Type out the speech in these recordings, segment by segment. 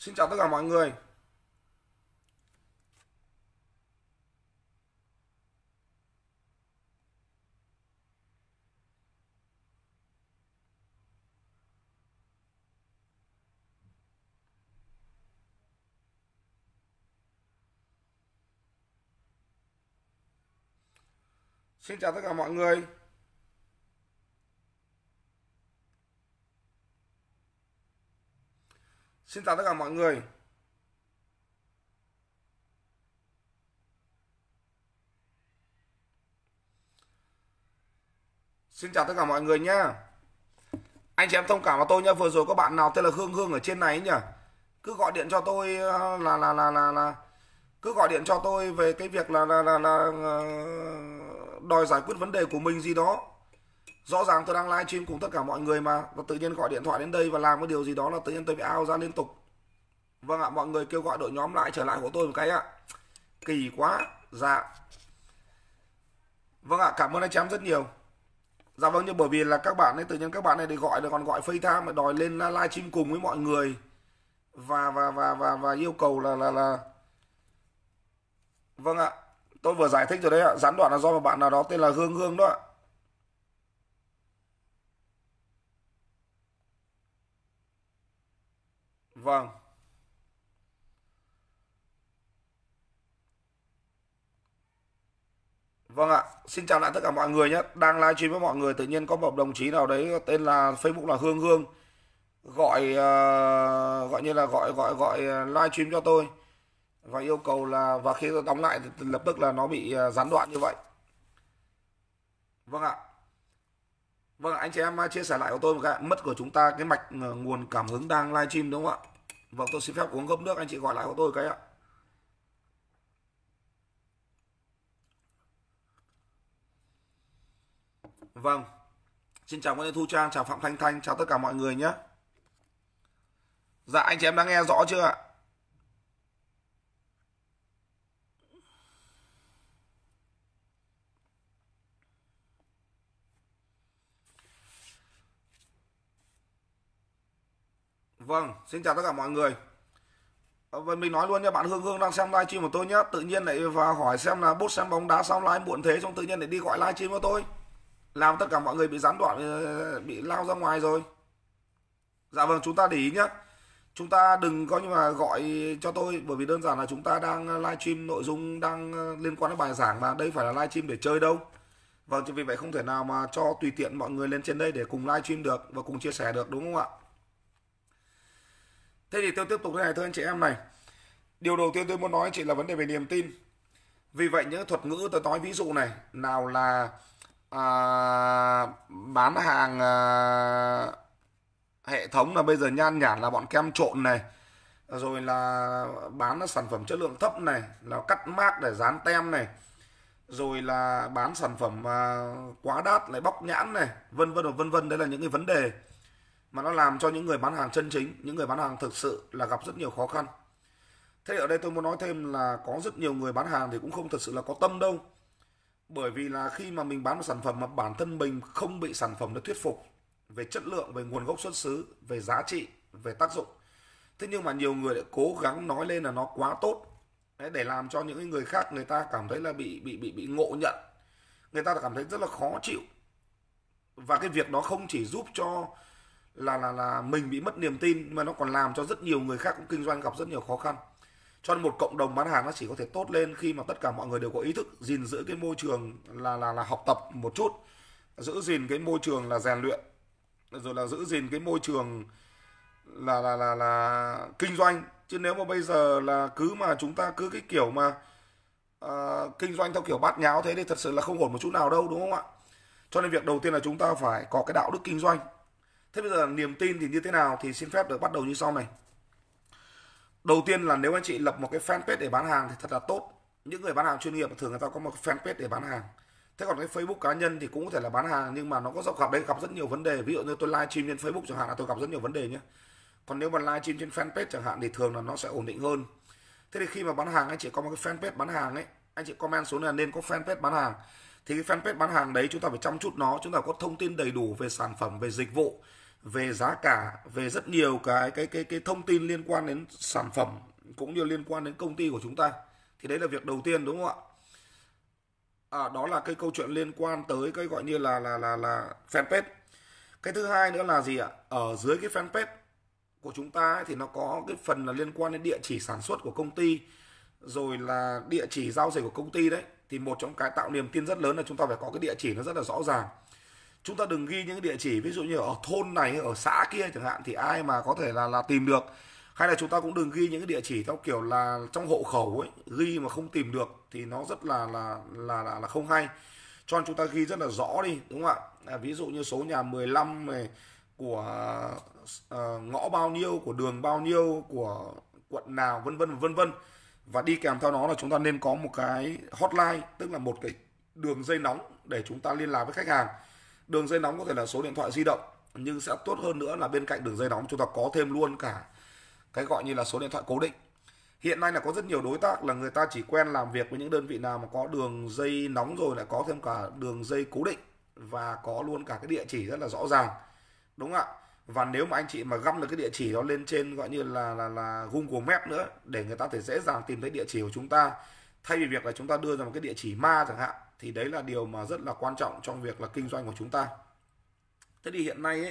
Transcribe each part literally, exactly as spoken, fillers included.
Xin chào tất cả mọi người. Xin chào tất cả mọi người. Xin chào tất cả mọi người. Xin chào tất cả mọi người nhá. Anh chị em thông cảm vào tôi nhá, vừa rồi có bạn nào tên là Hương Hương ở trên này ấy nhỉ? Cứ gọi điện cho tôi là là là là là cứ gọi điện cho tôi về cái việc là là là, là đòi giải quyết vấn đề của mình gì đó. Rõ ràng tôi đang livestream cùng tất cả mọi người mà, và tự nhiên gọi điện thoại đến đây và làm cái điều gì đó là tự nhiên tôi bị out ra liên tục. Vâng ạ, mọi người kêu gọi đội nhóm lại trở lại của tôi một cái ạ. Kỳ quá. Dạ. Vâng ạ, cảm ơn anh chị em rất nhiều. Dạ vâng, nhưng bởi vì là các bạn ấy tự nhiên các bạn này để gọi được còn gọi FaceTime mà đòi lên livestream cùng với mọi người và và và và và yêu cầu là là là vâng ạ, tôi vừa giải thích rồi đấy ạ, gián đoạn là do một bạn nào đó tên là Hương Hương đó ạ. Vâng. Vâng ạ, xin chào lại tất cả mọi người nhé. Đang livestream với mọi người, tự nhiên có một đồng chí nào đấy tên là Facebook là Hương Hương gọi uh, gọi như là gọi gọi gọi livestream cho tôi và yêu cầu là, và khi tôi đóng lại thì lập tức là nó bị uh, gián đoạn như vậy. Vâng ạ. Vâng ạ, anh chị em chia sẻ lại của tôi một cái mất của chúng ta cái mạch uh, nguồn cảm hứng đang livestream đúng không ạ? Vâng, tôi xin phép uống cốc nước, anh chị gọi lại của tôi cái ạ. Vâng. Xin chào Nguyễn Thu Trang, chào Phạm Thanh Thanh, chào tất cả mọi người nhé. Dạ, anh chị em đã nghe rõ chưa ạ? Vâng, xin chào tất cả mọi người. Và mình nói luôn nha, bạn Hương Hương đang xem livestream của tôi nhé. Tự nhiên lại vào hỏi xem là bút xem bóng đá sao live muộn thế, xong tự nhiên lại đi gọi livestream của tôi, làm tất cả mọi người bị gián đoạn, bị lao ra ngoài rồi. Dạ vâng, chúng ta để ý nhé. Chúng ta đừng có như mà gọi cho tôi, bởi vì đơn giản là chúng ta đang livestream nội dung đang liên quan đến bài giảng mà, đây phải là livestream để chơi đâu. Vâng, vì vậy không thể nào mà cho tùy tiện mọi người lên trên đây để cùng livestream được và cùng chia sẻ được, đúng không ạ? Thế thì tôi tiếp tục thế này thôi anh chị em này. Điều đầu tiên tôi muốn nói anh chị là vấn đề về niềm tin. Vì vậy những thuật ngữ tôi nói ví dụ này, nào là à, bán hàng à, hệ thống là bây giờ nhan nhản là bọn kem trộn này, rồi là bán sản phẩm chất lượng thấp này, là cắt mác để dán tem này, rồi là bán sản phẩm à, quá đắt lại bóc nhãn này, vân vân và vân vân. Đây là những cái vấn đề mà nó làm cho những người bán hàng chân chính, những người bán hàng thực sự là gặp rất nhiều khó khăn. Thế ở đây tôi muốn nói thêm là có rất nhiều người bán hàng thì cũng không thật sự là có tâm đâu. Bởi vì là khi mà mình bán một sản phẩm mà bản thân mình không bị sản phẩm nó thuyết phục về chất lượng, về nguồn gốc xuất xứ, về giá trị, về tác dụng, thế nhưng mà nhiều người lại cố gắng nói lên là nó quá tốt để làm cho những người khác người ta cảm thấy là bị bị bị bị ngộ nhận, người ta cảm thấy rất là khó chịu. Và cái việc đó không chỉ giúp cho là là là mình bị mất niềm tin, mà nó còn làm cho rất nhiều người khác cũng kinh doanh gặp rất nhiều khó khăn. Cho nên một cộng đồng bán hàng nó chỉ có thể tốt lên khi mà tất cả mọi người đều có ý thức gìn giữ cái môi trường là là là học tập một chút, giữ gìn cái môi trường là rèn luyện, rồi là giữ gìn cái môi trường là là là là kinh doanh. Chứ nếu mà bây giờ là cứ mà chúng ta cứ cái kiểu mà uh, kinh doanh theo kiểu bát nháo thế thì thật sự là không ổn một chút nào đâu, đúng không ạ? Cho nên việc đầu tiên là chúng ta phải có cái đạo đức kinh doanh. Thế bây giờ niềm tin thì như thế nào thì xin phép được bắt đầu như sau này. Đầu tiên là nếu anh chị lập một cái fanpage để bán hàng thì thật là tốt. Những người bán hàng chuyên nghiệp thường người ta có một fanpage để bán hàng. Thế còn cái Facebook cá nhân thì cũng có thể là bán hàng, nhưng mà nó có dọc gặp đấy gặp rất nhiều vấn đề. Ví dụ như tôi livestream trên Facebook chẳng hạn là tôi gặp rất nhiều vấn đề nhé. Còn nếu mà livestream trên fanpage chẳng hạn thì thường là nó sẽ ổn định hơn. Thế thì khi mà bán hàng anh chị có một cái fanpage bán hàng ấy, anh chị comment xuống là nên có fanpage bán hàng. Thì cái fanpage bán hàng đấy chúng ta phải chăm chút nó, chúng ta có thông tin đầy đủ về sản phẩm, về dịch vụ, về giá cả, về rất nhiều cái cái cái cái thông tin liên quan đến sản phẩm cũng như liên quan đến công ty của chúng ta. Thì đấy là việc đầu tiên, đúng không ạ? À, đó là cái câu chuyện liên quan tới cái gọi như là là là là fanpage. Cái thứ hai nữa là gì ạ? Ở dưới cái fanpage của chúng ta ấy, thì nó có cái phần là liên quan đến địa chỉ sản xuất của công ty, rồi là địa chỉ giao dịch của công ty đấy. Thì một trong cái tạo niềm tin rất lớn là chúng ta phải có cái địa chỉ nó rất là rõ ràng. Chúng ta đừng ghi những cái địa chỉ ví dụ như ở thôn này, ở xã kia chẳng hạn, thì ai mà có thể là là tìm được. Hay là chúng ta cũng đừng ghi những cái địa chỉ theo kiểu là trong hộ khẩu ấy, ghi mà không tìm được thì nó rất là là là là, là không hay. Cho nên chúng ta ghi rất là rõ đi, đúng không ạ? À, ví dụ như số nhà mười lăm này, của uh, ngõ bao nhiêu, của đường bao nhiêu, của quận nào, vân vân vân vân. Và đi kèm theo nó là chúng ta nên có một cái hotline, tức là một cái đường dây nóng để chúng ta liên lạc với khách hàng. Đường dây nóng có thể là số điện thoại di động, nhưng sẽ tốt hơn nữa là bên cạnh đường dây nóng chúng ta có thêm luôn cả cái gọi như là số điện thoại cố định. Hiện nay là có rất nhiều đối tác là người ta chỉ quen làm việc với những đơn vị nào mà có đường dây nóng rồi lại có thêm cả đường dây cố định và có luôn cả cái địa chỉ rất là rõ ràng, đúng không ạ? Và nếu mà anh chị mà găm được cái địa chỉ đó lên trên gọi như là là là Google Maps nữa, để người ta thể dễ dàng tìm thấy địa chỉ của chúng ta, thay vì việc là chúng ta đưa ra một cái địa chỉ ma chẳng hạn, thì đấy là điều mà rất là quan trọng trong việc là kinh doanh của chúng ta. Thế thì hiện nay ấy,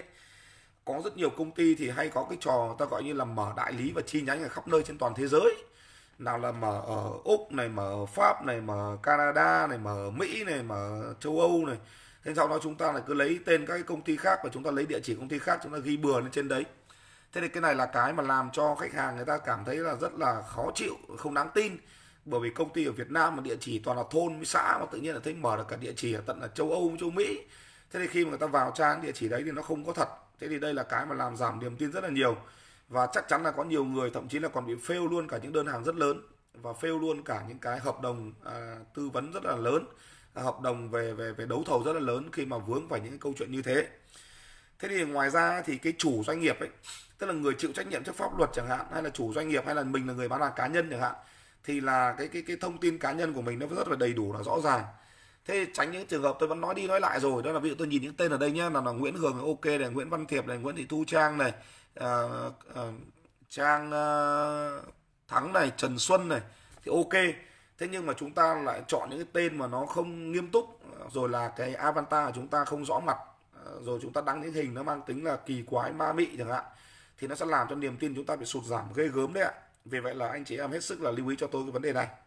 có rất nhiều công ty thì hay có cái trò ta gọi như là mở đại lý và chi nhánh ở khắp nơi trên toàn thế giới. Nào là mở ở Úc này, mở ở Pháp này, mở ở Canada này, mở ở Mỹ này, mở ở châu Âu này. Thế sau đó chúng ta lại cứ lấy tên các cái công ty khác và chúng ta lấy địa chỉ công ty khác, chúng ta ghi bừa lên trên đấy. Thế thì cái này là cái mà làm cho khách hàng người ta cảm thấy là rất là khó chịu, không đáng tin. Bởi vì công ty ở Việt Nam mà địa chỉ toàn là thôn với xã, mà tự nhiên là thấy mở được cả địa chỉ ở tận là châu Âu, châu Mỹ. Thế thì khi mà người ta vào trang địa chỉ đấy thì nó không có thật. Thế thì đây là cái mà làm giảm niềm tin rất là nhiều. Và chắc chắn là có nhiều người thậm chí là còn bị fail luôn cả những đơn hàng rất lớn, và fail luôn cả những cái hợp đồng à, tư vấn rất là lớn, à, hợp đồng về về về đấu thầu rất là lớn khi mà vướng phải những cái câu chuyện như thế. Thế thì ngoài ra thì cái chủ doanh nghiệp ấy, tức là người chịu trách nhiệm trước pháp luật chẳng hạn, hay là chủ doanh nghiệp, hay là mình là người bán hàng cá nhân chẳng hạn, thì là cái cái cái thông tin cá nhân của mình nó rất là đầy đủ, là rõ ràng. Thế tránh những trường hợp tôi vẫn nói đi nói lại rồi, đó là ví dụ tôi nhìn những tên ở đây nhá, là, là Nguyễn Hường ok này, Nguyễn Văn Thiệp này, Nguyễn Thị Thu Trang này, uh, uh, Trang uh, Thắng này, Trần Xuân này, thì ok. Thế nhưng mà chúng ta lại chọn những cái tên mà nó không nghiêm túc, rồi là cái avatar của chúng ta không rõ mặt, rồi chúng ta đăng những hình nó mang tính là kỳ quái ma mị chẳng hạn, thì nó sẽ làm cho niềm tin chúng ta bị sụt giảm ghê gớm đấy ạ. Vì vậy là anh chị em hết sức là lưu ý cho tôi cái vấn đề này.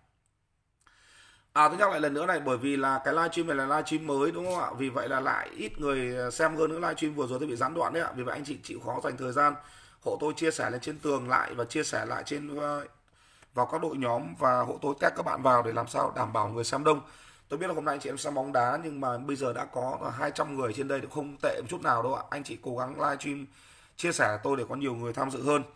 À, tôi nhắc lại lần nữa này, bởi vì là cái livestream này là livestream mới, đúng không ạ? Vì vậy là lại ít người xem hơn nữa. Livestream vừa rồi tôi bị gián đoạn đấy ạ. Vì vậy anh chị chịu khó dành thời gian hộ tôi chia sẻ lên trên tường lại và chia sẻ lại trên vào các đội nhóm, và hộ tôi tag các bạn vào để làm sao đảm bảo người xem đông. Tôi biết là hôm nay anh chị em xem bóng đá, nhưng mà bây giờ đã có hai trăm người trên đây thì không tệ một chút nào đâu ạ. Anh chị cố gắng livestream chia sẻ tôi để có nhiều người tham dự hơn.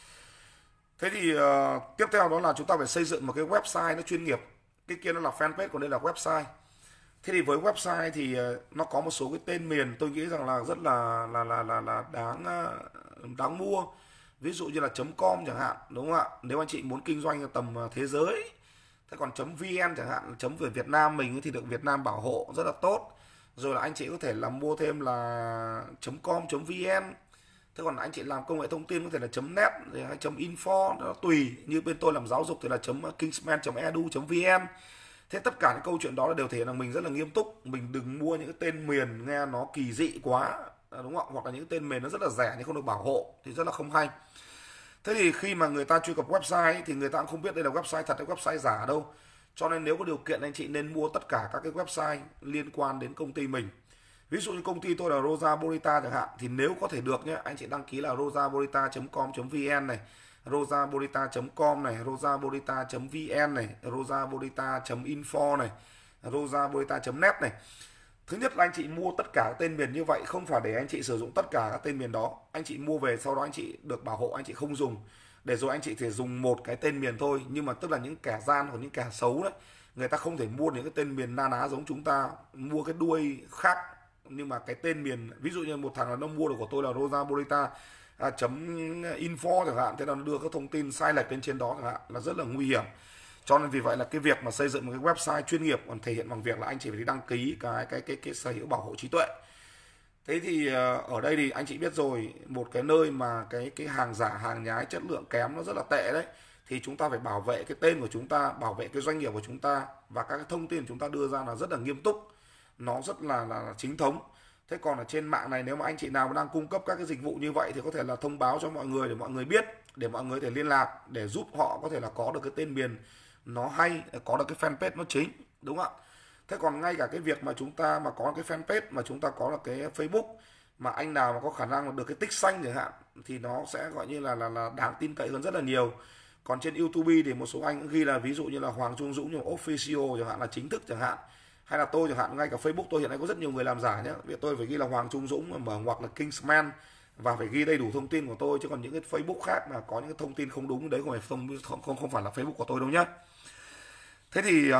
Thế thì uh, tiếp theo đó là chúng ta phải xây dựng một cái website nó chuyên nghiệp. Cái kia nó là fanpage, còn đây là website. Thế thì với website thì nó có một số cái tên miền tôi nghĩ rằng là rất là là là là, là đáng đáng mua. Ví dụ như là .com chẳng hạn, đúng không ạ? Nếu anh chị muốn kinh doanh ở tầm thế giới. Thế còn .vn chẳng hạn, chấm về Việt Nam mình thì được Việt Nam bảo hộ rất là tốt. Rồi là anh chị có thể là mua thêm là .com, .vn. Thế còn anh chị làm công nghệ thông tin có thể là .net hay .info, nó tùy. Như bên tôi làm giáo dục thì là .kingsman.edu.vn. Thế tất cả những câu chuyện đó là đều thể hiện là mình rất là nghiêm túc. Mình đừng mua những cái tên miền nghe nó kỳ dị quá, đúng không? Hoặc là những tên miền nó rất là rẻ nhưng không được bảo hộ thì rất là không hay. Thế thì khi mà người ta truy cập website ấy, thì người ta cũng không biết đây là website thật hay website giả đâu. Cho nên nếu có điều kiện anh chị nên mua tất cả các cái website liên quan đến công ty mình. Ví dụ như công ty tôi là Rosa Bonita chẳng hạn, thì nếu có thể được nhé, anh chị đăng ký là rosabonita chấm com chấm vn này, rosabonita chấm com này, rosabonita chấm vn này, rosabonita chấm info này, rosabonita chấm net này. Thứ nhất là anh chị mua tất cả các tên miền như vậy, không phải để anh chị sử dụng tất cả các tên miền đó. Anh chị mua về sau đó anh chị được bảo hộ, anh chị không dùng, để rồi anh chị thể dùng một cái tên miền thôi. Nhưng mà tức là những kẻ gian hoặc những kẻ xấu đấy, người ta không thể mua những cái tên miền na ná giống chúng ta, mua cái đuôi khác. Nhưng mà cái tên miền, ví dụ như một thằng là nó mua được của tôi là rosabonita chấm info chẳng hạn, thế là nó đưa các thông tin sai lệch lên trên đó chẳng hạn, là rất là nguy hiểm. Cho nên vì vậy là cái việc mà xây dựng một cái website chuyên nghiệp còn thể hiện bằng việc là anh chỉ phải đăng ký cái cái cái cái sở hữu bảo hộ trí tuệ. Thế thì ờ, ở đây thì anh chị biết rồi, một cái nơi mà cái cái hàng giả, hàng nhái, chất lượng kém nó rất là tệ đấy, thì chúng ta phải bảo vệ cái tên của chúng ta, bảo vệ cái doanh nghiệp của chúng ta, và các cái thông tin chúng ta đưa ra là rất là nghiêm túc, nó rất là, là, là chính thống. Thế còn ở trên mạng này, nếu mà anh chị nào đang cung cấp các cái dịch vụ như vậy thì có thể là thông báo cho mọi người để mọi người biết, để mọi người có thể liên lạc, để giúp họ có thể là có được cái tên miền nó hay, có được cái fanpage nó chính, đúng không ạ? Thế còn ngay cả cái việc mà chúng ta mà có cái fanpage, mà chúng ta có được cái Facebook, mà anh nào mà có khả năng được cái tích xanh chẳng hạn, thì nó sẽ gọi như là là, là đáng tin cậy hơn rất là nhiều. Còn trên YouTube thì một số anh cũng ghi là ví dụ như là Hoàng Trung Dũng như official chẳng hạn, là chính thức chẳng hạn, hay là tôi chẳng hạn, ngay cả Facebook tôi hiện nay có rất nhiều người làm giả nhé, vì tôi phải ghi là Hoàng Trung Dũng mà mở ngoặc là Kingsman, và phải ghi đầy đủ thông tin của tôi, chứ còn những cái Facebook khác mà có những cái thông tin không đúng đấy không phải không không không, không phải là Facebook của tôi đâu nhé. Thế thì uh,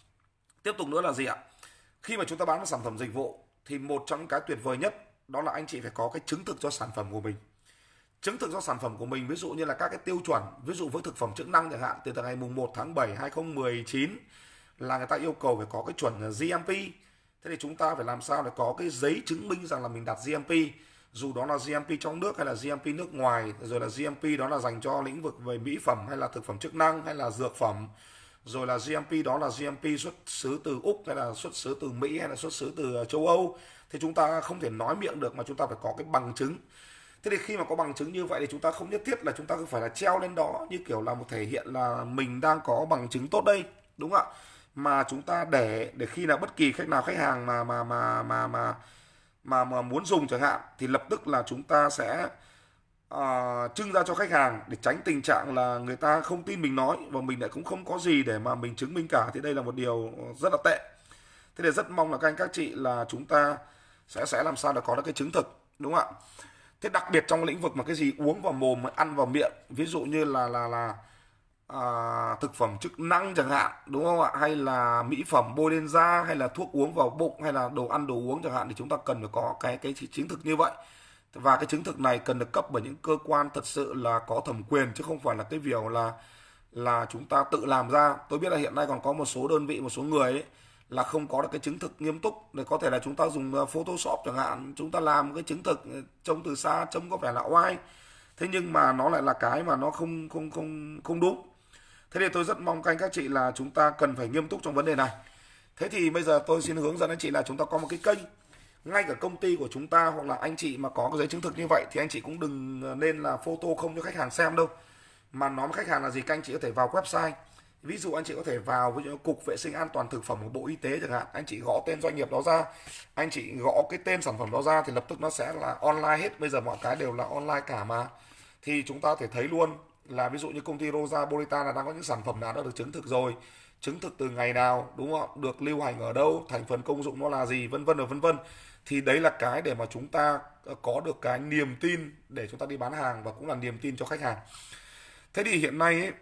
tiếp tục nữa là gì ạ? Khi mà chúng ta bán một sản phẩm dịch vụ thì một trong những cái tuyệt vời nhất đó là anh chị phải có cái chứng thực cho sản phẩm của mình. Chứng thực cho sản phẩm của mình, ví dụ như là các cái tiêu chuẩn, ví dụ với thực phẩm chức năng chẳng hạn, từ từ ngày mùng một tháng bảy năm hai không một chín là người ta yêu cầu phải có cái chuẩn giê em pê. Thế thì chúng ta phải làm sao để có cái giấy chứng minh rằng là mình đạt giê em pê, dù đó là giê em pê trong nước hay là giê em pê nước ngoài, rồi là giê em pê đó là dành cho lĩnh vực về mỹ phẩm hay là thực phẩm chức năng hay là dược phẩm, rồi là giê em pê đó là giê em pê xuất xứ từ Úc hay là xuất xứ từ Mỹ hay là xuất xứ từ châu Âu. Thì chúng ta không thể nói miệng được, mà chúng ta phải có cái bằng chứng. Thế thì khi mà có bằng chứng như vậy thì chúng ta không nhất thiết là chúng ta cứ phải là treo lên đó như kiểu là một thể hiện là mình đang có bằng chứng tốt đây, đúng không ạ? Mà chúng ta để để khi nào bất kỳ khách nào khách hàng mà mà mà mà mà mà, mà muốn dùng chẳng hạn, thì lập tức là chúng ta sẽ uh, trưng ra cho khách hàng, để tránh tình trạng là người ta không tin mình nói và mình lại cũng không có gì để mà mình chứng minh cả. Thì đây là một điều rất là tệ. Thế thì rất mong là các anh các chị là chúng ta sẽ sẽ làm sao để có được cái chứng thực, đúng không ạ? Thế đặc biệt trong lĩnh vực mà cái gì uống vào mồm, ăn vào miệng, ví dụ như là là là à, thực phẩm chức năng chẳng hạn, đúng không ạ? Hay là mỹ phẩm bôi lên da, hay là thuốc uống vào bụng, hay là đồ ăn đồ uống chẳng hạn, thì chúng ta cần phải có cái cái chứng thực như vậy. Và cái chứng thực này cần được cấp bởi những cơ quan thật sự là có thẩm quyền, chứ không phải là cái việc là là chúng ta tự làm ra. Tôi biết là hiện nay còn có một số đơn vị, một số người ấy, là không có được cái chứng thực nghiêm túc, để có thể là chúng ta dùng Photoshop chẳng hạn, chúng ta làm cái chứng thực trông từ xa trông có vẻ là oai, thế nhưng mà nó lại là cái mà nó không không không không đúng. Thế thì tôi rất mong các anh các chị là chúng ta cần phải nghiêm túc trong vấn đề này. Thế thì bây giờ tôi xin hướng dẫn anh chị là chúng ta có một cái kênh, ngay cả công ty của chúng ta hoặc là anh chị mà có cái giấy chứng thực như vậy thì anh chị cũng đừng nên là photo không cho khách hàng xem đâu, mà nói với khách hàng là gì, các anh chị có thể vào website. Ví dụ anh chị có thể vào với Cục Vệ sinh An toàn Thực phẩm của Bộ Y tế chẳng hạn, anh chị gõ tên doanh nghiệp đó ra, anh chị gõ cái tên sản phẩm đó ra, thì lập tức nó sẽ là online hết. Bây giờ mọi cái đều là online cả mà. Thì chúng ta có thể thấy luôn là ví dụ như công ty Rosa Bolita là đang có những sản phẩm nào đã được chứng thực rồi, chứng thực từ ngày nào, đúng không, được lưu hành ở đâu, thành phần công dụng nó là gì, vân vân và vân vân. Thì đấy là cái để mà chúng ta có được cái niềm tin để chúng ta đi bán hàng, và cũng là niềm tin cho khách hàng. Thế thì hiện nay ấy,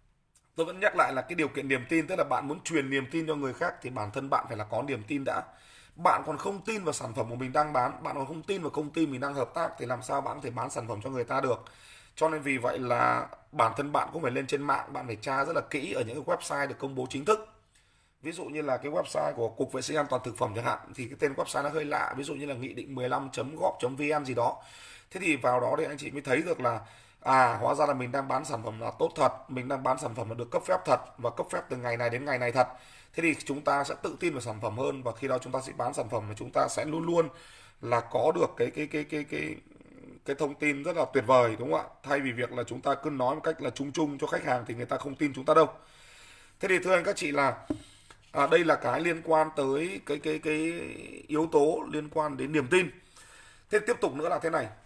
tôi vẫn nhắc lại là cái điều kiện niềm tin, tức là bạn muốn truyền niềm tin cho người khác thì bản thân bạn phải là có niềm tin đã. Bạn còn không tin vào sản phẩm của mình đang bán, bạn còn không tin vào công ty mình đang hợp tác, thì làm sao bạn có thể bán sản phẩm cho người ta được. Cho nên vì vậy là bản thân bạn cũng phải lên trên mạng, bạn phải tra rất là kỹ ở những cái website được công bố chính thức. Ví dụ như là cái website của Cục Vệ sinh An toàn Thực phẩm chẳng hạn, thì cái tên website nó hơi lạ, ví dụ như là nghị định mười lăm chấm gov chấm vn gì đó. Thế thì vào đó thì anh chị mới thấy được là à, hóa ra là mình đang bán sản phẩm là tốt thật, mình đang bán sản phẩm là được cấp phép thật, và cấp phép từ ngày này đến ngày này thật. Thế thì chúng ta sẽ tự tin vào sản phẩm hơn, và khi đó chúng ta sẽ bán sản phẩm mà chúng ta sẽ luôn luôn là có được cái cái cái cái cái cái thông tin rất là tuyệt vời, đúng không ạ? Thay vì việc là chúng ta cứ nói một cách là chung chung cho khách hàng thì người ta không tin chúng ta đâu. Thế thì thưa anh các chị là à, đây là cái liên quan tới cái cái cái yếu tố liên quan đến niềm tin. Thế tiếp tục nữa là thế này.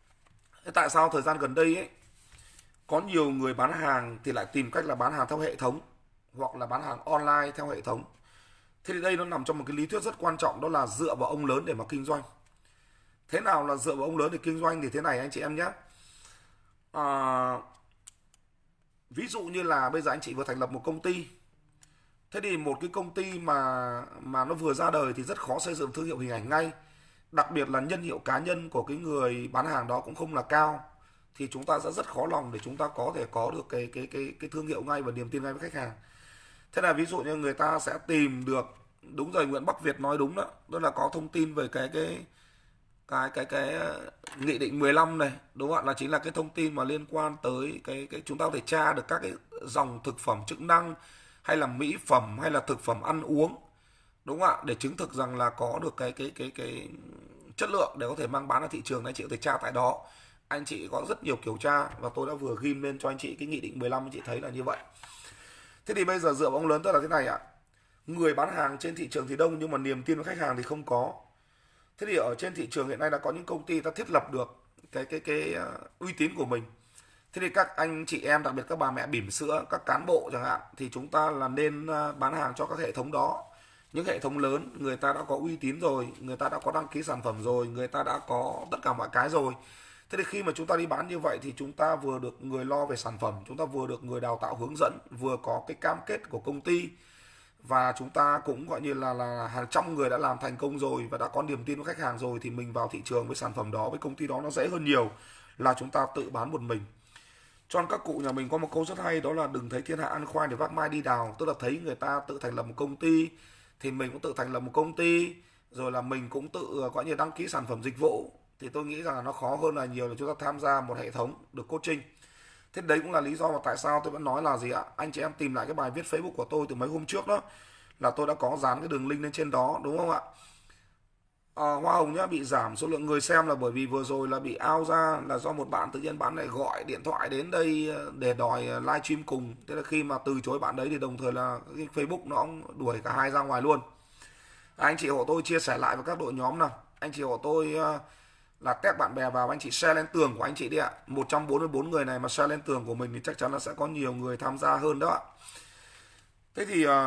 Thế tại sao thời gian gần đây ấy có nhiều người bán hàng thì lại tìm cách là bán hàng theo hệ thống, hoặc là bán hàng online theo hệ thống. Thế thì đây nó nằm trong một cái lý thuyết rất quan trọng, đó là dựa vào ông lớn để mà kinh doanh. Thế nào là dựa vào ông lớn để kinh doanh? Thì thế này anh chị em nhé. À, ví dụ như là bây giờ anh chị vừa thành lập một công ty. Thế thì một cái công ty mà mà nó vừa ra đời thì rất khó xây dựng thương hiệu hình ảnh ngay. Đặc biệt là nhân hiệu cá nhân của cái người bán hàng đó cũng không là cao, thì chúng ta sẽ rất khó lòng để chúng ta có thể có được cái cái cái cái thương hiệu ngay và niềm tin ngay với khách hàng. Thế là ví dụ như người ta sẽ tìm được, đúng rồi, Nguyễn Bắc Việt nói đúng đó, đó là có thông tin về cái cái cái cái cái ờ, nghị định mười lăm này, đúng không ạ, là chính là cái thông tin mà liên quan tới cái cái chúng ta có thể tra được các cái dòng thực phẩm chức năng hay là mỹ phẩm hay là thực phẩm ăn uống, đúng không ạ, để chứng thực rằng là có được cái cái cái cái chất lượng để có thể mang bán ra thị trường. Anh chị có thể tra tại đó, anh chị có rất nhiều kiểu tra và tôi đã vừa ghim lên cho anh chị cái nghị định mười lăm, anh chị thấy là như vậy. Thế thì bây giờ dựa vào ông lớn, tức là thế này ạ, người bán hàng trên thị trường thì đông nhưng mà niềm tin với khách hàng thì không có. Thế thì ở trên thị trường hiện nay đã có những công ty đã thiết lập được cái cái cái uh, uy tín của mình. Thế thì các anh chị em, đặc biệt các bà mẹ bỉm sữa, các cán bộ chẳng hạn, thì chúng ta là nên uh, bán hàng cho các hệ thống đó. Những hệ thống lớn người ta đã có uy tín rồi, người ta đã có đăng ký sản phẩm rồi, người ta đã có tất cả mọi cái rồi. Thế thì khi mà chúng ta đi bán như vậy thì chúng ta vừa được người lo về sản phẩm, chúng ta vừa được người đào tạo hướng dẫn, vừa có cái cam kết của công ty, và chúng ta cũng gọi như là là hàng trăm người đã làm thành công rồi và đã có niềm tin với khách hàng rồi, thì mình vào thị trường với sản phẩm đó, với công ty đó nó dễ hơn nhiều là chúng ta tự bán một mình. Cho nên các cụ nhà mình có một câu rất hay, đó là đừng thấy thiên hạ ăn khoai để vác mai đi đào. Tức là thấy người ta tự thành lập một công ty thì mình cũng tự thành lập một công ty, rồi là mình cũng tự gọi như đăng ký sản phẩm dịch vụ, thì tôi nghĩ rằng là nó khó hơn là nhiều là chúng ta tham gia một hệ thống được coaching. Thế đấy cũng là lý do mà tại sao tôi vẫn nói là gì ạ, anh chị em tìm lại cái bài viết Facebook của tôi từ mấy hôm trước đó, là tôi đã có dán cái đường link lên trên đó, đúng không ạ? À, hoa hồng nhá, bị giảm số lượng người xem là bởi vì vừa rồi là bị out ra, là do một bạn tự nhiên bạn lại gọi điện thoại đến đây để đòi live stream cùng. Thế là khi mà từ chối bạn đấy thì đồng thời là cái Facebook nó cũng đuổi cả hai ra ngoài luôn. À, anh chị hộ tôi chia sẻ lại với các đội nhóm nào, anh chị hộ tôi uh, là tag bạn bè vào, anh chị share lên tường của anh chị đi ạ. một trăm bốn mươi bốn người này mà share lên tường của mình thì chắc chắn là sẽ có nhiều người tham gia hơn đó ạ. Thế thì uh,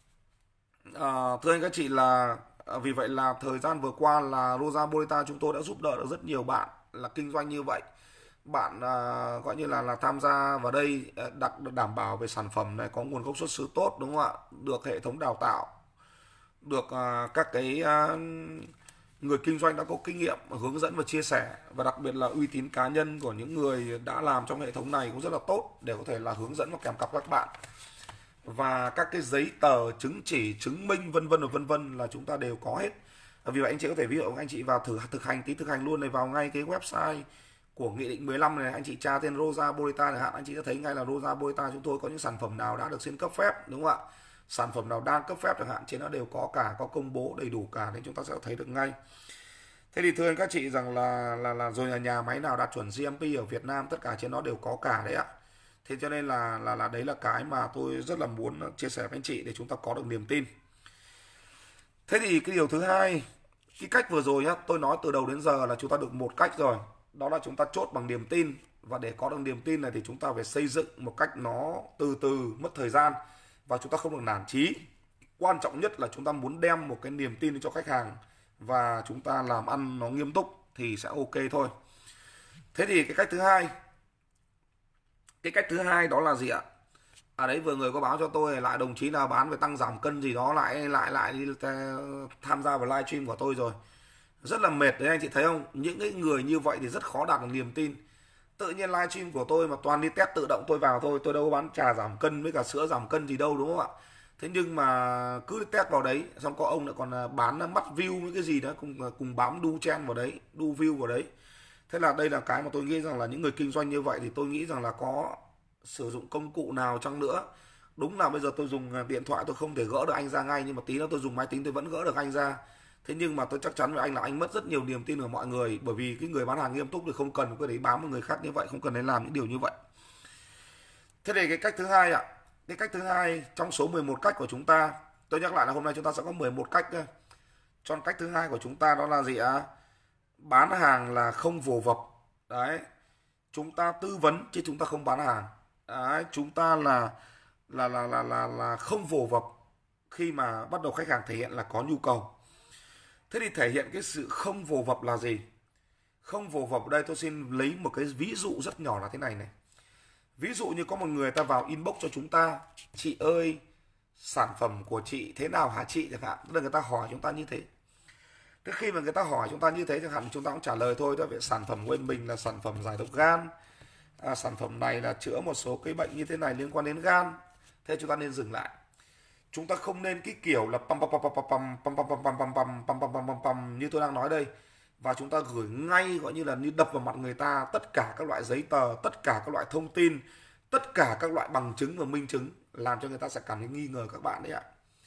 uh, thưa anh các chị là uh, vì vậy là thời gian vừa qua là Rosa Bonita chúng tôi đã giúp đỡ được rất nhiều bạn là kinh doanh như vậy. Bạn uh, gọi như là là tham gia vào đây uh, đặc được đảm bảo về sản phẩm này, có nguồn gốc xuất xứ tốt, đúng không ạ, được hệ thống đào tạo, được uh, các cái uh, người kinh doanh đã có kinh nghiệm hướng dẫn và chia sẻ, và đặc biệt là uy tín cá nhân của những người đã làm trong hệ thống này cũng rất là tốt để có thể là hướng dẫn và kèm cặp các bạn, và các cái giấy tờ chứng chỉ chứng minh vân vân và vân vân là chúng ta đều có hết. Vì vậy anh chị có thể, ví dụ anh chị vào thử thực hành tí, thực hành luôn này, vào ngay cái website của nghị định mười lăm này, anh chị tra tên Rosa Bonita chẳng hạn, anh chị sẽ thấy ngay là Rosa Bonita chúng tôi có những sản phẩm nào đã được xin cấp phép, đúng không ạ, sản phẩm nào đang cấp phép chẳng hạn, trên nó đều có cả, có công bố đầy đủ cả, nên chúng ta sẽ thấy được ngay. Thế thì thưa anh các chị rằng là là là rồi là nhà máy nào đạt chuẩn giê em pê ở Việt Nam, tất cả trên đó đều có cả đấy ạ. Thế cho nên là là là đấy là cái mà tôi rất là muốn chia sẻ với anh chị để chúng ta có được niềm tin. Thế thì cái điều thứ hai, cái cách vừa rồi nhá, tôi nói từ đầu đến giờ là chúng ta được một cách rồi, đó là chúng ta chốt bằng niềm tin. Và để có được niềm tin này thì chúng ta phải xây dựng một cách nó từ từ, mất thời gian, và chúng ta không được nản chí. Quan trọng nhất là chúng ta muốn đem một cái niềm tin cho khách hàng và chúng ta làm ăn nó nghiêm túc thì sẽ ok thôi. Thế thì cái cách thứ hai, cái cách thứ hai đó là gì ạ? À đấy, vừa người có báo cho tôi lại đồng chí nào bán về tăng giảm cân gì đó lại lại lại đi tham gia vào live stream của tôi rồi, rất là mệt đấy anh chị thấy không? Những cái người như vậy thì rất khó đạt được niềm tin. Tự nhiên live stream của tôi mà toàn đi test tự động tôi vào thôi, tôi đâu có bán trà giảm cân với cả sữa giảm cân gì đâu, đúng không ạ? Thế nhưng mà cứ đi test vào đấy, xong có ông lại còn bán mắt view với cái gì đó, cùng cùng bám đu chen vào đấy, đu view vào đấy. Thế là đây là cái mà tôi nghĩ rằng là những người kinh doanh như vậy thì tôi nghĩ rằng là có sử dụng công cụ nào chăng nữa, đúng là bây giờ tôi dùng điện thoại tôi không thể gỡ được anh ra ngay, nhưng mà tí nữa tôi dùng máy tính tôi vẫn gỡ được anh ra. Thế nhưng mà tôi chắc chắn với anh là anh mất rất nhiều niềm tin của mọi người, bởi vì cái người bán hàng nghiêm túc thì không cần cái đấy bám một người khác như vậy, không cần đến làm những điều như vậy. Thế thì cái cách thứ hai ạ, cái cách thứ hai trong số mười một cách của chúng ta, tôi nhắc lại là hôm nay chúng ta sẽ có mười một cách thôi. Cho cách thứ hai của chúng ta đó là gì ạ? Bán hàng là không vồ vập. Đấy, chúng ta tư vấn chứ chúng ta không bán hàng. Đấy, chúng ta là là là là là là không vồ vập khi mà bắt đầu khách hàng thể hiện là có nhu cầu. Thế thì thể hiện cái sự không vồ vập là gì? Không vồ vập ở đây tôi xin lấy một cái ví dụ rất nhỏ là thế này này. Ví dụ như có một người ta vào inbox cho chúng ta, chị ơi, sản phẩm của chị thế nào hả chị chẳng hạn, tức là người ta hỏi chúng ta như thế. Thế khi mà người ta hỏi chúng ta như thế chẳng hạn, chúng ta cũng trả lời thôi, đó về sản phẩm của bên mình là sản phẩm giải độc gan, à, sản phẩm này là chữa một số cái bệnh như thế này liên quan đến gan. Thế chúng ta nên dừng lại. Chúng ta không nên cái kiểu là pam pam pam pam pam pam pam pam pam pam pam pam pam pam pam pam như tôi đang nói đây. và chúng ta gửi ngay, gọi như là như đập vào mặt người ta tất cả các loại giấy tờ, tất cả các loại thông tin, tất cả các loại bằng chứng và minh chứng, làm cho người ta sẽ cảm thấy nghi ngờ các bạn đấy ạ.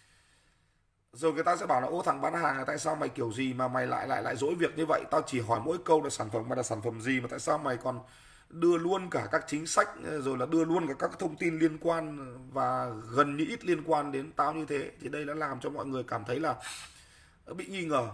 Rồi người ta sẽ bảo là ô thằng bán hàng tại sao mày kiểu gì mà mày lại lại lại dỗi việc như vậy, tao chỉ hỏi mỗi câu là sản phẩm mày là sản phẩm gì mà tại sao mày còn đưa luôn cả các chính sách, rồi là đưa luôn cả các thông tin liên quan và gần như ít liên quan đến tao như thế. Thì đây đã làm cho mọi người cảm thấy là bị nghi ngờ.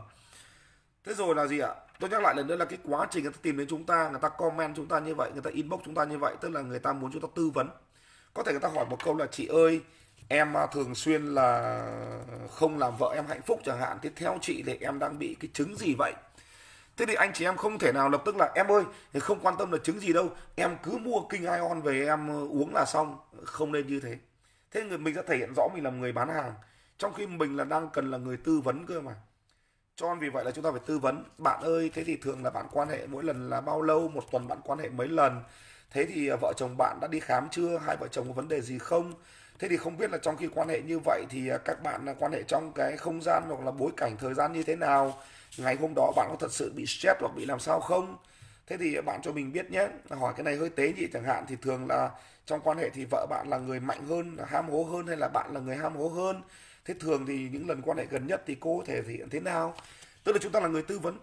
Thế rồi là gì ạ? Tôi nhắc lại lần nữa là cái quá trình người ta tìm đến chúng ta, người ta comment chúng ta như vậy, người ta inbox chúng ta như vậy, tức là người ta muốn chúng ta tư vấn. Có thể người ta hỏi một câu là chị ơi, em thường xuyên là không làm vợ em hạnh phúc chẳng hạn, thì theo chị thì em đang bị cái chứng gì vậy? Thế thì anh chị em không thể nào lập tức là em ơi, thì không quan tâm là chứng gì đâu, em cứ mua King Ion về em uống là xong. Không nên như thế. Thế người mình sẽ thể hiện rõ mình là người bán hàng, trong khi mình là đang cần là người tư vấn cơ mà. Cho nên vì vậy là chúng ta phải tư vấn. Bạn ơi, thế thì thường là bạn quan hệ mỗi lần là bao lâu? Một tuần bạn quan hệ mấy lần? Thế thì vợ chồng bạn đã đi khám chưa? Hai vợ chồng có vấn đề gì không? Thế thì không biết là trong khi quan hệ như vậy thì các bạn quan hệ trong cái không gian hoặc là bối cảnh thời gian như thế nào? Ngày hôm đó bạn có thật sự bị stress hoặc bị làm sao không? Thế thì bạn cho mình biết nhé. Hỏi cái này hơi tế nhị chẳng hạn, thì thường là trong quan hệ thì vợ bạn là người mạnh hơn, ham hố hơn, hay là bạn là người ham hố hơn? Thế thường thì những lần quan hệ gần nhất thì cô có thể thể hiện thế nào? Tức là chúng ta là người tư vấn,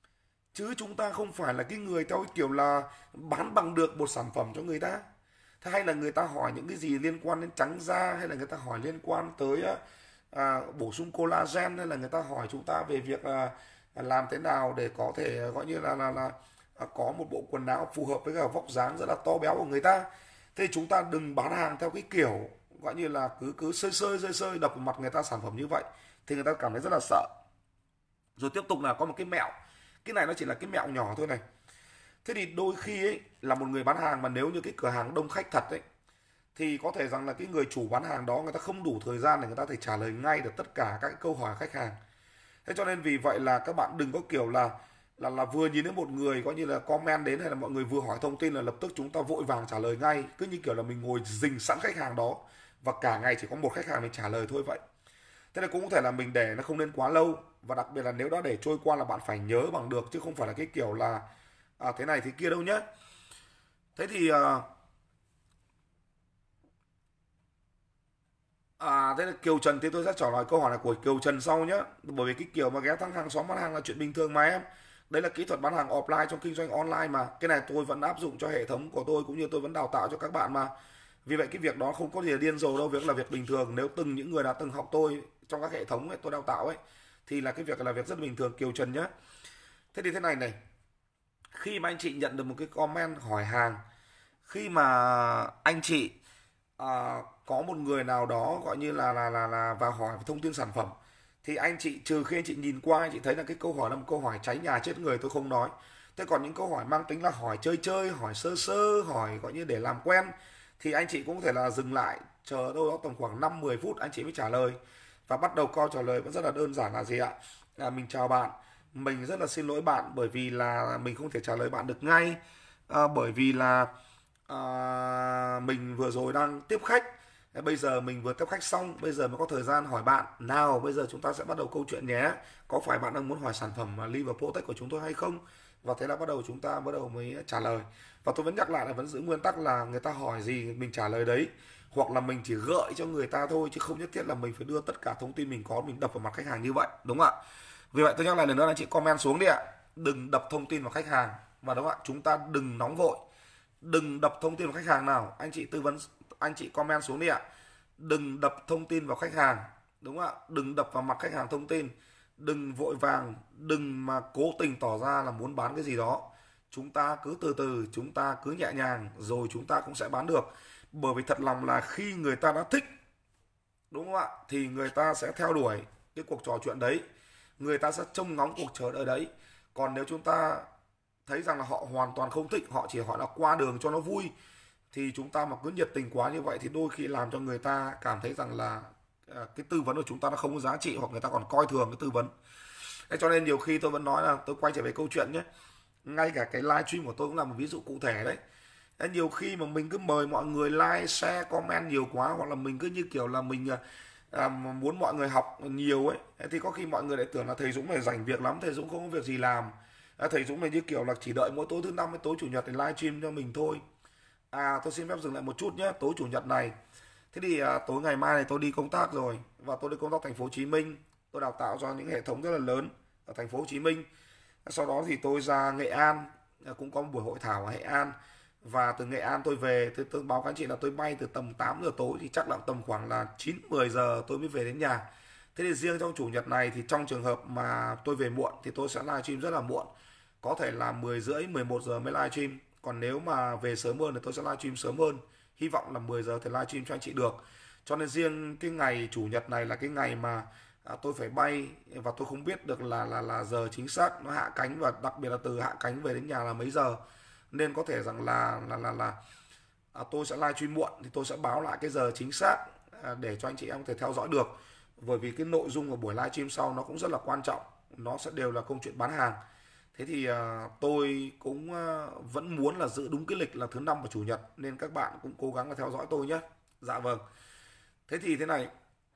chứ chúng ta không phải là cái người theo cái kiểu là bán bằng được một sản phẩm cho người ta. Thế hay là người ta hỏi những cái gì liên quan đến trắng da, hay là người ta hỏi liên quan tới à, bổ sung collagen, hay là người ta hỏi chúng ta về việc à, làm thế nào để có thể gọi như là là, là à, có một bộ quần áo phù hợp với cả vóc dáng rất là to béo của người ta. Thế chúng ta đừng bán hàng theo cái kiểu gọi như là cứ cứ sơi sơi sơi sơi đập vào mặt người ta sản phẩm như vậy, thì người ta cảm thấy rất là sợ. Rồi tiếp tục là có một cái mẹo, cái này nó chỉ là cái mẹo nhỏ thôi này. Thế thì đôi khi ấy là một người bán hàng mà nếu như cái cửa hàng đông khách thật ấy, thì có thể rằng là cái người chủ bán hàng đó người ta không đủ thời gian để người ta thể trả lời ngay được tất cả các câu hỏi khách hàng. Thế cho nên vì vậy là các bạn đừng có kiểu là là là vừa nhìn thấy một người coi như là comment đến, hay là mọi người vừa hỏi thông tin là lập tức chúng ta vội vàng trả lời ngay, cứ như kiểu là mình ngồi rình sẵn khách hàng đó và cả ngày chỉ có một khách hàng mình trả lời thôi vậy. Thế nên cũng có thể là mình để nó không nên quá lâu, và đặc biệt là nếu đã để trôi qua là bạn phải nhớ bằng được, chứ không phải là cái kiểu là à, thế này thế kia đâu nhé. Thế thì à, à thế là Kiều Trần, thì tôi sẽ trả lời câu hỏi này của Kiều Trần sau nhé, bởi vì cái kiểu mà ghé thăm hàng xóm bán hàng là chuyện bình thường mà em. Đấy là kỹ thuật bán hàng offline trong kinh doanh online mà, cái này tôi vẫn áp dụng cho hệ thống của tôi, cũng như tôi vẫn đào tạo cho các bạn mà. Vì vậy cái việc đó không có gì là điên rồ đâu, việc là việc bình thường. Nếu từng những người đã từng học tôi trong các hệ thống ấy, tôi đào tạo ấy, thì là cái việc là việc rất bình thường Kiều Trần nhé. Thế thì thế này này, khi mà anh chị nhận được một cái comment hỏi hàng, khi mà anh chị à, có một người nào đó gọi như là là là là và hỏi thông tin sản phẩm, thì anh chị trừ khi anh chị nhìn qua anh chị thấy là cái câu hỏi là một câu hỏi cháy nhà chết người, tôi không nói. Thế còn những câu hỏi mang tính là hỏi chơi chơi, hỏi sơ sơ, hỏi gọi như để làm quen, thì anh chị cũng có thể là dừng lại, chờ đâu đó tầm khoảng năm mười phút anh chị mới trả lời. Và bắt đầu câu trả lời vẫn rất là đơn giản là gì ạ? À, mình chào bạn, mình rất là xin lỗi bạn bởi vì là mình không thể trả lời bạn được ngay, à, bởi vì là à, mình vừa rồi đang tiếp khách. Bây giờ mình vừa tiếp khách xong, bây giờ mới có thời gian hỏi bạn. Nào, bây giờ chúng ta sẽ bắt đầu câu chuyện nhé. Có phải bạn đang muốn hỏi sản phẩm Liver Protect của chúng tôi hay không? Và thế là bắt đầu chúng ta bắt đầu mới trả lời. Và tôi vẫn nhắc lại là vẫn giữ nguyên tắc là người ta hỏi gì mình trả lời đấy. Hoặc là mình chỉ gợi cho người ta thôi, chứ không nhất thiết là mình phải đưa tất cả thông tin mình có mình đập vào mặt khách hàng như vậy, đúng không ạ? Vì vậy tôi nhắc lại lần nữa là anh chị comment xuống đi ạ. Đừng đập thông tin vào khách hàng. Và đúng không ạ? Chúng ta đừng nóng vội. Đừng đập thông tin vào khách hàng nào. Anh chị tư vấn, anh chị comment xuống đi ạ. Đừng đập thông tin vào khách hàng. Đúng không ạ? Đừng đập vào mặt khách hàng thông tin. Đừng vội vàng. Đừng mà cố tình tỏ ra là muốn bán cái gì đó. Chúng ta cứ từ từ, chúng ta cứ nhẹ nhàng, rồi chúng ta cũng sẽ bán được. Bởi vì thật lòng là khi người ta đã thích, đúng không ạ, thì người ta sẽ theo đuổi cái cuộc trò chuyện đấy, người ta sẽ trông ngóng cuộc chờ đợi đấy. Còn nếu chúng ta thấy rằng là họ hoàn toàn không thích, họ chỉ hỏi là qua đường cho nó vui, thì chúng ta mà cứ nhiệt tình quá như vậy thì đôi khi làm cho người ta cảm thấy rằng là à, cái tư vấn của chúng ta nó không có giá trị, hoặc người ta còn coi thường cái tư vấn. Thế cho nên nhiều khi tôi vẫn nói là tôi quay trở về câu chuyện nhé, ngay cả cái live stream của tôi cũng là một ví dụ cụ thể đấy. Thế nhiều khi mà mình cứ mời mọi người like, share, comment nhiều quá, hoặc là mình cứ như kiểu là mình à, muốn mọi người học nhiều ấy, thì có khi mọi người lại tưởng là thầy Dũng này rảnh việc lắm, thầy Dũng không có việc gì làm. À, thầy Dũng này như kiểu là chỉ đợi mỗi tối thứ năm với tối chủ nhật thì live stream cho mình thôi. À tôi xin phép dừng lại một chút nhé. Tối chủ nhật này, thế thì à, tối ngày mai này tôi đi công tác rồi, và tôi đi công tác thành phố Hồ Chí Minh. Tôi đào tạo cho những hệ thống rất là lớn ở thành phố Hồ Chí Minh. Sau đó thì tôi ra Nghệ An, à, cũng có một buổi hội thảo ở Nghệ An. Và từ Nghệ An tôi về, tôi, tôi báo các anh chị là tôi bay từ tầm tám giờ tối, thì chắc là tầm khoảng là chín mười giờ tôi mới về đến nhà. Thế thì riêng trong chủ nhật này thì trong trường hợp mà tôi về muộn thì tôi sẽ livestream rất là muộn. Có thể là mười rưỡi, mười một giờ mới livestream. Còn nếu mà về sớm hơn thì tôi sẽ livestream sớm hơn. Hy vọng là mười giờ thì livestream cho anh chị được. Cho nên riêng cái ngày chủ nhật này là cái ngày mà à, tôi phải bay, và tôi không biết được là là là giờ chính xác nó hạ cánh, và đặc biệt là từ hạ cánh về đến nhà là mấy giờ. Nên có thể rằng là là là là à, tôi sẽ livestream muộn, thì tôi sẽ báo lại cái giờ chính xác à, để cho anh chị em có thể theo dõi được. Bởi vì cái nội dung của buổi livestream sau nó cũng rất là quan trọng, nó sẽ đều là câu chuyện bán hàng. Thế thì à, tôi cũng à, vẫn muốn là giữ đúng cái lịch là thứ năm và chủ nhật, nên các bạn cũng cố gắng là theo dõi tôi nhé. Dạ vâng. Thế thì thế này,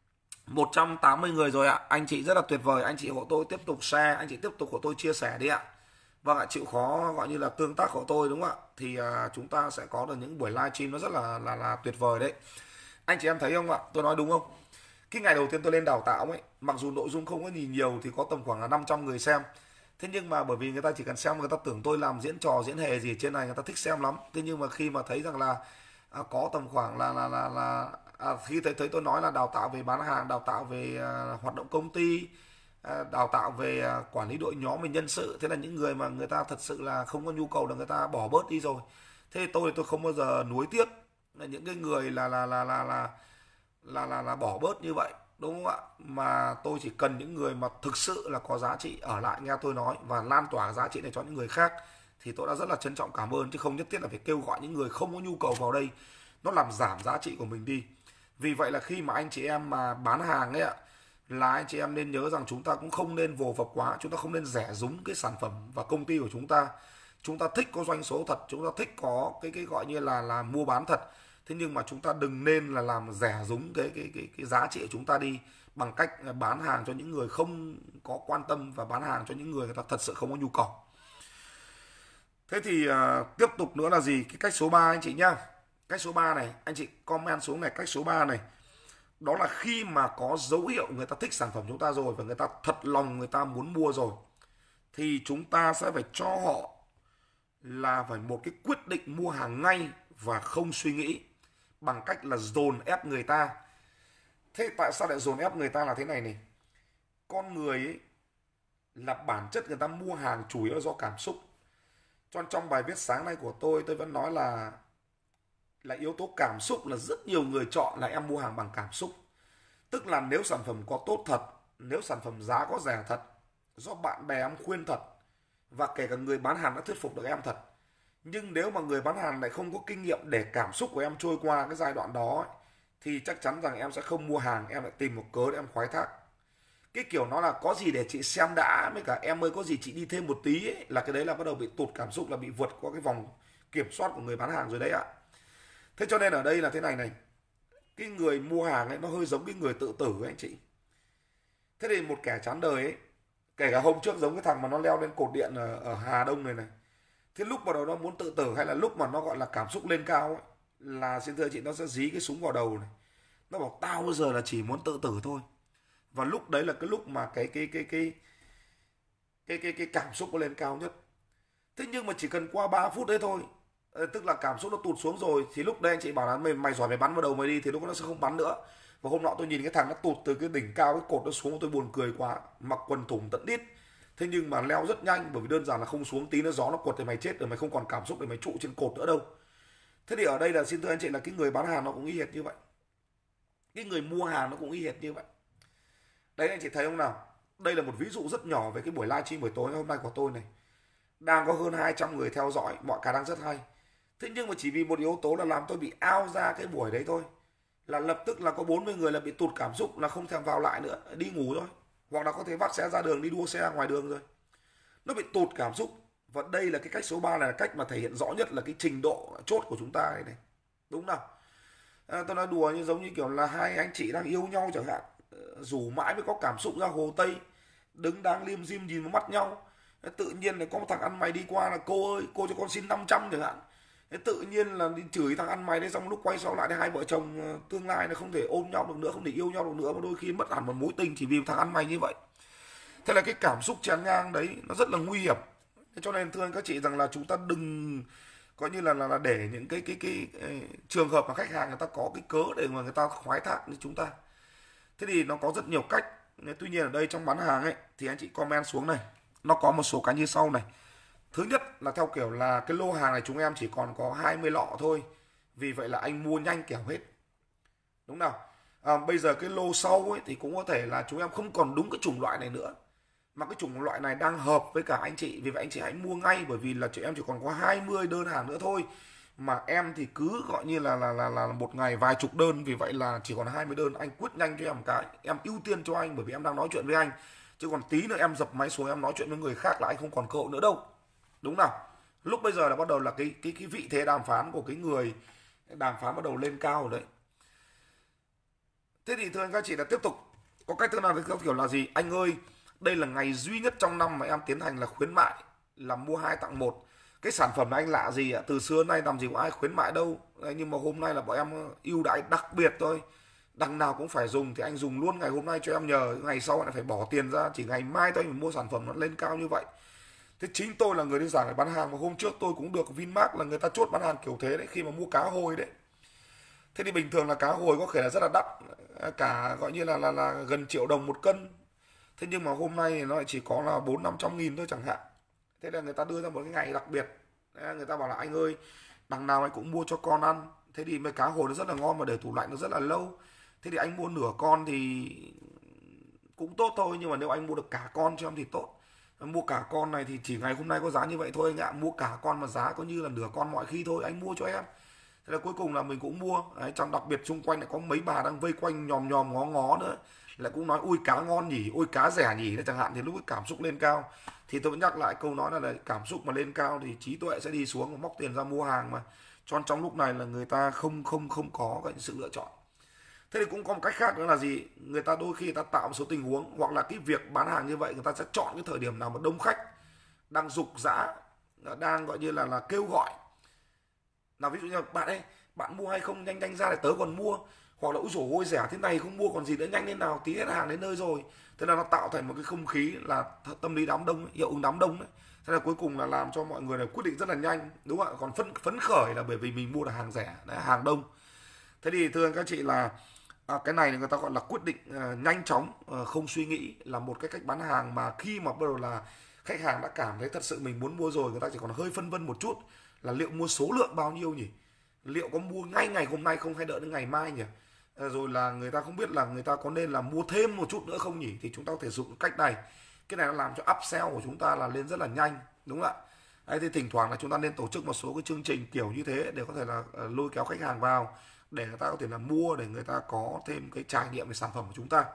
một trăm tám mươi người rồi ạ. Anh chị rất là tuyệt vời, anh chị hộ tôi tiếp tục share, anh chị tiếp tục hộ tôi chia sẻ đi ạ. Vâng ạ, chịu khó gọi như là tương tác của tôi đúng không ạ? Thì à, chúng ta sẽ có được những buổi livestream nó rất là là là tuyệt vời đấy. Anh chị em thấy không ạ? Tôi nói đúng không? Cái ngày đầu tiên tôi lên đào tạo ấy, mặc dù nội dung không có gì nhiều thì có tầm khoảng là năm trăm người xem. Thế nhưng mà bởi vì người ta chỉ cần xem, người ta tưởng tôi làm diễn trò diễn hề gì ở trên này, người ta thích xem lắm. Thế nhưng mà khi mà thấy rằng là à, có tầm khoảng là là là, là à, khi thấy thấy tôi nói là đào tạo về bán hàng, đào tạo về à, hoạt động công ty, à, đào tạo về à, quản lý đội nhóm về nhân sự, thế là những người mà người ta thật sự là không có nhu cầu là người ta bỏ bớt đi rồi. Thế tôi tôi không bao giờ nuối tiếc là những cái người là là là là là là là, là bỏ bớt như vậy, đúng không ạ? Mà tôi chỉ cần những người mà thực sự là có giá trị ở lại nghe tôi nói và lan tỏa giá trị này cho những người khác, thì tôi đã rất là trân trọng cảm ơn, chứ không nhất thiết là phải kêu gọi những người không có nhu cầu vào đây, nó làm giảm giá trị của mình đi. Vì vậy là khi mà anh chị em mà bán hàng ấy ạ, là anh chị em nên nhớ rằng chúng ta cũng không nên vồ vập quá, chúng ta không nên rẻ rúng cái sản phẩm và công ty của chúng ta. Chúng ta thích có doanh số thật, chúng ta thích có cái cái gọi như là là mua bán thật. Thế nhưng mà chúng ta đừng nên là làm rẻ rúng cái cái cái cái giá trị của chúng ta đi bằng cách bán hàng cho những người không có quan tâm, và bán hàng cho những người người ta thật sự không có nhu cầu. Thế thì à, tiếp tục nữa là gì? Cái cách số ba anh chị nhá. Cách số ba này, anh chị comment xuống này, cách số ba này. Đó là khi mà có dấu hiệu người ta thích sản phẩm chúng ta rồi, và người ta thật lòng người ta muốn mua rồi, thì chúng ta sẽ phải cho họ là phải một cái quyết định mua hàng ngay và không suy nghĩ, bằng cách là dồn ép người ta. Thế tại sao lại dồn ép người ta là thế này này? Con người ấy là bản chất người ta mua hàng chủ yếu là do cảm xúc. Cho nên trong bài viết sáng nay của tôi, tôi vẫn nói là là yếu tố cảm xúc là rất nhiều người chọn là em mua hàng bằng cảm xúc. Tức là nếu sản phẩm có tốt thật, nếu sản phẩm giá có rẻ thật, do bạn bè em khuyên thật, và kể cả người bán hàng đã thuyết phục được em thật. Nhưng nếu mà người bán hàng lại không có kinh nghiệm để cảm xúc của em trôi qua cái giai đoạn đó ấy, thì chắc chắn rằng em sẽ không mua hàng, em lại tìm một cớ để em khoái thác. Cái kiểu nó là có gì để chị xem đã, với cả em ơi có gì chị đi thêm một tí ấy, là cái đấy là bắt đầu bị tụt cảm xúc, là bị vượt qua cái vòng kiểm soát của người bán hàng rồi đấy ạ. Thế cho nên ở đây là thế này này, cái người mua hàng ấy nó hơi giống cái người tự tử ấy anh chị. Thế thì một kẻ chán đời ấy, kể cả hôm trước giống cái thằng mà nó leo lên cột điện ở, ở Hà Đông này này, thế lúc bắt đầu nó muốn tự tử, hay là lúc mà nó gọi là cảm xúc lên cao ấy, là xin thưa chị, nó sẽ dí cái súng vào đầu này, nó bảo tao bây giờ là chỉ muốn tự tử thôi. Và lúc đấy là cái lúc mà cái cái cái cái cái cái cái cảm xúc nó lên cao nhất. Thế nhưng mà chỉ cần qua ba phút đấy thôi, tức là cảm xúc nó tụt xuống rồi, thì lúc đây anh chị bảo là mày mày giỏi mày bắn vào đầu mày đi, thì lúc đó nó sẽ không bắn nữa. Và hôm nọ tôi nhìn cái thằng nó tụt từ cái đỉnh cao cái cột nó xuống, tôi buồn cười quá, mặc quần thủng tận đít. Thế nhưng mà leo rất nhanh, bởi vì đơn giản là không xuống tí nữa gió nó quật thì mày chết rồi, mày không còn cảm xúc để mày trụ trên cột nữa đâu. Thế thì ở đây là xin thưa anh chị là cái người bán hàng nó cũng y hệt như vậy, cái người mua hàng nó cũng y hệt như vậy. Đấy anh chị thấy không nào? Đây là một ví dụ rất nhỏ về cái buổi livestream buổi tối hôm nay của tôi này. Đang có hơn hai trăm người theo dõi, mọi cái đang rất hay. Thế nhưng mà chỉ vì một yếu tố là làm tôi bị out ra cái buổi đấy thôi, là lập tức là có bốn mươi người là bị tụt cảm xúc, là không thèm vào lại nữa, đi ngủ thôi. Hoặc là có thể vác xe ra đường đi đua xe ngoài đường rồi. Nó bị tụt cảm xúc. Và đây là cái cách số ba này, là cách mà thể hiện rõ nhất là cái trình độ chốt của chúng ta này này. Đúng nào? À, tôi nói đùa như giống như kiểu là hai anh chị đang yêu nhau chẳng hạn, rủ mãi mới có cảm xúc ra Hồ Tây, đứng đang liêm diêm nhìn vào mắt nhau, Tự nhiên là có một thằng ăn mày đi qua là cô ơi cô cho con xin năm trăm chẳng hạn. Thế tự nhiên là đi chửi thằng ăn mày đấy, xong lúc quay sau lại thì hai vợ chồng ờ, tương lai là không thể ôm nhau được nữa, không thể yêu nhau được nữa, mà đôi khi mất hẳn một mối tình chỉ vì thằng ăn mày như vậy. Thế là cái cảm xúc chán ngang đấy nó rất là nguy hiểm. Thế cho nên thưa anh các chị rằng là chúng ta đừng coi như là là, là để những cái cái, cái cái trường hợp mà khách hàng người ta có cái cớ để mà người ta khoái thác như chúng ta. Thế thì nó có rất nhiều cách. Tuy nhiên ở đây trong bán hàng ấy thì anh chị comment xuống này, nó có một số cái như sau này. Thứ nhất là theo kiểu là cái lô hàng này chúng em chỉ còn có hai mươi lọ thôi, vì vậy là anh mua nhanh kẻo hết, đúng nào? À, bây giờ cái lô sau ấy thì cũng có thể là chúng em không còn đúng cái chủng loại này nữa, mà cái chủng loại này đang hợp với cả anh chị, vì vậy anh chị hãy mua ngay, bởi vì là chị em chỉ còn có hai mươi đơn hàng nữa thôi, mà em thì cứ gọi như là là là là một ngày vài chục đơn, vì vậy là chỉ còn hai mươi đơn, anh quyết nhanh cho em một cái, em ưu tiên cho anh bởi vì em đang nói chuyện với anh, chứ còn tí nữa em dập máy xuống em nói chuyện với người khác là anh không còn cơ hội nữa đâu, đúng nào? Lúc bây giờ là bắt đầu là cái cái cái vị thế đàm phán của cái người đàm phán bắt đầu lên cao rồi đấy. Thế thì thưa anh các chị là tiếp tục có cách thứ nào theo kiểu là gì? Anh ơi, đây là ngày duy nhất trong năm mà em tiến hành là khuyến mại là mua hai tặng một. Cái sản phẩm này anh lạ gì ạ? Từ xưa đến nay làm gì có ai khuyến mại đâu. Đấy, nhưng mà hôm nay là bọn em ưu đãi đặc biệt thôi. Đằng nào cũng phải dùng thì anh dùng luôn ngày hôm nay cho em nhờ. Ngày sau anh phải bỏ tiền ra. Chỉ ngày mai thôi anh phải mua sản phẩm nó lên cao như vậy. Thế chính tôi là người đi giảng để bán hàng. Mà hôm trước tôi cũng được Vinmart là người ta chốt bán hàng kiểu thế đấy. Khi mà mua cá hồi đấy. Thế thì bình thường là cá hồi có thể là rất là đắt. Cả gọi như là, là, là gần triệu đồng một cân. Thế nhưng mà hôm nay nó lại chỉ có là bốn năm trăm nghìn thôi chẳng hạn. Thế là người ta đưa ra một cái ngày đặc biệt. Đấy, người ta bảo là anh ơi, đằng nào anh cũng mua cho con ăn. Thế thì mấy cá hồi nó rất là ngon mà để tủ lạnh nó rất là lâu. Thế thì anh mua nửa con thì cũng tốt thôi, nhưng mà nếu anh mua được cả con cho em thì tốt. Mua cả con này thì chỉ ngày hôm nay có giá như vậy thôi anh ạ. Mua cả con mà giá có như là nửa con mọi khi thôi, anh mua cho em. Thế là cuối cùng là mình cũng mua. Đấy, trong đặc biệt xung quanh lại có mấy bà đang vây quanh nhòm nhòm ngó ngó nữa, lại cũng nói ui cá ngon nhỉ, ui cá rẻ nhỉ, chẳng hạn. Thì lúc ấy cảm xúc lên cao. Thì tôi vẫn nhắc lại câu nói là, là cảm xúc mà lên cao thì trí tuệ sẽ đi xuống và móc tiền ra mua hàng mà. Cho trong lúc này là người ta không không không có cái sự lựa chọn. Thế thì cũng có một cách khác nữa là gì? Người ta đôi khi người ta tạo một số tình huống, hoặc là cái việc bán hàng như vậy người ta sẽ chọn cái thời điểm nào mà đông khách, đang dục dã, đang gọi như là là kêu gọi. Nào ví dụ như là bạn ơi, bạn mua hay không, nhanh nhanh ra để tớ còn mua. Hoặc là úi dồi ôi rẻ thế này không mua còn gì nữa, nhanh lên nào tí hết hàng đến nơi rồi. Thế là nó tạo thành một cái không khí là tâm lý đám đông ấy, hiệu ứng đám đông đấy. Thế là cuối cùng là làm cho mọi người là quyết định rất là nhanh, đúng không ạ? Còn phấn phấn khởi là bởi vì mình mua là hàng rẻ, đấy, hàng đông. Thế thì thưa các chị là à, cái này người ta gọi là quyết định à, nhanh chóng, à, không suy nghĩ, là một cái cách bán hàng mà khi mà bắt đầu là khách hàng đã cảm thấy thật sự mình muốn mua rồi, người ta chỉ còn hơi phân vân một chút là liệu mua số lượng bao nhiêu nhỉ, liệu có mua ngay ngày hôm nay không hay đợi đến ngày mai nhỉ, à, rồi là người ta không biết là người ta có nên là mua thêm một chút nữa không nhỉ. Thì chúng ta có thể dùng cách này. Cái này nó làm cho upsell của chúng ta là lên rất là nhanh, đúng không ạ? Đấy, thì thỉnh thoảng là chúng ta nên tổ chức một số cái chương trình kiểu như thế để có thể là uh, lôi kéo khách hàng vào, để người ta có thể là mua, để người ta có thêm cái trải nghiệm về sản phẩm của chúng ta.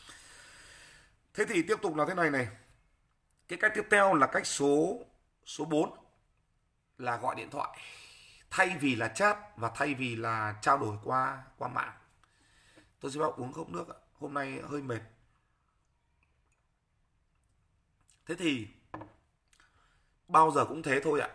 Thế thì tiếp tục là thế này này. Cái cách tiếp theo là cách số số bốn là gọi điện thoại. Thay vì là chat và thay vì là trao đổi qua qua mạng. Tôi sẽ bảo uống cốc nước ạ. Hôm nay hơi mệt. Thế thì bao giờ cũng thế thôi ạ.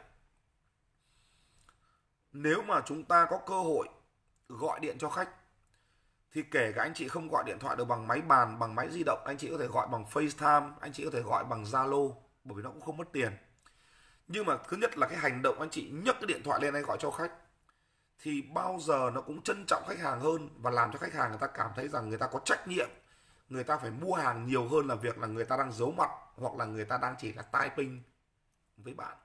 Nếu mà chúng ta có cơ hội gọi điện cho khách thì kể cả anh chị không gọi điện thoại được bằng máy bàn, bằng máy di động, anh chị có thể gọi bằng FaceTime, anh chị có thể gọi bằng Zalo, bởi vì nó cũng không mất tiền. Nhưng mà thứ nhất là cái hành động anh chị nhấc cái điện thoại lên anh gọi cho khách thì bao giờ nó cũng trân trọng khách hàng hơn, và làm cho khách hàng người ta cảm thấy rằng người ta có trách nhiệm, người ta phải mua hàng nhiều hơn là việc là người ta đang giấu mặt hoặc là người ta đang chỉ là typing với bạn.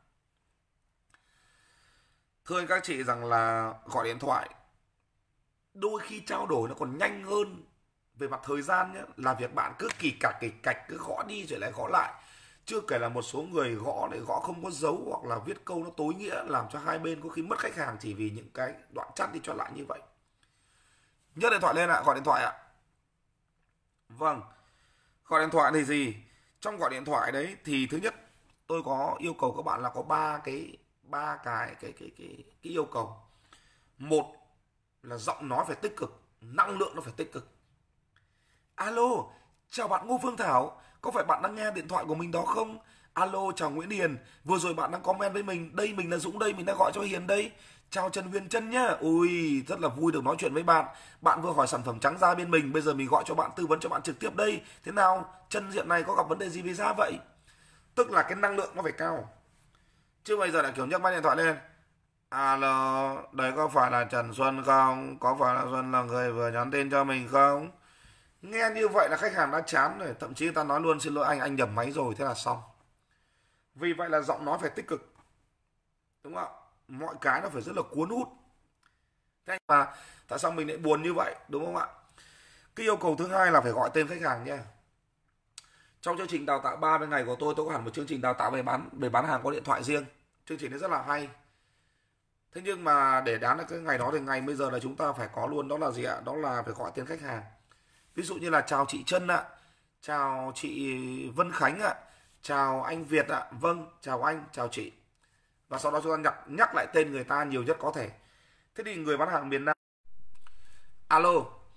Thưa anh các chị rằng là gọi điện thoại đôi khi trao đổi nó còn nhanh hơn về mặt thời gian nhé, là việc bạn cứ kỳ cạch kỳ cạch cứ gõ đi rồi lại gõ lại. Chưa kể là một số người gõ để gõ không có dấu, hoặc là viết câu nó tối nghĩa, làm cho hai bên có khi mất khách hàng chỉ vì những cái đoạn chat đi cho lại như vậy. Nhấc điện thoại lên ạ, gọi điện thoại ạ. Vâng, gọi điện thoại thì gì? Trong gọi điện thoại đấy thì thứ nhất tôi có yêu cầu các bạn là có ba cái ba cái cái cái cái cái yêu cầu. Một là giọng nói phải tích cực, năng lượng nó phải tích cực. Alo, chào bạn Ngô Phương Thảo, có phải bạn đang nghe điện thoại của mình đó không? Alo, chào Nguyễn Hiền, vừa rồi bạn đang comment với mình, đây mình là Dũng đây, mình đang gọi cho Hiền đây. Chào Trần Huyền Trân nhá. Ui, rất là vui được nói chuyện với bạn. Bạn vừa hỏi sản phẩm trắng da bên mình, bây giờ mình gọi cho bạn tư vấn cho bạn trực tiếp đây. Thế nào, chân diện này có gặp vấn đề gì với da vậy? Tức là cái năng lượng nó phải cao. Chứ bây giờ lại kiểu nhấc máy điện thoại lên. Alo, đấy có phải là Trần Xuân không? Có phải là Xuân là người vừa nhắn tin cho mình không? Nghe như vậy là khách hàng đã chán rồi, thậm chí người ta nói luôn xin lỗi anh, anh nhầm máy rồi, thế là xong. Vì vậy là giọng nói phải tích cực, đúng không ạ? Mọi cái nó phải rất là cuốn hút. Thế mà tại sao mình lại buồn như vậy, đúng không ạ? Cái yêu cầu thứ hai là phải gọi tên khách hàng nha. Trong chương trình đào tạo ba mươi ngày của tôi, tôi có hẳn một chương trình đào tạo về bán về bán hàng qua điện thoại riêng. Chương trình đấy rất là hay. Thế nhưng mà để đáng được cái ngày đó thì ngày bây giờ là chúng ta phải có luôn, đó là gì ạ? Đó là phải gọi tên khách hàng. Ví dụ như là chào chị Trân ạ, chào chị Vân Khánh ạ, chào anh Việt ạ, vâng, chào anh, chào chị. Và sau đó chúng ta nhắc, nhắc lại tên người ta nhiều nhất có thể. Thế thì người bán hàng miền Nam. Alo,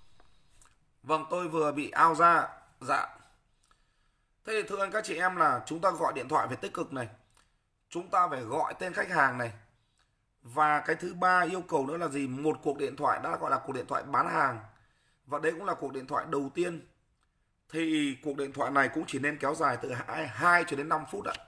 vâng tôi vừa bị out ra. Dạ. Thế thì thưa anh các chị em là chúng ta gọi điện thoại phải tích cực này. Chúng ta phải gọi tên khách hàng này. Và cái thứ ba yêu cầu nữa là gì? Một cuộc điện thoại đã gọi là cuộc điện thoại bán hàng. Và đấy cũng là cuộc điện thoại đầu tiên. Thì cuộc điện thoại này cũng chỉ nên kéo dài từ hai cho đến năm phút ạ.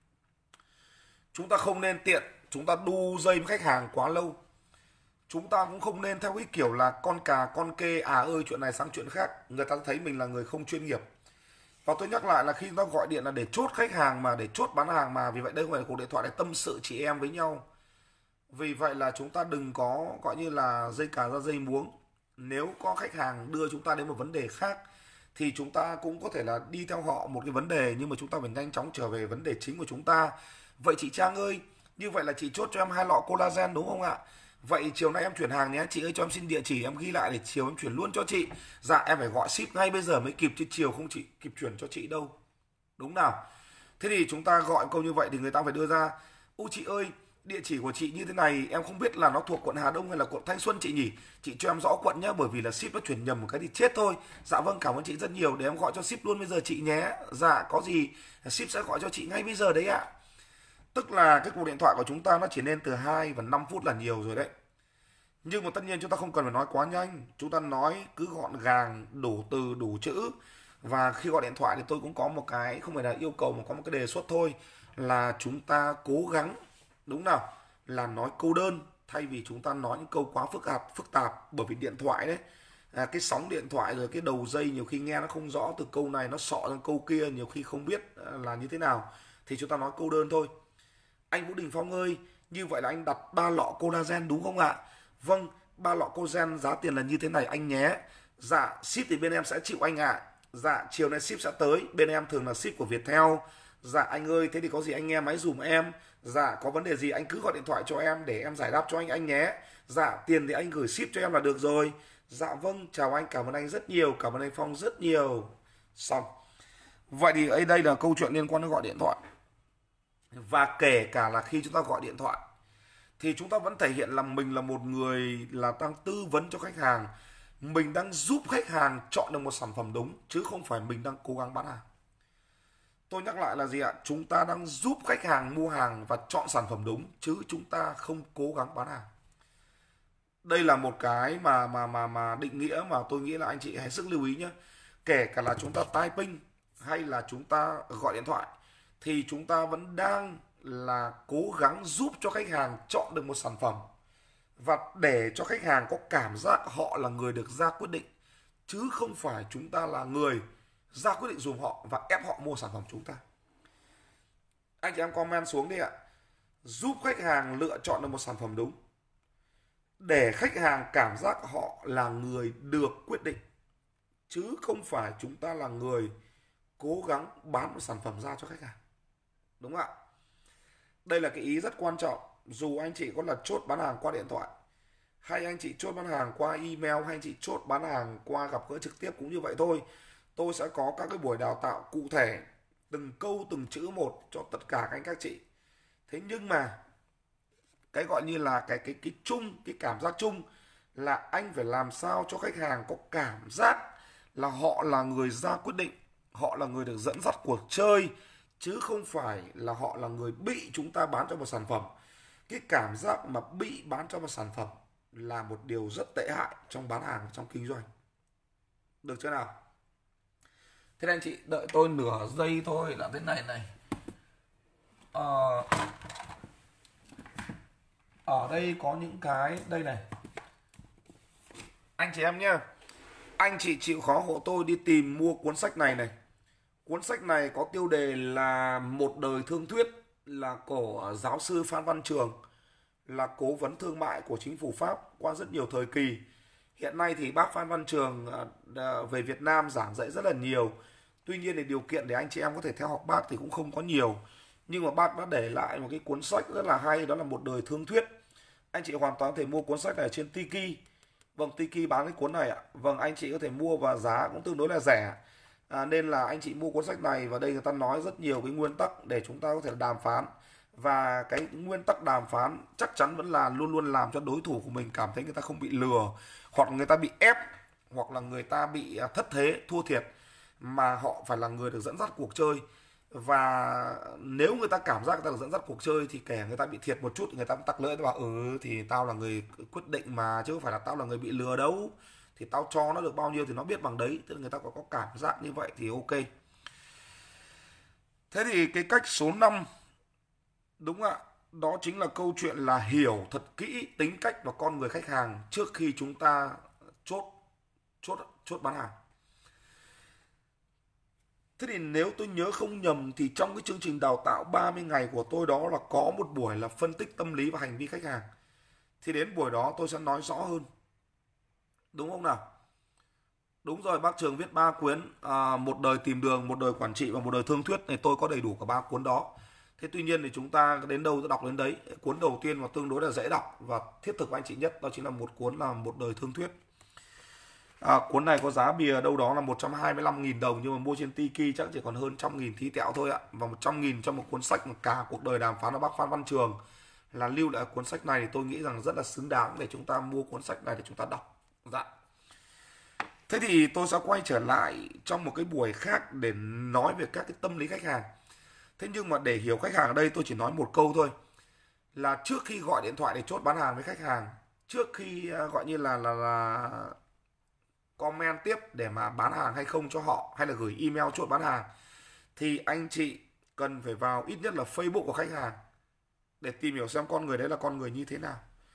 Chúng ta không nên tiện, chúng ta đu dây với khách hàng quá lâu. Chúng ta cũng không nên theo cái kiểu là con cà con kê, à ơi chuyện này sang chuyện khác. Người ta thấy mình là người không chuyên nghiệp. Và tôi nhắc lại là khi chúng ta gọi điện là để chốt khách hàng mà, để chốt bán hàng mà. Vì vậy đây không phải là cuộc điện thoại để tâm sự chị em với nhau. Vì vậy là chúng ta đừng có gọi như là dây cà ra dây muống. Nếu có khách hàng đưa chúng ta đến một vấn đề khác thì chúng ta cũng có thể là đi theo họ một cái vấn đề, nhưng mà chúng ta phải nhanh chóng trở về vấn đề chính của chúng ta. Vậy chị Trang ơi, như vậy là chị chốt cho em hai lọ collagen đúng không ạ? Vậy chiều nay em chuyển hàng nhé, chị ơi cho em xin địa chỉ em ghi lại để chiều em chuyển luôn cho chị. Dạ em phải gọi ship ngay bây giờ mới kịp, chứ chiều không chị kịp chuyển cho chị đâu. Đúng nào? Thế thì chúng ta gọi câu như vậy thì người ta phải đưa ra: "Ô chị ơi, địa chỉ của chị như thế này, em không biết là nó thuộc quận Hà Đông hay là quận Thanh Xuân chị nhỉ? Chị cho em rõ quận nhé, bởi vì là ship nó chuyển nhầm một cái thì chết thôi." Dạ vâng, cảm ơn chị rất nhiều, để em gọi cho ship luôn bây giờ chị nhé. Dạ có gì ship sẽ gọi cho chị ngay bây giờ đấy ạ. Tức là cái cuộc điện thoại của chúng ta nó chỉ nên từ hai và năm phút là nhiều rồi đấy. Nhưng mà tất nhiên chúng ta không cần phải nói quá nhanh, chúng ta nói cứ gọn gàng, đủ từ, đủ chữ. Và khi gọi điện thoại thì tôi cũng có một cái, không phải là yêu cầu mà có một cái đề xuất thôi, là chúng ta cố gắng, đúng nào, là nói câu đơn thay vì chúng ta nói những câu quá phức tạp, phức tạp bởi vì điện thoại đấy. À, cái sóng điện thoại rồi cái đầu dây nhiều khi nghe nó không rõ, từ câu này nó sọ sang câu kia, nhiều khi không biết là như thế nào, thì chúng ta nói câu đơn thôi. Anh Vũ Đình Phong ơi, như vậy là anh đặt ba lọ collagen đúng không ạ? Vâng, ba lọ collagen giá tiền là như thế này anh nhé. Dạ, ship thì bên em sẽ chịu anh ạ. À. Dạ, chiều nay ship sẽ tới, bên em thường là ship của Viettel. Dạ anh ơi, thế thì có gì anh nghe máy dùm em. Dạ, có vấn đề gì anh cứ gọi điện thoại cho em để em giải đáp cho anh anh nhé. Dạ, tiền thì anh gửi ship cho em là được rồi. Dạ vâng, chào anh, cảm ơn anh rất nhiều, cảm ơn anh Phong rất nhiều. Xong. Vậy thì ở đây là câu chuyện liên quan đến gọi điện thoại. Và kể cả là khi chúng ta gọi điện thoại thì chúng ta vẫn thể hiện là mình là một người là đang tư vấn cho khách hàng, mình đang giúp khách hàng chọn được một sản phẩm đúng, chứ không phải mình đang cố gắng bán hàng. Tôi nhắc lại là gì ạ? Chúng ta đang giúp khách hàng mua hàng và chọn sản phẩm đúng, chứ chúng ta không cố gắng bán hàng. Đây là một cái mà mà mà mà định nghĩa mà tôi nghĩ là anh chị hãy sức lưu ý nhé. Kể cả là chúng ta typing hay là chúng ta gọi điện thoại thì chúng ta vẫn đang là cố gắng giúp cho khách hàng chọn được một sản phẩm và để cho khách hàng có cảm giác họ là người được ra quyết định, chứ không phải chúng ta là người ra quyết định dùm họ và ép họ mua sản phẩm chúng ta. Anh chị em comment xuống đi ạ. Giúp khách hàng lựa chọn được một sản phẩm đúng, để khách hàng cảm giác họ là người được quyết định, chứ không phải chúng ta là người cố gắng bán một sản phẩm ra cho khách hàng. Đúng không ạ? Đây là cái ý rất quan trọng. Dù anh chị có là chốt bán hàng qua điện thoại, hay anh chị chốt bán hàng qua email, hay anh chị chốt bán hàng qua gặp gỡ trực tiếp cũng như vậy thôi. Tôi sẽ có các cái buổi đào tạo cụ thể từng câu từng chữ một cho tất cả các anh các chị. Thế nhưng mà cái gọi như là cái cái cái chung, cái cảm giác chung là anh phải làm sao cho khách hàng có cảm giác là họ là người ra quyết định, họ là người được dẫn dắt cuộc chơi, chứ không phải là họ là người bị chúng ta bán cho một sản phẩm. Cái cảm giác mà bị bán cho một sản phẩm là một điều rất tệ hại trong bán hàng, trong kinh doanh. Được chưa nào? Thế nên anh chị đợi tôi nửa giây thôi là thế này này. Ờ, ở đây có những cái đây này. Anh chị em nhé, anh chị chịu khó hộ tôi đi tìm mua cuốn sách này này. Cuốn sách này có tiêu đề là Một đời thương thuyết, là của giáo sư Phan Văn Trường, là cố vấn thương mại của chính phủ Pháp qua rất nhiều thời kỳ. Hiện nay thì bác Phan Văn Trường về Việt Nam giảng dạy rất là nhiều. Tuy nhiên thì điều kiện để anh chị em có thể theo học bác thì cũng không có nhiều. Nhưng mà bác đã để lại một cái cuốn sách rất là hay, đó là Một đời thương thuyết. Anh chị hoàn toàn có thể mua cuốn sách này trên Tiki. Vâng, Tiki bán cái cuốn này ạ. Vâng, anh chị có thể mua và giá cũng tương đối là rẻ. À, nên là anh chị mua cuốn sách này, và đây người ta nói rất nhiều cái nguyên tắc để chúng ta có thể đàm phán. Và cái nguyên tắc đàm phán chắc chắn vẫn là luôn luôn làm cho đối thủ của mình cảm thấy người ta không bị lừa, hoặc người ta bị ép, hoặc là người ta bị thất thế, thua thiệt, mà họ phải là người được dẫn dắt cuộc chơi. Và nếu người ta cảm giác người ta được dẫn dắt cuộc chơi thì kẻ người ta bị thiệt một chút, người ta cũng tặc lưỡi, ta bảo ừ thì tao là người quyết định mà, chứ không phải là tao là người bị lừa đâu, thì tao cho nó được bao nhiêu thì nó biết bằng đấy. Tức là người ta có, có cảm giác như vậy thì ok. Thế thì cái cách số năm, đúng ạ, đó chính là câu chuyện là hiểu thật kỹ tính cách và con người khách hàng trước khi chúng ta chốt chốt chốt bán hàng. Thế thì nếu tôi nhớ không nhầm thì trong cái chương trình đào tạo ba mươi ngày của tôi đó là có một buổi là phân tích tâm lý và hành vi khách hàng. Thì đến buổi đó tôi sẽ nói rõ hơn. Đúng không nào? Đúng rồi, bác Trường viết ba cuốn, à, Một đời tìm đường, Một đời quản trị và Một đời thương thuyết này, tôi có đầy đủ cả ba cuốn đó. Thế tuy nhiên thì chúng ta đến đâu sẽ đọc đến đấy. Cuốn đầu tiên và tương đối là dễ đọc và thiết thực của anh chị nhất đó chính là một cuốn là Một đời thương thuyết. À, cuốn này có giá bìa đâu đó là một trăm hai mươi lăm nghìn đồng, nhưng mà mua trên Tiki chắc chỉ còn hơn trăm nghìn tí tẹo thôi ạ. Và một trăm nghìn cho một cuốn sách mà cả cuộc đời đàm phán của bác Phan Văn Trường là lưu lại cuốn sách này, thì tôi nghĩ rằng rất là xứng đáng để chúng ta mua cuốn sách này để chúng ta đọc. Dạ. Thế thì tôi sẽ quay trở lại trong một cái buổi khác để nói về các cái tâm lý khách hàng. Thế nhưng mà để hiểu khách hàng ở đây tôi chỉ nói một câu thôi, là trước khi gọi điện thoại để chốt bán hàng với khách hàng, trước khi gọi như là là, là comment tiếp để mà bán hàng hay không cho họ, hay là gửi email chốt bán hàng, thì anh chị cần phải vào ít nhất là Facebook của khách hàng để tìm hiểu xem con người đấy là con người như thế nào,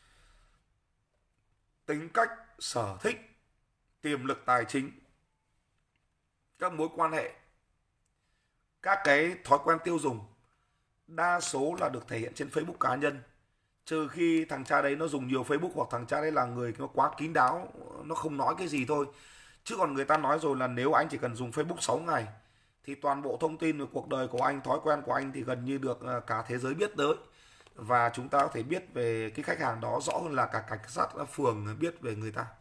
tính cách, sở thích, tiềm lực tài chính, các mối quan hệ, các cái thói quen tiêu dùng. Đa số là được thể hiện trên Facebook cá nhân, trừ khi thằng cha đấy nó dùng nhiều Facebook, hoặc thằng cha đấy là người nó quá kín đáo, nó không nói cái gì thôi. Chứ còn người ta nói rồi là nếu anh chỉ cần dùng Facebook sáu ngày thì toàn bộ thông tin về cuộc đời của anh, thói quen của anh thì gần như được cả thế giới biết tới. Và chúng ta có thể biết về cái khách hàng đó rõ hơn là cả cảnh sát phường biết về người ta.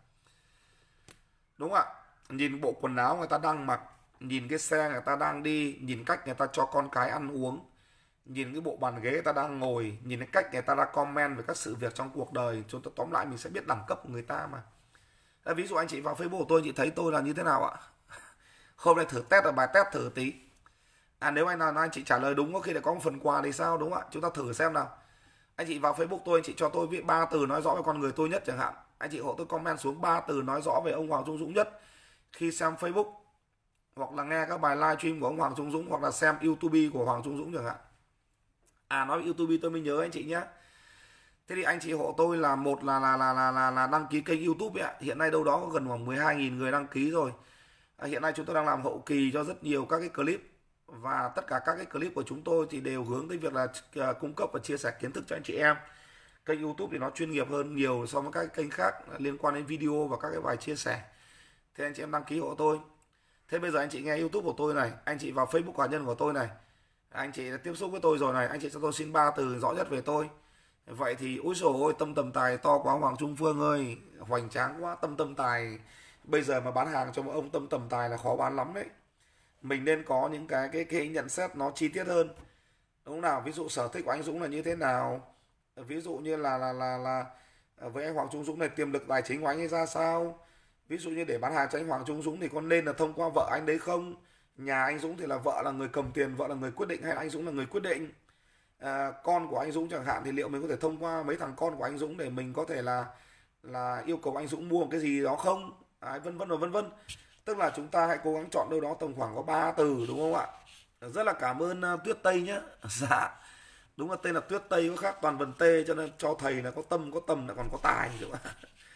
Đúng không ạ? Nhìn bộ quần áo người ta đang mặc, nhìn cái xe người ta đang đi, nhìn cách người ta cho con cái ăn uống, nhìn cái bộ bàn ghế người ta đang ngồi, nhìn cái cách người ta đã comment về các sự việc trong cuộc đời, chúng ta tóm lại mình sẽ biết đẳng cấp của người ta mà. Đã, ví dụ anh chị vào Facebook của tôi, chị thấy tôi là như thế nào ạ? Hôm nay thử test ở bài test thử tí. À, nếu anh nào anh chị trả lời đúng có khi lại có một phần quà thì sao, đúng không ạ? Chúng ta thử xem nào. Anh chị vào Facebook tôi, anh chị cho tôi viết ba từ nói rõ về con người tôi nhất chẳng hạn. Anh chị hộ tôi comment xuống ba từ nói rõ về ông Hoàng Trung Dũng nhất khi xem Facebook, hoặc là nghe các bài live stream của ông Hoàng Trung Dũng, hoặc là xem YouTube của Hoàng Trung Dũng chẳng hạn. À, nói YouTube tôi mới nhớ anh chị nhé. Thế thì anh chị hộ tôi là một là là là là là, là đăng ký kênh YouTube ấy ạ. Hiện nay đâu đó có gần khoảng mười hai nghìn người đăng ký rồi. À, hiện nay chúng tôi đang làm hậu kỳ cho rất nhiều các cái clip, và tất cả các cái clip của chúng tôi thì đều hướng tới việc là uh, cung cấp và chia sẻ kiến thức cho anh chị em. Kênh YouTube thì nó chuyên nghiệp hơn nhiều so với các kênh khác liên quan đến video và các cái bài chia sẻ. Thế anh chị em đăng ký hộ tôi. Thế bây giờ anh chị nghe YouTube của tôi này, anh chị vào Facebook cá nhân của tôi này, anh chị đã tiếp xúc với tôi rồi này, anh chị cho tôi xin ba từ rõ nhất về tôi. Vậy thì ôi dồi ôi, tâm tầm tài to quá Hoàng Trung Phương ơi, hoành tráng quá, tâm tâm tài. Bây giờ mà bán hàng cho một ông tâm tầm tài là khó bán lắm đấy. Mình nên có những cái cái, cái nhận xét nó chi tiết hơn, đúng không nào? Ví dụ sở thích của anh Dũng là như thế nào, ví dụ như là là là là với anh Hoàng Trung Dũng này, tiềm lực tài chính của anh ấy ra sao, ví dụ như để bán hàng cho anh Hoàng Trung Dũng thì có nên là thông qua vợ anh đấy không, Nhà anh Dũng thì là vợ là người cầm tiền, vợ là người quyết định hay là anh Dũng là người quyết định? À, con của anh Dũng chẳng hạn thì liệu mình có thể thông qua mấy thằng con của anh Dũng để mình có thể là là yêu cầu anh Dũng mua một cái gì đó không? Đấy, vân vân và vân vân. Tức là chúng ta hãy cố gắng chọn đâu đó tầm khoảng có ba từ, đúng không ạ? Rất là cảm ơn uh, Tuyết Tây nhé. Dạ. Đúng là tên là Tuyết Tây, có khác toàn vần tê, cho nên cho thầy là có tâm có tầm là còn có tài, đúng không ạ?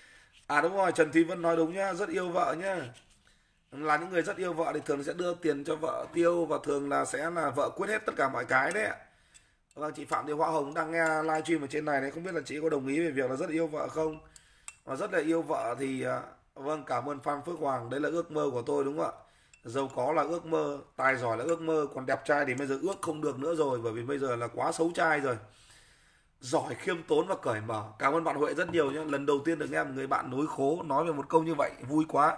À đúng rồi, Trần Thúy Vân nói đúng nhá, rất yêu vợ nhá. Là những người rất yêu vợ thì thường sẽ đưa tiền cho vợ tiêu, và thường là sẽ là vợ quyết hết tất cả mọi cái đấy ạ. Vâng, chị Phạm Thị Hoa Hồng đang nghe livestream ở trên này đấy, không biết là chị có đồng ý về việc là rất yêu vợ không? Và rất là yêu vợ thì à, vâng, cảm ơn Phan Phước Hoàng, đấy là ước mơ của tôi, đúng không ạ? Giàu có là ước mơ, tài giỏi là ước mơ, còn đẹp trai thì bây giờ ước không được nữa rồi, bởi vì bây giờ là quá xấu trai rồi. Giỏi, khiêm tốn và cởi mở. Cảm ơn bạn Huệ rất nhiều nhé. Lần đầu tiên được nghe một người bạn nối khố nói về một câu như vậy, vui quá.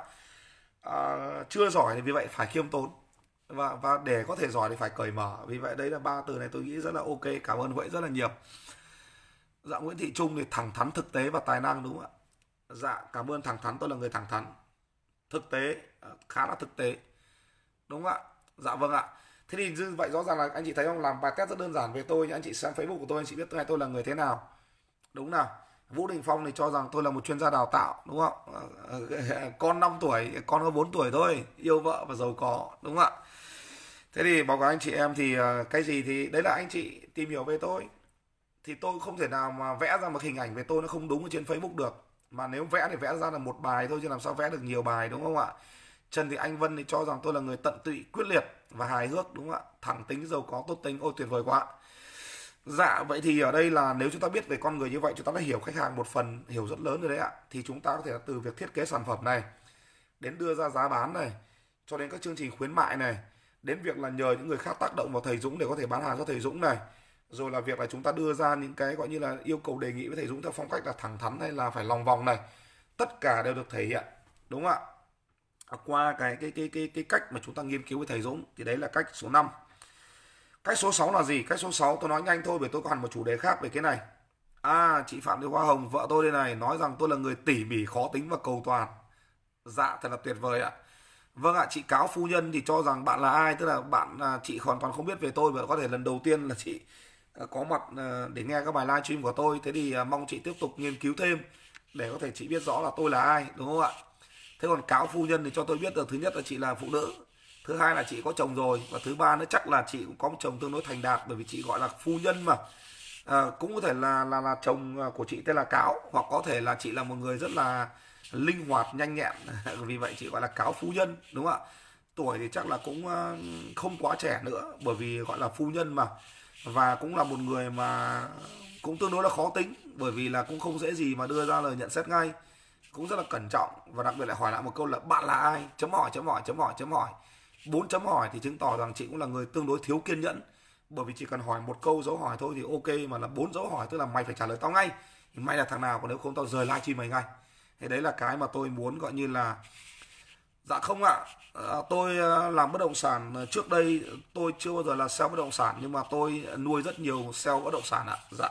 À, chưa giỏi thì vì vậy phải khiêm tốn, và và để có thể giỏi thì phải cởi mở. Vì vậy đấy là ba từ này tôi nghĩ rất là ok. Cảm ơn Huệ rất là nhiều. Dạ, Nguyễn Thị Trung thì thẳng thắn, thực tế và tài năng, đúng không ạ? Dạ, cảm ơn. Thẳng thắn, tôi là người thẳng thắn, thực tế, khá là thực tế, đúng không ạ? Dạ vâng ạ. Thế thì như vậy rõ ràng là anh chị thấy không, làm bài test rất đơn giản về tôi nhé. Anh chị xem Facebook của tôi, anh chị biết tôi tôi là người thế nào, đúng nào? Vũ Đình Phong thì cho rằng tôi là một chuyên gia đào tạo, đúng không? Con năm tuổi, con có bốn tuổi thôi, yêu vợ và giàu có, đúng không ạ? Thế thì báo cáo anh chị em thì ờ, cái gì thì đấy là anh chị tìm hiểu về tôi, thì tôi không thể nào mà vẽ ra một hình ảnh về tôi nó không đúng ở trên Facebook được. Mà nếu vẽ thì vẽ ra là một bài thôi, chứ làm sao vẽ được nhiều bài, đúng không ạ? Trần Thị Anh Vân thì cho rằng tôi là người tận tụy, quyết liệt và hài hước, đúng không ạ? Thẳng tính, giàu có, tốt tính. Ôi tuyệt vời quá. Dạ, vậy thì ở đây là nếu chúng ta biết về con người như vậy, chúng ta đã hiểu khách hàng một phần hiểu rất lớn rồi đấy ạ. Thì chúng ta có thể là từ việc thiết kế sản phẩm này, đến đưa ra giá bán này, cho đến các chương trình khuyến mại này, đến việc là nhờ những người khác tác động vào thầy Dũng để có thể bán hàng cho thầy Dũng này. Rồi là việc là chúng ta đưa ra những cái gọi như là yêu cầu đề nghị với thầy Dũng theo phong cách là thẳng thắn hay là phải lòng vòng này. Tất cả đều được thể hiện, đúng không ạ? Qua cái cái cái cái cái cách mà chúng ta nghiên cứu với thầy Dũng, thì đấy là cách số năm. Cách số sáu là gì? Cách số sáu tôi nói nhanh thôi, bởi tôi còn một chủ đề khác về cái này. À, chị Phạm Thị Hoa Hồng, vợ tôi đây này, nói rằng tôi là người tỉ mỉ, khó tính và cầu toàn. Dạ, thật là tuyệt vời ạ. Vâng ạ, chị Cáo Phu Nhân thì cho rằng bạn là ai? Tức là bạn, à, chị hoàn toàn không biết về tôi, và có thể lần đầu tiên là chị à, có mặt à, để nghe các bài livestream của tôi. Thế thì à, mong chị tiếp tục nghiên cứu thêm để có thể chị biết rõ là tôi là ai, đúng không ạ? Thế còn Cáo Phu Nhân thì cho tôi biết là thứ nhất là chị là phụ nữ, thứ hai là chị có chồng rồi, và thứ ba nữa chắc là chị cũng có một chồng tương đối thành đạt, bởi vì chị gọi là phu nhân mà. À, cũng có thể là là là chồng của chị tên là Cáo, hoặc có thể là chị là một người rất là linh hoạt, nhanh nhẹn, vì vậy chị gọi là Cáo Phu Nhân, đúng không ạ? Tuổi thì chắc là cũng ờ, không quá trẻ nữa, bởi vì gọi là phu nhân mà. Và cũng là một người mà cũng tương đối là khó tính, bởi vì là cũng không dễ gì mà đưa ra lời nhận xét ngay, cũng rất là cẩn trọng, và đặc biệt lại hỏi lại một câu là bạn là ai, chấm hỏi chấm hỏi chấm hỏi chấm hỏi, bốn chấm hỏi, thì chứng tỏ rằng chị cũng là người tương đối thiếu kiên nhẫn, bởi vì chỉ cần hỏi một câu dấu hỏi thôi thì ok, mà là bốn dấu hỏi tức là mày phải trả lời tao ngay, thì mày là thằng nào, còn nếu không tao rời livestream mày ngay. Thế đấy là cái mà tôi muốn gọi như là. Dạ không ạ. À, tôi à, làm bất động sản trước đây, tôi chưa bao giờ là sale bất động sản, nhưng mà tôi nuôi rất nhiều sale bất động sản ạ. Dạ.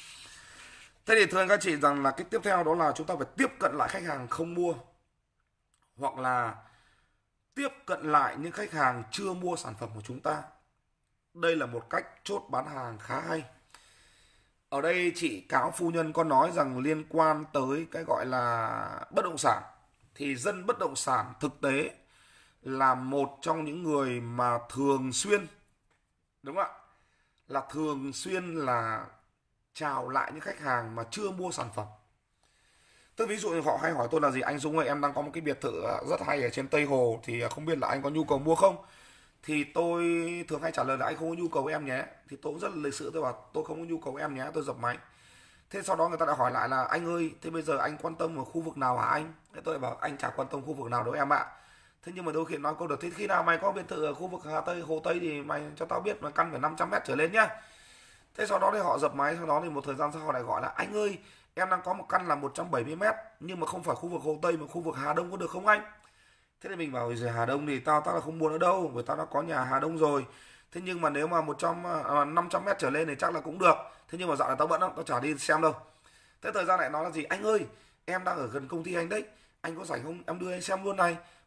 Thế thì thưa anh các chị rằng là cái tiếp theo đó là chúng ta phải tiếp cận lại khách hàng không mua, hoặc là tiếp cận lại những khách hàng chưa mua sản phẩm của chúng ta. Đây là một cách chốt bán hàng khá hay. Ở đây chị Cáo Phu Nhân có nói rằng liên quan tới cái gọi là bất động sản, thì dân bất động sản thực tế là một trong những người mà thường xuyên, đúng không ạ, là thường xuyên là chào lại những khách hàng mà chưa mua sản phẩm. Tức ví dụ như họ hay hỏi tôi là gì, anh Dũng ơi, em đang có một cái biệt thự rất hay ở trên Tây Hồ, thì không biết là anh có nhu cầu mua không? Thì tôi thường hay trả lời là anh không có nhu cầu em nhé. Thì tôi cũng rất là lịch sự, tôi bảo tôi không có nhu cầu em nhé, tôi dập máy. Thế sau đó người ta lại hỏi lại là anh ơi, thế bây giờ anh quan tâm ở khu vực nào hả anh? Thế tôi lại bảo anh chả quan tâm khu vực nào đâu em ạ. Thế nhưng mà đôi khi nói câu được, thế khi nào mày có biệt thự ở khu vực Hà Tây, Hồ Tây thì mày cho tao biết, mà căn phải năm trăm mét trở lên nhá. Thế sau đó thì họ dập máy, sau đó thì một thời gian sau họ lại gọi là anh ơi, em đang có một căn là một trăm bảy mươi mét, nhưng mà không phải khu vực Hồ Tây mà khu vực Hà Đông, có được không anh? Thế thì mình bảo rồi Hà Đông thì tao tao là không mua nữa đâu, bởi tao đã có nhà Hà Đông rồi. Thế nhưng mà nếu mà một trăm à, năm trăm mét trở lên thì chắc là cũng được. Thế nhưng mà dạo này tao bận lắm, tao chả đi xem đâu. Thế thời gian lại nói là gì, anh ơi, em đang ở gần công ty anh đấy, anh có rảnh không, em đưa anh xem luôn này.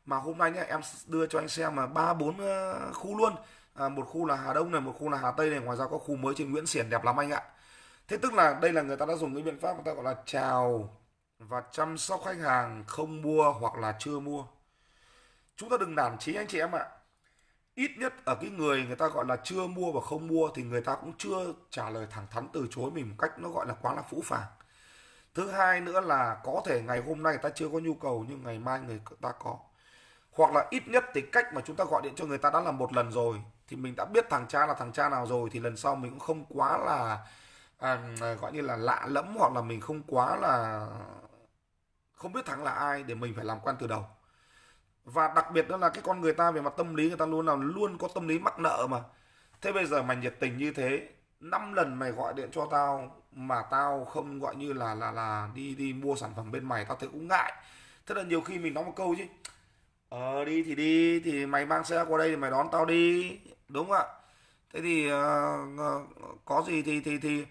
Mà hôm nay nhá, em đưa cho anh xem mà ba bốn ờ, khu luôn. À, một khu là Hà Đông này, một khu là Hà Tây này, ngoài ra có khu mới trên Nguyễn Xiển đẹp lắm anh ạ. Thế tức là đây là người ta đã dùng cái biện pháp người ta gọi là chào và chăm sóc khách hàng không mua hoặc là chưa mua. Chúng ta đừng nản chí anh chị em ạ. Ít nhất ở cái người người ta gọi là chưa mua và không mua thì người ta cũng chưa trả lời thẳng thắn từ chối mình một cách nó gọi là quá là phũ phàng. Thứ hai nữa là có thể ngày hôm nay người ta chưa có nhu cầu nhưng ngày mai người ta có. Hoặc là ít nhất thì cách mà chúng ta gọi điện cho người ta đã là một lần rồi thì mình đã biết thằng cha là thằng cha nào rồi, thì lần sau mình cũng không quá là à, gọi như là lạ lẫm, hoặc là mình không quá là không biết thằng là ai để mình phải làm quen từ đầu. Và đặc biệt đó là cái con người ta về mặt tâm lý, người ta luôn là luôn có tâm lý mắc nợ mà. Thế bây giờ mày nhiệt tình như thế, năm lần mày gọi điện cho tao mà tao không gọi như là là là đi đi mua sản phẩm bên mày, tao thấy cũng ngại. Thế là nhiều khi mình nói một câu chứ, ờ đi thì đi, thì mày mang xe qua đây thì mày đón tao đi, đúng không ạ? Thế thì uh, có gì thì thì thì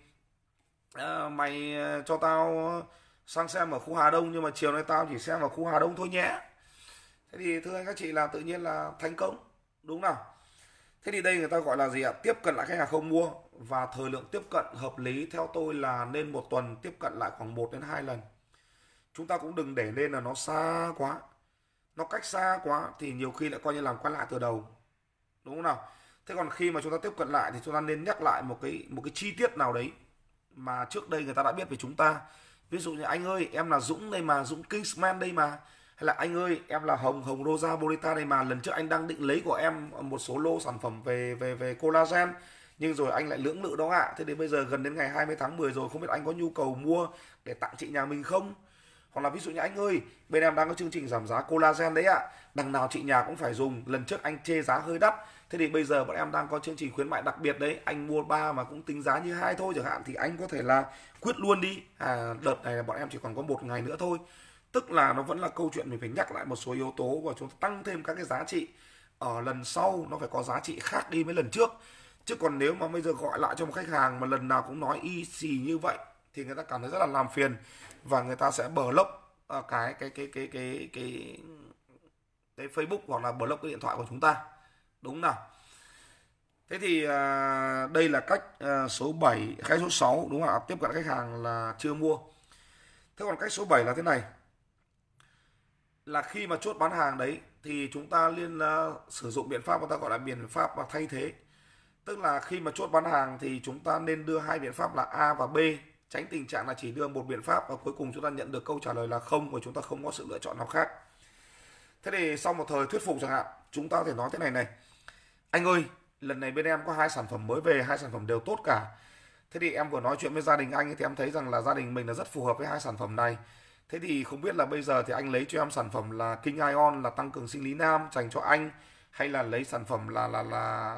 uh, mày cho tao sang xem ở khu Hà Đông, nhưng mà chiều nay tao chỉ xem ở khu Hà Đông thôi nhé. Thế thì thưa anh các chị là tự nhiên là thành công, đúng nào? Thế thì đây người ta gọi là gì ạ? Tiếp cận lại khách hàng không mua, và thời lượng tiếp cận hợp lý theo tôi là nên một tuần tiếp cận lại khoảng một đến hai lần. Chúng ta cũng đừng để lên là nó xa quá. Nó cách xa quá thì nhiều khi lại coi như làm quay lại từ đầu. Đúng không nào? Thế còn khi mà chúng ta tiếp cận lại thì chúng ta nên nhắc lại một cái một cái chi tiết nào đấy mà trước đây người ta đã biết về chúng ta. Ví dụ như anh ơi, em là Dũng đây mà, Dũng Kingsman đây mà. Hay là anh ơi, em là Hồng, Hồng Rosa Bonita đây mà, lần trước anh đang định lấy của em một số lô sản phẩm về về về collagen nhưng rồi anh lại lưỡng lự đó ạ. Thế đến bây giờ gần đến ngày hai mươi tháng mười rồi, không biết anh có nhu cầu mua để tặng chị nhà mình không? Hoặc là ví dụ như anh ơi, bên em đang có chương trình giảm giá collagen đấy ạ, đằng nào chị nhà cũng phải dùng, lần trước anh chê giá hơi đắt, thế thì bây giờ bọn em đang có chương trình khuyến mại đặc biệt đấy, anh mua ba mà cũng tính giá như hai thôi chẳng hạn, thì anh có thể là quyết luôn đi, à, đợt này là bọn em chỉ còn có một ngày nữa thôi. Tức là nó vẫn là câu chuyện mình phải nhắc lại một số yếu tố và chúng ta tăng thêm các cái giá trị, ở lần sau nó phải có giá trị khác đi với lần trước. Chứ còn nếu mà bây giờ gọi lại cho một khách hàng mà lần nào cũng nói y xì như vậy thì người ta cảm thấy rất là làm phiền, và người ta sẽ block uh, cái cái cái cái cái cái cái Facebook hoặc là block cái điện thoại của chúng ta, đúng nào? Thế thì uh, đây là cách uh, số bảy, cách số sáu, đúng không ạ? Tiếp cận khách hàng là chưa mua. Thế còn cách số bảy là thế này, là khi mà chốt bán hàng đấy thì chúng ta liên uh, sử dụng biện pháp người ta gọi là biện pháp thay thế. Tức là khi mà chốt bán hàng thì chúng ta nên đưa hai biện pháp là A và B, tránh tình trạng là chỉ đưa một biện pháp và cuối cùng chúng ta nhận được câu trả lời là không và chúng ta không có sự lựa chọn nào khác. Thế thì sau một thời thuyết phục chẳng hạn, chúng ta có thể nói thế này này: anh ơi, lần này bên em có hai sản phẩm mới về, hai sản phẩm đều tốt cả. Thế thì em vừa nói chuyện với gia đình anh ấy, thì em thấy rằng là gia đình mình là rất phù hợp với hai sản phẩm này. Thế thì không biết là bây giờ thì anh lấy cho em sản phẩm là King Ion là tăng cường sinh lý nam dành cho anh, hay là lấy sản phẩm là là là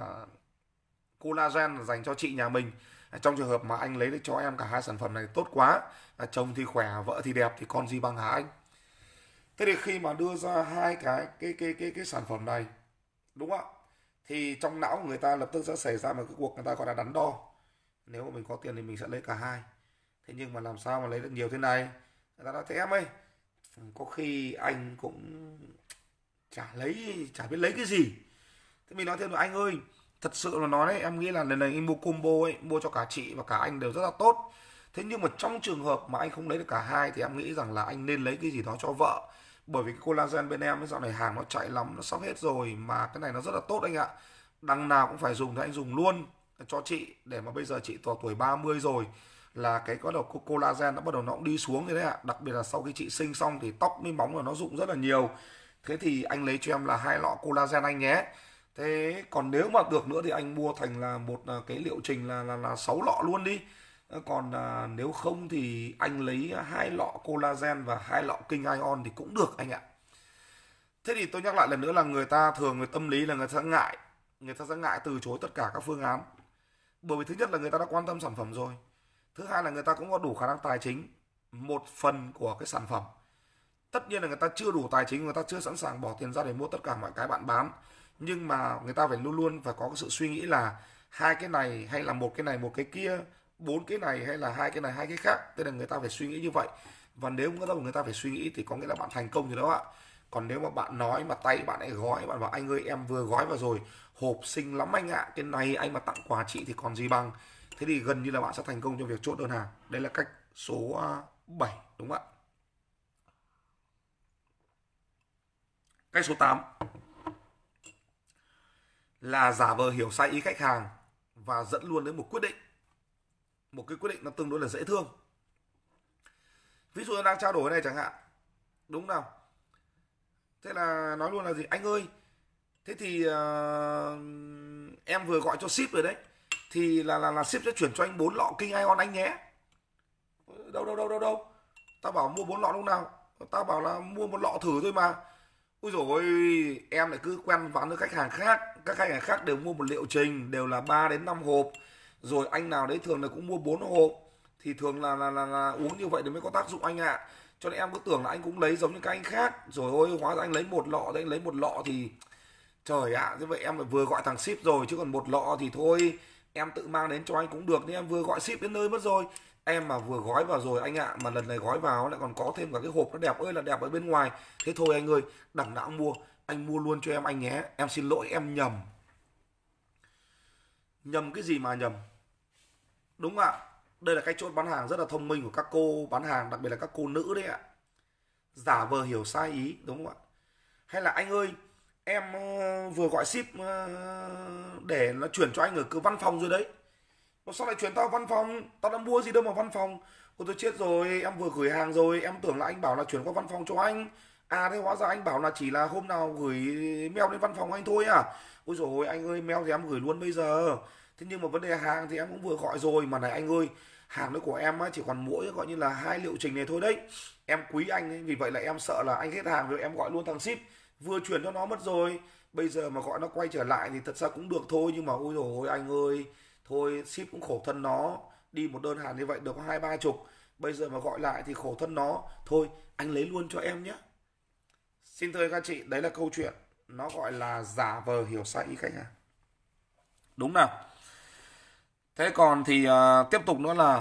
collagen dành cho chị nhà mình. Trong trường hợp mà anh lấy được cho em cả hai sản phẩm này tốt quá, chồng thì khỏe, vợ thì đẹp, thì còn gì bằng hả anh? Thế thì khi mà đưa ra hai cái cái cái cái cái sản phẩm này, đúng không ạ? Thì trong não của người ta lập tức sẽ xảy ra một cái cuộc người ta gọi là đắn đo. Nếu mà mình có tiền thì mình sẽ lấy cả hai. Thế nhưng mà làm sao mà lấy được nhiều thế này? Người ta nói thế em ơi, có khi anh cũng chả lấy, chả biết lấy cái gì. Thế mình nói thêm là anh ơi, thật sự là nói đấy, em nghĩ là lần này anh mua combo ấy, mua cho cả chị và cả anh đều rất là tốt. Thế nhưng mà trong trường hợp mà anh không lấy được cả hai thì em nghĩ rằng là anh nên lấy cái gì đó cho vợ. Bởi vì cái collagen bên em ấy dạo này hàng nó chạy lắm, nó sắp hết rồi, mà cái này nó rất là tốt anh ạ. Đằng nào cũng phải dùng thì anh dùng luôn cho chị, để mà bây giờ chị tuổi tuổi ba mươi rồi, là cái có đầu collagen nó bắt đầu nó cũng đi xuống rồi đấy ạ. Đặc biệt là sau khi chị sinh xong thì tóc với móng là nó rụng rất là nhiều. Thế thì anh lấy cho em là hai lọ collagen anh nhé. Thế còn nếu mà được nữa thì anh mua thành là một cái liệu trình là là là sáu lọ luôn đi. Còn à, nếu không thì anh lấy hai lọ collagen và hai lọ King Ion thì cũng được anh ạ. Thế thì tôi nhắc lại lần nữa là người ta thường người tâm lý là người ta sẽ ngại, người ta sẽ ngại từ chối tất cả các phương án. Bởi vì thứ nhất là người ta đã quan tâm sản phẩm rồi. Thứ hai là người ta cũng có đủ khả năng tài chính, một phần của cái sản phẩm. Tất nhiên là người ta chưa đủ tài chính, người ta chưa sẵn sàng bỏ tiền ra để mua tất cả mọi cái bạn bán. Nhưng mà người ta phải luôn luôn phải có cái sự suy nghĩ là hai cái này hay là một cái này một cái kia, bốn cái này hay là hai cái này hai cái khác. Tức là người ta phải suy nghĩ như vậy. Và nếu người ta người ta phải suy nghĩ thì có nghĩa là bạn thành công rồi đó ạ. Còn nếu mà bạn nói mà tay bạn lại gói, bạn bảo anh ơi em vừa gói vào rồi, hộp xinh lắm anh ạ, cái này anh mà tặng quà chị thì còn gì bằng. Thế thì gần như là bạn sẽ thành công trong việc chốt đơn hàng. Đây là cách số à, bảy, đúng không ạ? Cách số tám là giả vờ hiểu sai ý khách hàng và dẫn luôn đến một quyết định. Một cái quyết định nó tương đối là dễ thương. Ví dụ như đang trao đổi này chẳng hạn, đúng nào? Thế là nói luôn là gì? Anh ơi, thế thì uh, em vừa gọi cho ship rồi đấy. Thì là là là ship sẽ chuyển cho anh bốn lọ King Ion anh nhé. Đâu đâu đâu đâu đâu. Tao bảo mua bốn lọ lúc nào? Tao bảo là mua một lọ thử thôi mà. Ui dồi ôi, em lại cứ quen bán với khách hàng khác. Các khách hàng khác đều mua một liệu trình, đều là ba đến năm hộp. Rồi anh nào đấy thường là cũng mua bốn hộp. Thì thường là, là, là, là uống như vậy thì mới có tác dụng anh ạ. À. Cho nên em cứ tưởng là anh cũng lấy giống như các anh khác. Rồi ôi, hóa ra anh lấy một lọ, anh lấy một lọ thì... Trời ạ, à, như vậy em vừa gọi thằng ship rồi, chứ còn một lọ thì thôi, em tự mang đến cho anh cũng được, nhưng em vừa gọi ship đến nơi mất rồi. Em mà vừa gói vào rồi anh ạ, à, mà lần này gói vào lại còn có thêm cả cái hộp nó đẹp ơi là đẹp ở bên ngoài. Thế thôi anh ơi, đằng nào mua, anh mua luôn cho em anh nhé. Em xin lỗi em nhầm. Nhầm cái gì mà nhầm? Đúng ạ. Đây là cách chốt bán hàng rất là thông minh của các cô bán hàng, đặc biệt là các cô nữ đấy ạ. Giả vờ hiểu sai ý, đúng không ạ? Hay là anh ơi, em vừa gọi ship để nó chuyển cho anh ở cái văn phòng rồi đấy. Mà sao lại chuyển tao văn phòng? Tao đã mua gì đâu mà văn phòng. Ôi tôi chết rồi, em vừa gửi hàng rồi, em tưởng là anh bảo là chuyển qua văn phòng cho anh. À thế hóa ra anh bảo là chỉ là hôm nào gửi mail đến văn phòng anh thôi à. Ôi dồi ôi anh ơi, mail thì em gửi luôn bây giờ. Thế nhưng mà vấn đề hàng thì em cũng vừa gọi rồi. Mà này anh ơi, hàng đấy của em chỉ còn mỗi gọi như là hai liệu trình này thôi đấy. Em quý anh ấy, vì vậy là em sợ là anh hết hàng rồi em gọi luôn thằng ship. Vừa chuyển cho nó mất rồi. Bây giờ mà gọi nó quay trở lại thì thật ra cũng được thôi. Nhưng mà ôi dồi ôi anh ơi, thôi ship cũng khổ thân nó. Đi một đơn hàng như vậy được có hai ba chục. Bây giờ mà gọi lại thì khổ thân nó. Thôi anh lấy luôn cho em nhé. Xin thưa các chị, đấy là câu chuyện. Nó gọi là giả vờ hiểu sai ý khách hàng. Đúng nào? Thế còn thì uh, tiếp tục nữa là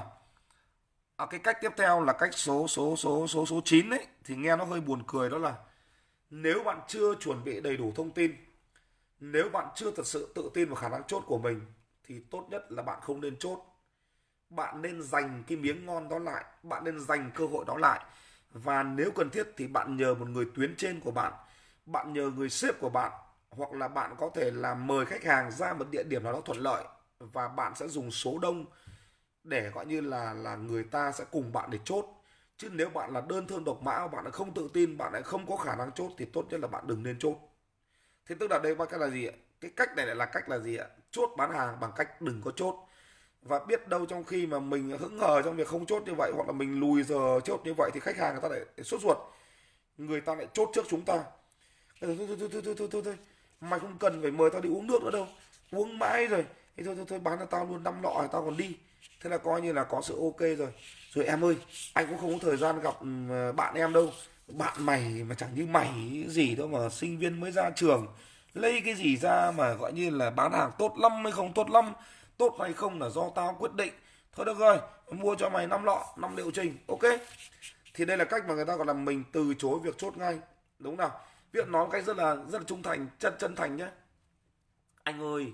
à, cái cách tiếp theo là cách số số số số số chín đấy, thì nghe nó hơi buồn cười, đó là nếu bạn chưa chuẩn bị đầy đủ thông tin, nếu bạn chưa thật sự tự tin vào khả năng chốt của mình thì tốt nhất là bạn không nên chốt. Bạn nên dành cái miếng ngon đó lại, bạn nên dành cơ hội đó lại. Và nếu cần thiết thì bạn nhờ một người tuyến trên của bạn, bạn nhờ người sếp của bạn, hoặc là bạn có thể là mời khách hàng ra một địa điểm nào đó thuận lợi và bạn sẽ dùng số đông để gọi như là là người ta sẽ cùng bạn để chốt. Chứ nếu bạn là đơn thương độc mã, bạn lại không tự tin, bạn lại không có khả năng chốt thì tốt nhất là bạn đừng nên chốt. Thế tức là đây cái là gì ạ? Cái cách này lại là cách là gì ạ? Chốt bán hàng bằng cách đừng có chốt. Và biết đâu trong khi mà mình hững hờ trong việc không chốt như vậy, hoặc là mình lùi giờ chốt như vậy thì khách hàng người ta lại sốt ruột, người ta lại chốt trước chúng ta. Thôi thôi thôi thôi thôi thôi, thôi, thôi. Mày không cần phải mời tao đi uống nước nữa đâu, uống mãi rồi. Thế thôi thôi thôi, bán cho tao luôn năm lọ tao còn đi. Thế là coi như là có sự ok rồi. Rồi em ơi, anh cũng không có thời gian gặp bạn em đâu. Bạn mày mà chẳng như mày gì đâu mà sinh viên mới ra trường, lấy cái gì ra mà gọi như là bán hàng tốt lắm hay không tốt lắm, tốt hay không là do tao quyết định. Thôi được rồi, mua cho mày năm lọ, năm liệu trình, ok. Thì đây là cách mà người ta gọi là mình từ chối việc chốt ngay, đúng nào? Việc nói một cách rất là rất là trung thành, chân chân thành nhé. Anh ơi,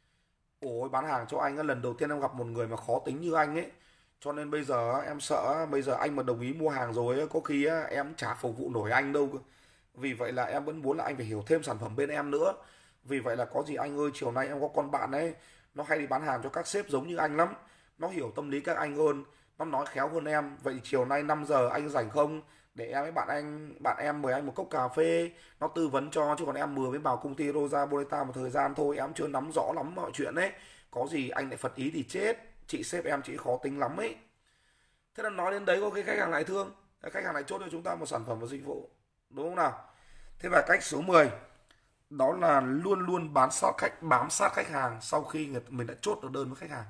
ôi bán hàng cho anh á, lần đầu tiên em gặp một người mà khó tính như anh ấy. Cho nên bây giờ em sợ bây giờ anh mà đồng ý mua hàng rồi có khi em chả phục vụ nổi anh đâu. Vì vậy là em vẫn muốn là anh phải hiểu thêm sản phẩm bên em nữa. Vì vậy là có gì anh ơi, chiều nay em có con bạn ấy, nó hay đi bán hàng cho các sếp giống như anh lắm. Nó hiểu tâm lý các anh hơn, nó nói khéo hơn em. Vậy thì chiều nay năm giờ anh rảnh không? Để em với bạn anh bạn em mời anh một cốc cà phê, nó tư vấn cho. Chứ còn em vừa mới vào công ty Rosa Bonita một thời gian thôi, em chưa nắm rõ lắm mọi chuyện ấy. Có gì anh lại phật ý thì chết. Chị sếp em chị khó tính lắm ấy. Thế là nói đến đấy có cái khách hàng lại thương, khách hàng lại chốt cho chúng ta một sản phẩm và dịch vụ, đúng không nào? Thế và cách số mười, đó là luôn luôn bám sát khách bám sát khách hàng sau khi người, mình đã chốt được đơn với khách hàng.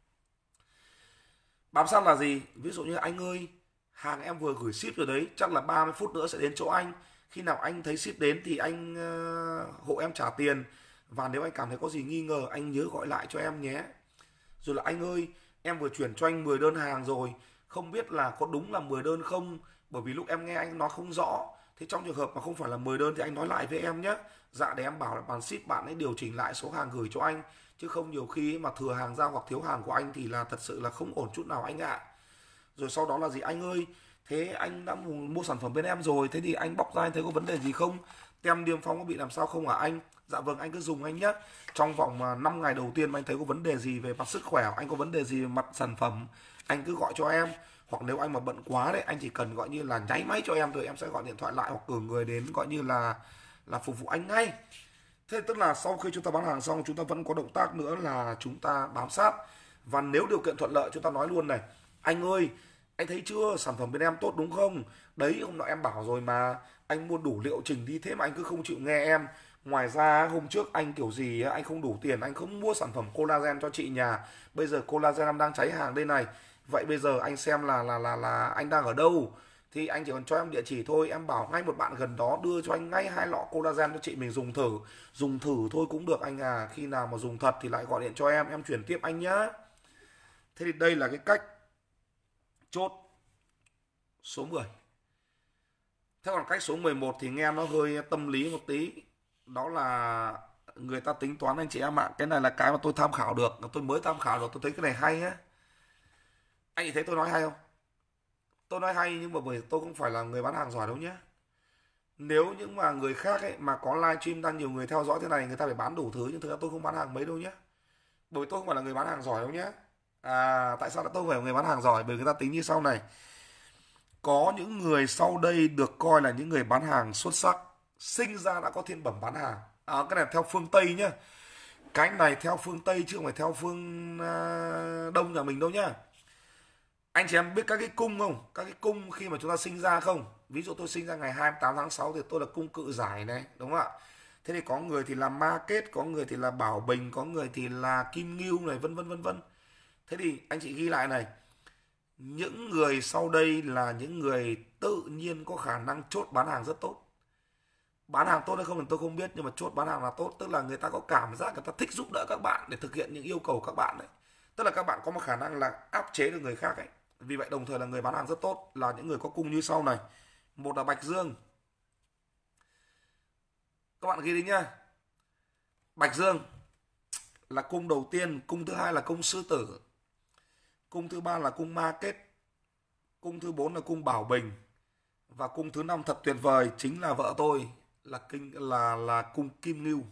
Bám sát là gì? Ví dụ như anh ơi, hàng em vừa gửi ship rồi đấy, chắc là ba mươi phút nữa sẽ đến chỗ anh. Khi nào anh thấy ship đến thì anh uh, hộ em trả tiền. Và nếu anh cảm thấy có gì nghi ngờ, anh nhớ gọi lại cho em nhé. Rồi là anh ơi, em vừa chuyển cho anh mười đơn hàng rồi, không biết là có đúng là mười đơn không? Bởi vì lúc em nghe anh nói không rõ. Thế trong trường hợp mà không phải là mười đơn thì anh nói lại với em nhé. Dạ, để em bảo là bạn ship bạn ấy điều chỉnh lại số hàng gửi cho anh. Chứ không nhiều khi mà thừa hàng ra hoặc thiếu hàng của anh thì là thật sự là không ổn chút nào anh ạ. Rồi sau đó là gì anh ơi, thế anh đã mua sản phẩm bên em rồi, thế thì anh bóc ra anh thấy có vấn đề gì không? Tem niêm phong có bị làm sao không hả anh? Dạ vâng, anh cứ dùng anh nhé. Trong vòng à, năm ngày đầu tiên mà anh thấy có vấn đề gì về mặt sức khỏe, anh có vấn đề gì về mặt sản phẩm, anh cứ gọi cho em. Hoặc nếu anh mà bận quá đấy, anh chỉ cần gọi như là nháy máy cho em thôi, em sẽ gọi điện thoại lại hoặc cử người đến gọi như là là phục vụ anh ngay. Thế tức là sau khi chúng ta bán hàng xong, chúng ta vẫn có động tác nữa là chúng ta bám sát. Và nếu điều kiện thuận lợi, chúng ta nói luôn này: anh ơi, anh thấy chưa, sản phẩm bên em tốt đúng không? Đấy, hôm nọ em bảo rồi mà, anh mua đủ liệu trình đi, thế mà anh cứ không chịu nghe em. Ngoài ra hôm trước anh kiểu gì anh không đủ tiền, anh không mua sản phẩm collagen cho chị nhà. Bây giờ collagen em đang cháy hàng đây này. Vậy bây giờ anh xem là là là là anh đang ở đâu? Thì anh chỉ cần cho em địa chỉ thôi, em bảo ngay một bạn gần đó đưa cho anh ngay hai lọ collagen cho chị mình dùng thử. Dùng thử thôi cũng được anh à, khi nào mà dùng thật thì lại gọi điện cho em, em chuyển tiếp anh nhá. Thế thì đây là cái cách chốt số mười. Thế còn cách số mười một thì nghe nó hơi tâm lý một tí. Đó là người ta tính toán anh chị em ạ. Cái này là cái mà tôi tham khảo được, tôi mới tham khảo được, tôi thấy cái này hay á. Anh chị thấy tôi nói hay không? Tôi nói hay nhưng mà bởi tôi không phải là người bán hàng giỏi đâu nhé. Nếu những mà người khác ấy mà có livestream đang nhiều người theo dõi thế này, người ta phải bán đủ thứ, nhưng thực ra tôi không bán hàng mấy đâu nhé. Bởi vì tôi không phải là người bán hàng giỏi đâu nhé. À, tại sao lại tôi phải là người bán hàng giỏi? Bởi người ta tính như sau này: có những người sau đây được coi là những người bán hàng xuất sắc, sinh ra đã có thiên bẩm bán hàng. À, cái này theo phương Tây nhá. Cái này theo phương Tây chứ không phải theo phương à, Đông nhà mình đâu nhá. Anh chị em biết các cái cung không? Các cái cung khi mà chúng ta sinh ra không? Ví dụ tôi sinh ra ngày hai mươi tám tháng sáu thì tôi là cung Cự Giải này, đúng không ạ? Thế thì có người thì là Ma Kết, có người thì là Bảo Bình, có người thì là Kim Ngưu này, vân vân vân vân. Thế thì anh chị ghi lại này: những người sau đây là những người tự nhiên có khả năng chốt bán hàng rất tốt. Bán hàng tốt hay không thì tôi không biết, nhưng mà chốt bán hàng là tốt. Tức là người ta có cảm giác người ta thích giúp đỡ các bạn để thực hiện những yêu cầu các bạn đấy. Tức là các bạn có một khả năng là áp chế được người khác ấy. Vì vậy đồng thời là người bán hàng rất tốt là những người có cung như sau này. Một là Bạch Dương. Các bạn ghi đi nhá. Bạch Dương là cung đầu tiên, cung thứ hai là cung Sư Tử, cung thứ ba là cung Ma Kết, cung thứ bốn là cung Bảo Bình, và cung thứ năm thật tuyệt vời chính là vợ tôi, là kinh là là cung Kim Ngưu.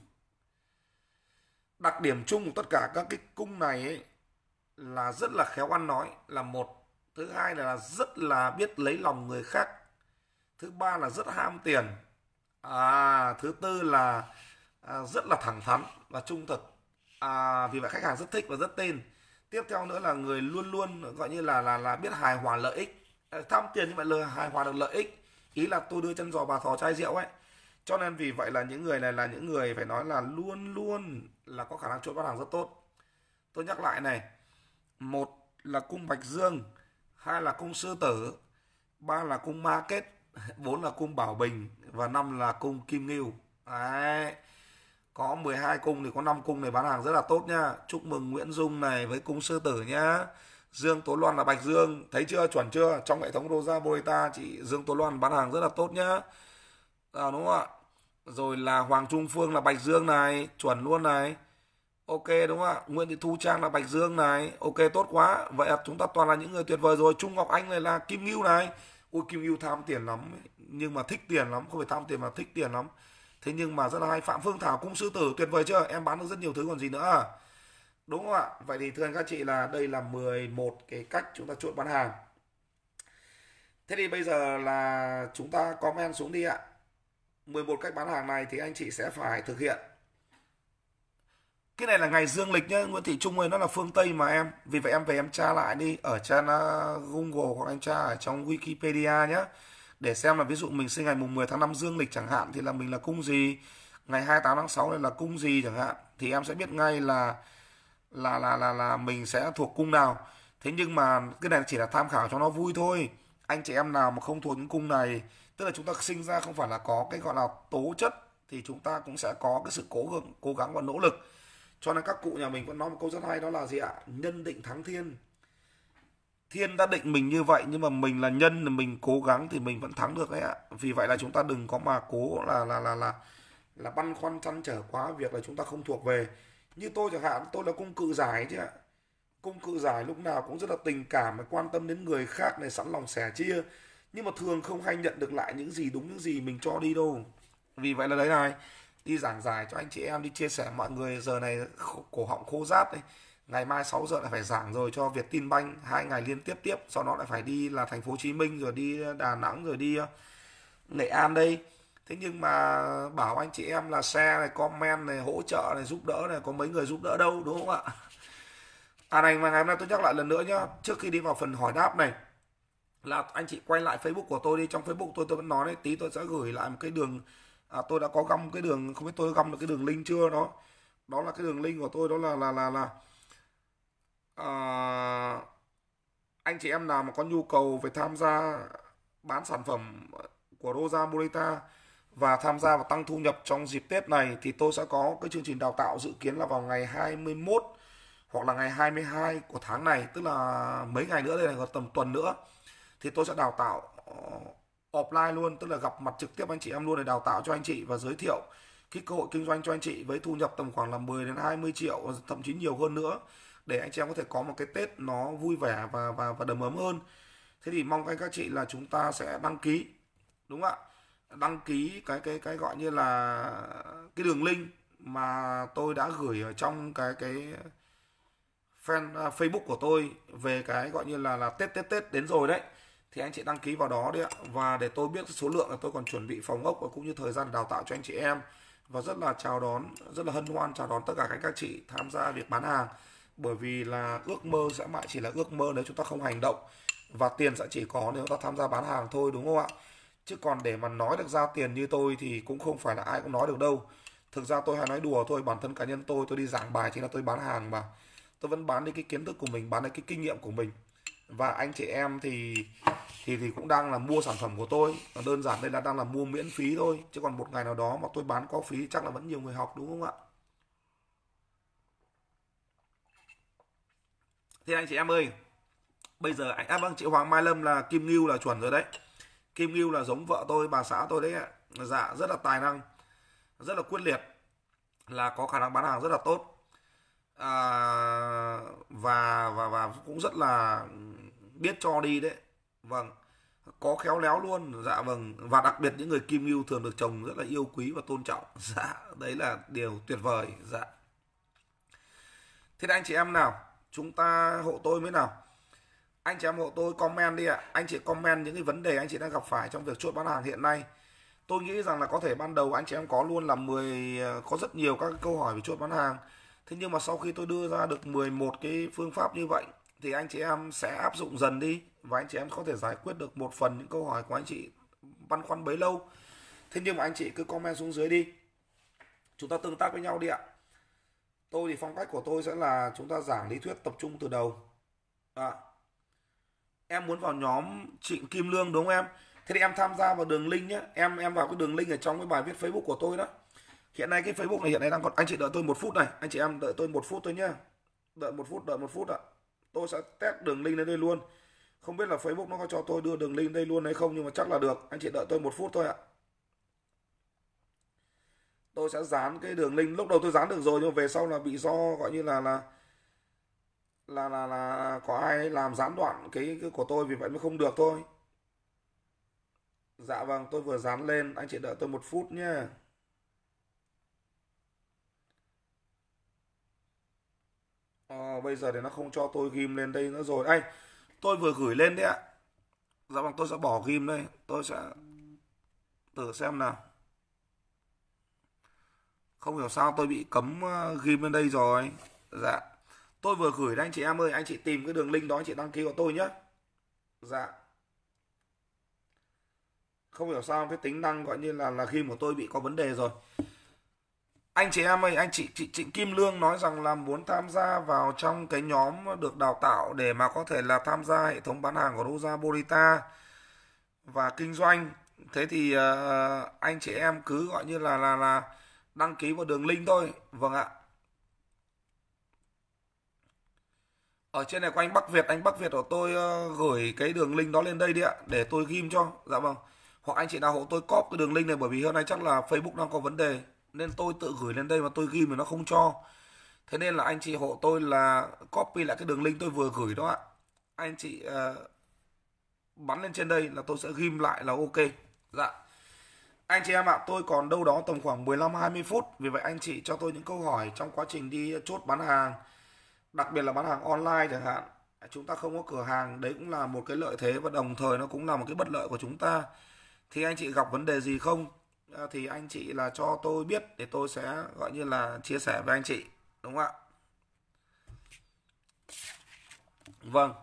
Đặc điểm chung của tất cả các cái cung này ấy là rất là khéo ăn nói là một. Thứ hai là rất là biết lấy lòng người khác. Thứ ba là rất ham tiền. À, thứ tư là à, rất là thẳng thắn và trung thực. À, vì vậy khách hàng rất thích và rất tin. Tiếp theo nữa là người luôn luôn gọi như là là là biết hài hòa lợi ích. À, tham tiền nhưng mà lời hài hòa được lợi ích. Ý là tôi đưa chân giò bà thò chai rượu ấy. Cho nên vì vậy là những người này là những người phải nói là luôn luôn là có khả năng chốt bán hàng rất tốt. Tôi nhắc lại này: một là cung Bạch Dương, hai là cung Sư Tử, ba là cung Ma Kết, bốn là cung Bảo Bình và năm là cung Kim Ngưu. Đấy. Có mười hai cung thì có năm cung này bán hàng rất là tốt nhá. Chúc mừng Nguyễn Dung này với cung Sư Tử nhá. Dương Tố Loan là Bạch Dương, thấy chưa, chuẩn chưa? Trong hệ thống Rosa Bonita chị Dương Tố Loan bán hàng rất là tốt nhá. À, đúng không ạ? Rồi là Hoàng Trung Phương là Bạch Dương này, chuẩn luôn này. Ok đúng không ạ? Nguyễn Thị Thu Trang là Bạch Dương này. Ok, tốt quá. Vậy là chúng ta toàn là những người tuyệt vời rồi. Trung Ngọc Anh này là Kim Ngưu này. Ui, Kim Ngưu tham tiền lắm ấy. Nhưng mà thích tiền lắm, không phải tham tiền mà thích tiền lắm. Thế nhưng mà rất là hay. Phạm Phương Thảo cung Sư Tử tuyệt vời chưa? Em bán được rất nhiều thứ còn gì nữa. Đúng không ạ? Vậy thì thưa anh các chị là đây là mười một cái cách chúng ta chốt bán hàng. Thế thì bây giờ là chúng ta comment xuống đi ạ. mười một cách bán hàng này thì anh chị sẽ phải thực hiện. Cái này là ngày dương lịch nhá, Nguyễn Thị Trung ơi, nó là phương Tây mà em. Vì vậy em về em tra lại đi ở trên Google hoặc anh tra ở trong Wikipedia nhé. Để xem là ví dụ mình sinh ngày mùng mười tháng năm dương lịch chẳng hạn thì là mình là cung gì. Ngày hai mươi tám tháng sáu này là cung gì chẳng hạn. Thì em sẽ biết ngay là là là là là mình sẽ thuộc cung nào. Thế nhưng mà cái này chỉ là tham khảo cho nó vui thôi. Anh chị em nào mà không thuộc những cung này, tức là chúng ta sinh ra không phải là có cái gọi là tố chất, thì chúng ta cũng sẽ có cái sự cố gắng, cố gắng và nỗ lực. Cho nên các cụ nhà mình vẫn nói một câu rất hay, đó là gì ạ? Nhân định thắng thiên. Thiên đã định mình như vậy, nhưng mà mình là nhân, là mình cố gắng thì mình vẫn thắng được đấy ạ. Vì vậy là chúng ta đừng có mà cố là là là là là băn khoăn trăn trở quá việc là chúng ta không thuộc về. Như tôi chẳng hạn, tôi là cung cự giải chứ ạ. Cung cự giải lúc nào cũng rất là tình cảm, quan tâm đến người khác này, sẵn lòng sẻ chia, nhưng mà thường không hay nhận được lại những gì đúng, những gì mình cho đi đâu. Vì vậy là đấy này, đi giảng giải cho anh chị em, đi chia sẻ mọi người, giờ này cổ họng khô rát đấy. Ngày mai sáu giờ lại phải giảng rồi cho Vietinbank hai ngày liên tiếp tiếp, sau đó lại phải đi là thành phố Hồ Chí Minh, rồi đi Đà Nẵng, rồi đi Nghệ An đây. Thế nhưng mà bảo anh chị em là share này, comment này, hỗ trợ này, giúp đỡ này, có mấy người giúp đỡ đâu, đúng không ạ? À này, mà ngày hôm nay tôi nhắc lại lần nữa nhá, trước khi đi vào phần hỏi đáp này, là anh chị quay lại Facebook của tôi đi. Trong Facebook tôi tôi vẫn nói đấy, tí tôi sẽ gửi lại một cái đường, à, tôi đã có găm cái đường, không biết tôi găm được cái đường link chưa đó. Đó là cái đường link của tôi, đó là là là là à, anh chị em nào mà có nhu cầu về tham gia bán sản phẩm của Rosa Bonita và tham gia và tăng thu nhập trong dịp Tết này, thì tôi sẽ có cái chương trình đào tạo dự kiến là vào ngày hai mươi mốt hoặc là ngày hai mươi hai của tháng này, tức là mấy ngày nữa đây này, còn tầm tuần nữa, thì tôi sẽ đào tạo offline luôn, tức là gặp mặt trực tiếp anh chị em luôn, để đào tạo cho anh chị và giới thiệu cái cơ hội kinh doanh cho anh chị với thu nhập tầm khoảng là mười đến hai mươi triệu, thậm chí nhiều hơn nữa, để anh chị em có thể có một cái Tết nó vui vẻ và và và đầm ấm hơn. Thế thì mong các anh các chị là chúng ta sẽ đăng ký, đúng không ạ? Đăng ký cái cái cái gọi như là cái đường link mà tôi đã gửi ở trong cái cái fan uh, Facebook của tôi, về cái gọi như là là Tết Tết Tết đến rồi đấy, thì anh chị đăng ký vào đó đấy ạ. Và để tôi biết số lượng, là tôi còn chuẩn bị phòng ốc và cũng như thời gian đào tạo cho anh chị em, và rất là chào đón, rất là hân hoan chào đón tất cả các các chị tham gia việc bán hàng. Bởi vì là ước mơ sẽ mãi chỉ là ước mơ nếu chúng ta không hành động, và tiền sẽ chỉ có nếu ta tham gia bán hàng thôi, đúng không ạ? Chứ còn để mà nói được ra tiền như tôi thì cũng không phải là ai cũng nói được đâu. Thực ra tôi hay nói đùa thôi, bản thân cá nhân tôi tôi đi giảng bài chính là tôi bán hàng mà. Tôi vẫn bán đi cái kiến thức của mình, bán đi cái kinh nghiệm của mình. Và anh chị em thì thì thì cũng đang là mua sản phẩm của tôi. Đơn giản đây là đang là mua miễn phí thôi, chứ còn một ngày nào đó mà tôi bán có phí chắc là vẫn nhiều người học, đúng không ạ? Thì anh chị em ơi, bây giờ anh, à vâng, chị Hoàng Mai Lâm là Kim Ngưu là chuẩn rồi đấy. Kim Ngưu là giống vợ tôi, bà xã tôi đấy ạ. Dạ, rất là tài năng, rất là quyết liệt, là có khả năng bán hàng rất là tốt, à, và và và cũng rất là biết cho đi đấy. Vâng, có khéo léo luôn. Dạ vâng, và đặc biệt những người Kim Ngưu thường được chồng rất là yêu quý và tôn trọng. Dạ, đấy là điều tuyệt vời. Dạ. Thế anh chị em nào, chúng ta hộ tôi mới nào. Anh chị em hộ tôi comment đi ạ. Anh chị comment những cái vấn đề anh chị đang gặp phải trong việc chốt bán hàng hiện nay. Tôi nghĩ rằng là có thể ban đầu anh chị em có luôn là mười, có rất nhiều các câu hỏi về chốt bán hàng. Thế nhưng mà sau khi tôi đưa ra được mười một cái phương pháp như vậy, thì anh chị em sẽ áp dụng dần đi, và anh chị em có thể giải quyết được một phần những câu hỏi của anh chị băn khoăn bấy lâu. Thế nhưng mà anh chị cứ comment xuống dưới đi, chúng ta tương tác với nhau đi ạ. Tôi thì phong cách của tôi sẽ là chúng ta giảng lý thuyết tập trung từ đầu. À, em muốn vào nhóm Trịnh Kim Lương đúng không em? Thế thì em tham gia vào đường link nhé. Em em vào cái đường link ở trong cái bài viết Facebook của tôi đó. Hiện nay cái Facebook này hiện nay đang còn, anh chị đợi tôi một phút này, anh chị em đợi tôi một phút thôi nhá. Đợi một phút, đợi một phút ạ. Tôi sẽ test đường link lên đây luôn. Không biết là Facebook nó có cho tôi đưa đường link đây luôn hay không, nhưng mà chắc là được. Anh chị đợi tôi một phút thôi ạ. Tôi sẽ dán cái đường link, lúc đầu tôi dán được rồi nhưng mà về sau là bị do gọi như là là là là, là có ai làm gián đoạn cái, cái của tôi, vì vậy mới không được thôi. Dạ vâng, tôi vừa dán lên, anh chị đợi tôi một phút nhé. Ờ, bây giờ thì nó không cho tôi ghim lên đây nữa rồi. Anh, tôi vừa gửi lên đấy ạ. Dạ vâng, tôi sẽ bỏ ghim đây, tôi sẽ thử xem nào. Không hiểu sao tôi bị cấm ờ, ghim lên đây rồi. Dạ, tôi vừa gửi đấy anh chị em ơi, anh chị tìm cái đường link đó anh chị đăng ký của tôi nhé. Dạ, không hiểu sao cái tính năng gọi như là là ghim của tôi bị có vấn đề rồi. Anh chị em ơi, anh chị, chị Trịnh Kim Lương nói rằng là muốn tham gia vào trong cái nhóm được đào tạo để mà có thể là tham gia hệ thống bán hàng của Rosa Bonita và kinh doanh. Thế thì uh, anh chị em cứ gọi như là là là đăng ký vào đường link thôi. Vâng ạ. Ở trên này của anh Bắc Việt, anh Bắc Việt của tôi ờ, gửi cái đường link đó lên đây đi ạ, để tôi ghim cho. Dạ vâng. Hoặc anh chị nào hộ tôi copy cái đường link này, bởi vì hôm nay chắc là Facebook đang có vấn đề nên tôi tự gửi lên đây mà tôi ghim thì nó không cho. Thế nên là anh chị hộ tôi là copy lại cái đường link tôi vừa gửi đó ạ. Anh chị ờ, bắn lên trên đây là tôi sẽ ghim lại là ok. Dạ. Anh chị em ạ, tôi còn đâu đó tầm khoảng mười lăm hai mươi phút. Vì vậy anh chị cho tôi những câu hỏi trong quá trình đi chốt bán hàng, đặc biệt là bán hàng online chẳng hạn. Chúng ta không có cửa hàng, đấy cũng là một cái lợi thế và đồng thời nó cũng là một cái bất lợi của chúng ta. Thì anh chị gặp vấn đề gì không? À, thì anh chị là cho tôi biết để tôi sẽ gọi như là chia sẻ với anh chị, đúng không ạ? Vâng.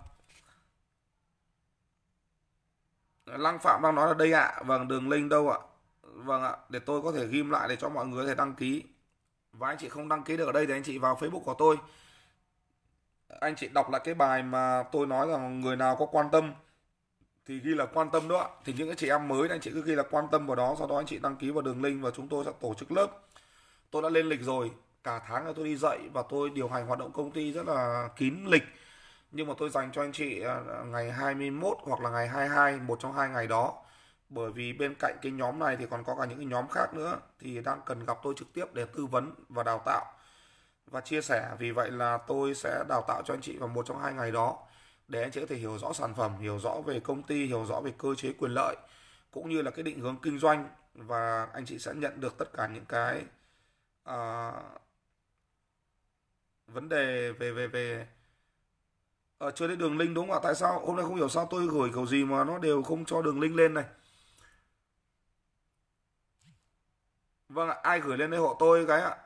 Lăng Phạm đang nói là đây ạ. Vâng, đường link đâu ạ? Vâng ạ, để tôi có thể ghim lại để cho mọi người có thể đăng ký. Và anh chị không đăng ký được ở đây thì anh chị vào Facebook của tôi. Anh chị đọc lại cái bài mà tôi nói rằng người nào có quan tâm thì ghi là quan tâm đó. Thì những cái chị em mới anh chị cứ ghi là quan tâm vào đó, sau đó anh chị đăng ký vào đường link và chúng tôi sẽ tổ chức lớp. Tôi đã lên lịch rồi, cả tháng này tôi đi dạy và tôi điều hành hoạt động công ty rất là kín lịch. Nhưng mà tôi dành cho anh chị à, ngày hai mươi mốt hoặc là ngày hai mươi hai, một trong hai ngày đó. Bởi vì bên cạnh cái nhóm này thì còn có cả những cái nhóm khác nữa thì đang cần gặp tôi trực tiếp để tư vấn và đào tạo và chia sẻ. Vì vậy là tôi sẽ đào tạo cho anh chị vào một trong hai ngày đó để anh chị có thể hiểu rõ sản phẩm, hiểu rõ về công ty, hiểu rõ về cơ chế quyền lợi cũng như là cái định hướng kinh doanh, và anh chị sẽ nhận được tất cả những cái à, vấn đề về về về ở chưa thấy đường link đúng không ạ? Tại sao hôm nay không hiểu sao tôi gửi kiểu gì mà nó đều không cho đường link lên này? Vâng ạ, ai gửi lên đây hộ tôi cái ạ.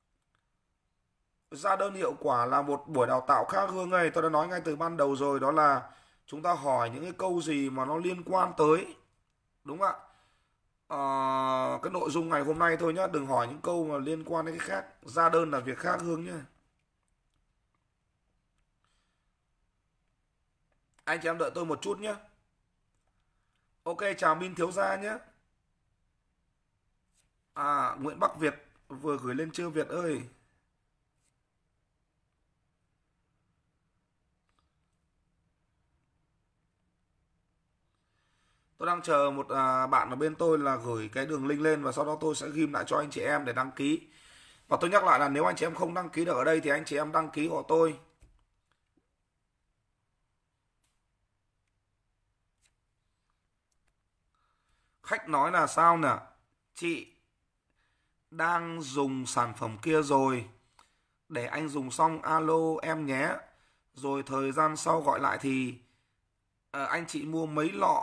Ra đơn hiệu quả là một buổi đào tạo khác Hương ơi, tôi đã nói ngay từ ban đầu rồi, đó là chúng ta hỏi những cái câu gì mà nó liên quan tới, đúng không ạ? Ờ, cái nội dung ngày hôm nay thôi nhá, đừng hỏi những câu mà liên quan đến cái khác. Ra đơn là việc khác Hương nhá. Anh chị em đợi tôi một chút nhé. Ok, chào Minh Thiếu Gia nhé. À, Nguyễn Bắc Việt vừa gửi lên chưa Việt ơi? Tôi đang chờ một à, bạn ở bên tôi là gửi cái đường link lên và sau đó tôi sẽ ghim lại cho anh chị em để đăng ký. Và tôi nhắc lại là nếu anh chị em không đăng ký được ở đây thì anh chị em đăng ký hộ tôi. Khách nói là sao nè? Chị đang dùng sản phẩm kia rồi, để anh dùng xong alo em nhé. Rồi thời gian sau gọi lại thì à, anh chị mua mấy lọ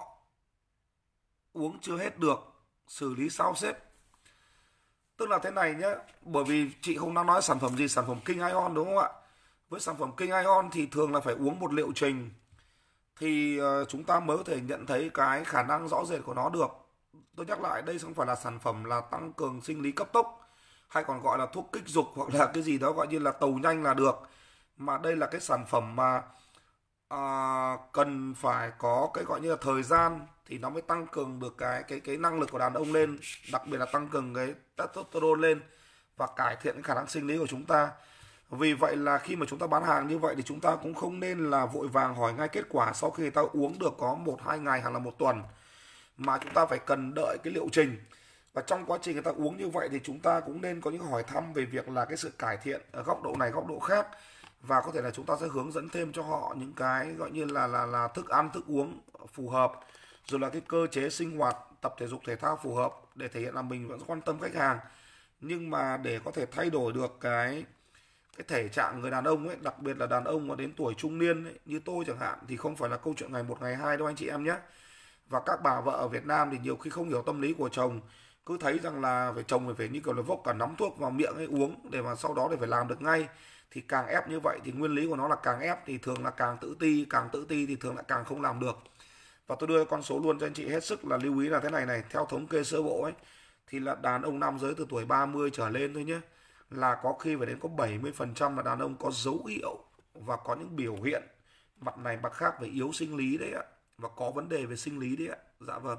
uống chưa hết được, xử lý sao sếp? Tức là thế này nhé, bởi vì chị không đang nói sản phẩm gì, sản phẩm King Ion đúng không ạ? Với sản phẩm King Ion thì thường là phải uống một liệu trình thì ờ, chúng ta mới có thể nhận thấy cái khả năng rõ rệt của nó được. Tôi nhắc lại, đây không phải là sản phẩm là tăng cường sinh lý cấp tốc hay còn gọi là thuốc kích dục hoặc là cái gì đó gọi như là tàu nhanh là được, mà đây là cái sản phẩm mà à, cần phải có cái gọi như là thời gian thì nó mới tăng cường được cái cái cái năng lực của đàn ông lên, đặc biệt là tăng cường cái testosterone lên và cải thiện cái khả năng sinh lý của chúng ta. Vì vậy là khi mà chúng ta bán hàng như vậy thì chúng ta cũng không nên là vội vàng hỏi ngay kết quả sau khi người ta uống được có một hai ngày hoặc là một tuần, mà chúng ta phải cần đợi cái liệu trình. Và trong quá trình người ta uống như vậy thì chúng ta cũng nên có những hỏi thăm về việc là cái sự cải thiện ở góc độ này góc độ khác, và có thể là chúng ta sẽ hướng dẫn thêm cho họ những cái gọi như là là là thức ăn thức uống phù hợp, rồi là cái cơ chế sinh hoạt tập thể dục thể thao phù hợp để thể hiện là mình vẫn quan tâm khách hàng. Nhưng mà để có thể thay đổi được cái cái thể trạng người đàn ông ấy, đặc biệt là đàn ông mà đến tuổi trung niên ấy, như tôi chẳng hạn, thì không phải là câu chuyện ngày một ngày hai đâu anh chị em nhé. Và các bà vợ ở Việt Nam thì nhiều khi không hiểu tâm lý của chồng, cứ thấy rằng là phải chồng phải, phải như kiểu là vốc cả nắm thuốc vào miệng ấy uống để mà sau đó để phải làm được ngay, thì càng ép như vậy thì nguyên lý của nó là càng ép thì thường là càng tự ti, càng tự ti thì thường lại càng không làm được. Và tôi đưa con số luôn cho anh chị hết sức là lưu ý là thế này này, theo thống kê sơ bộ ấy thì là đàn ông nam giới từ tuổi ba mươi trở lên thôi nhé, là có khi phải đến có bảy mươi phần trăm là đàn ông có dấu hiệu và có những biểu hiện mặt này mặt khác về yếu sinh lý đấy ạ, và có vấn đề về sinh lý đấy ạ. Dạ vâng.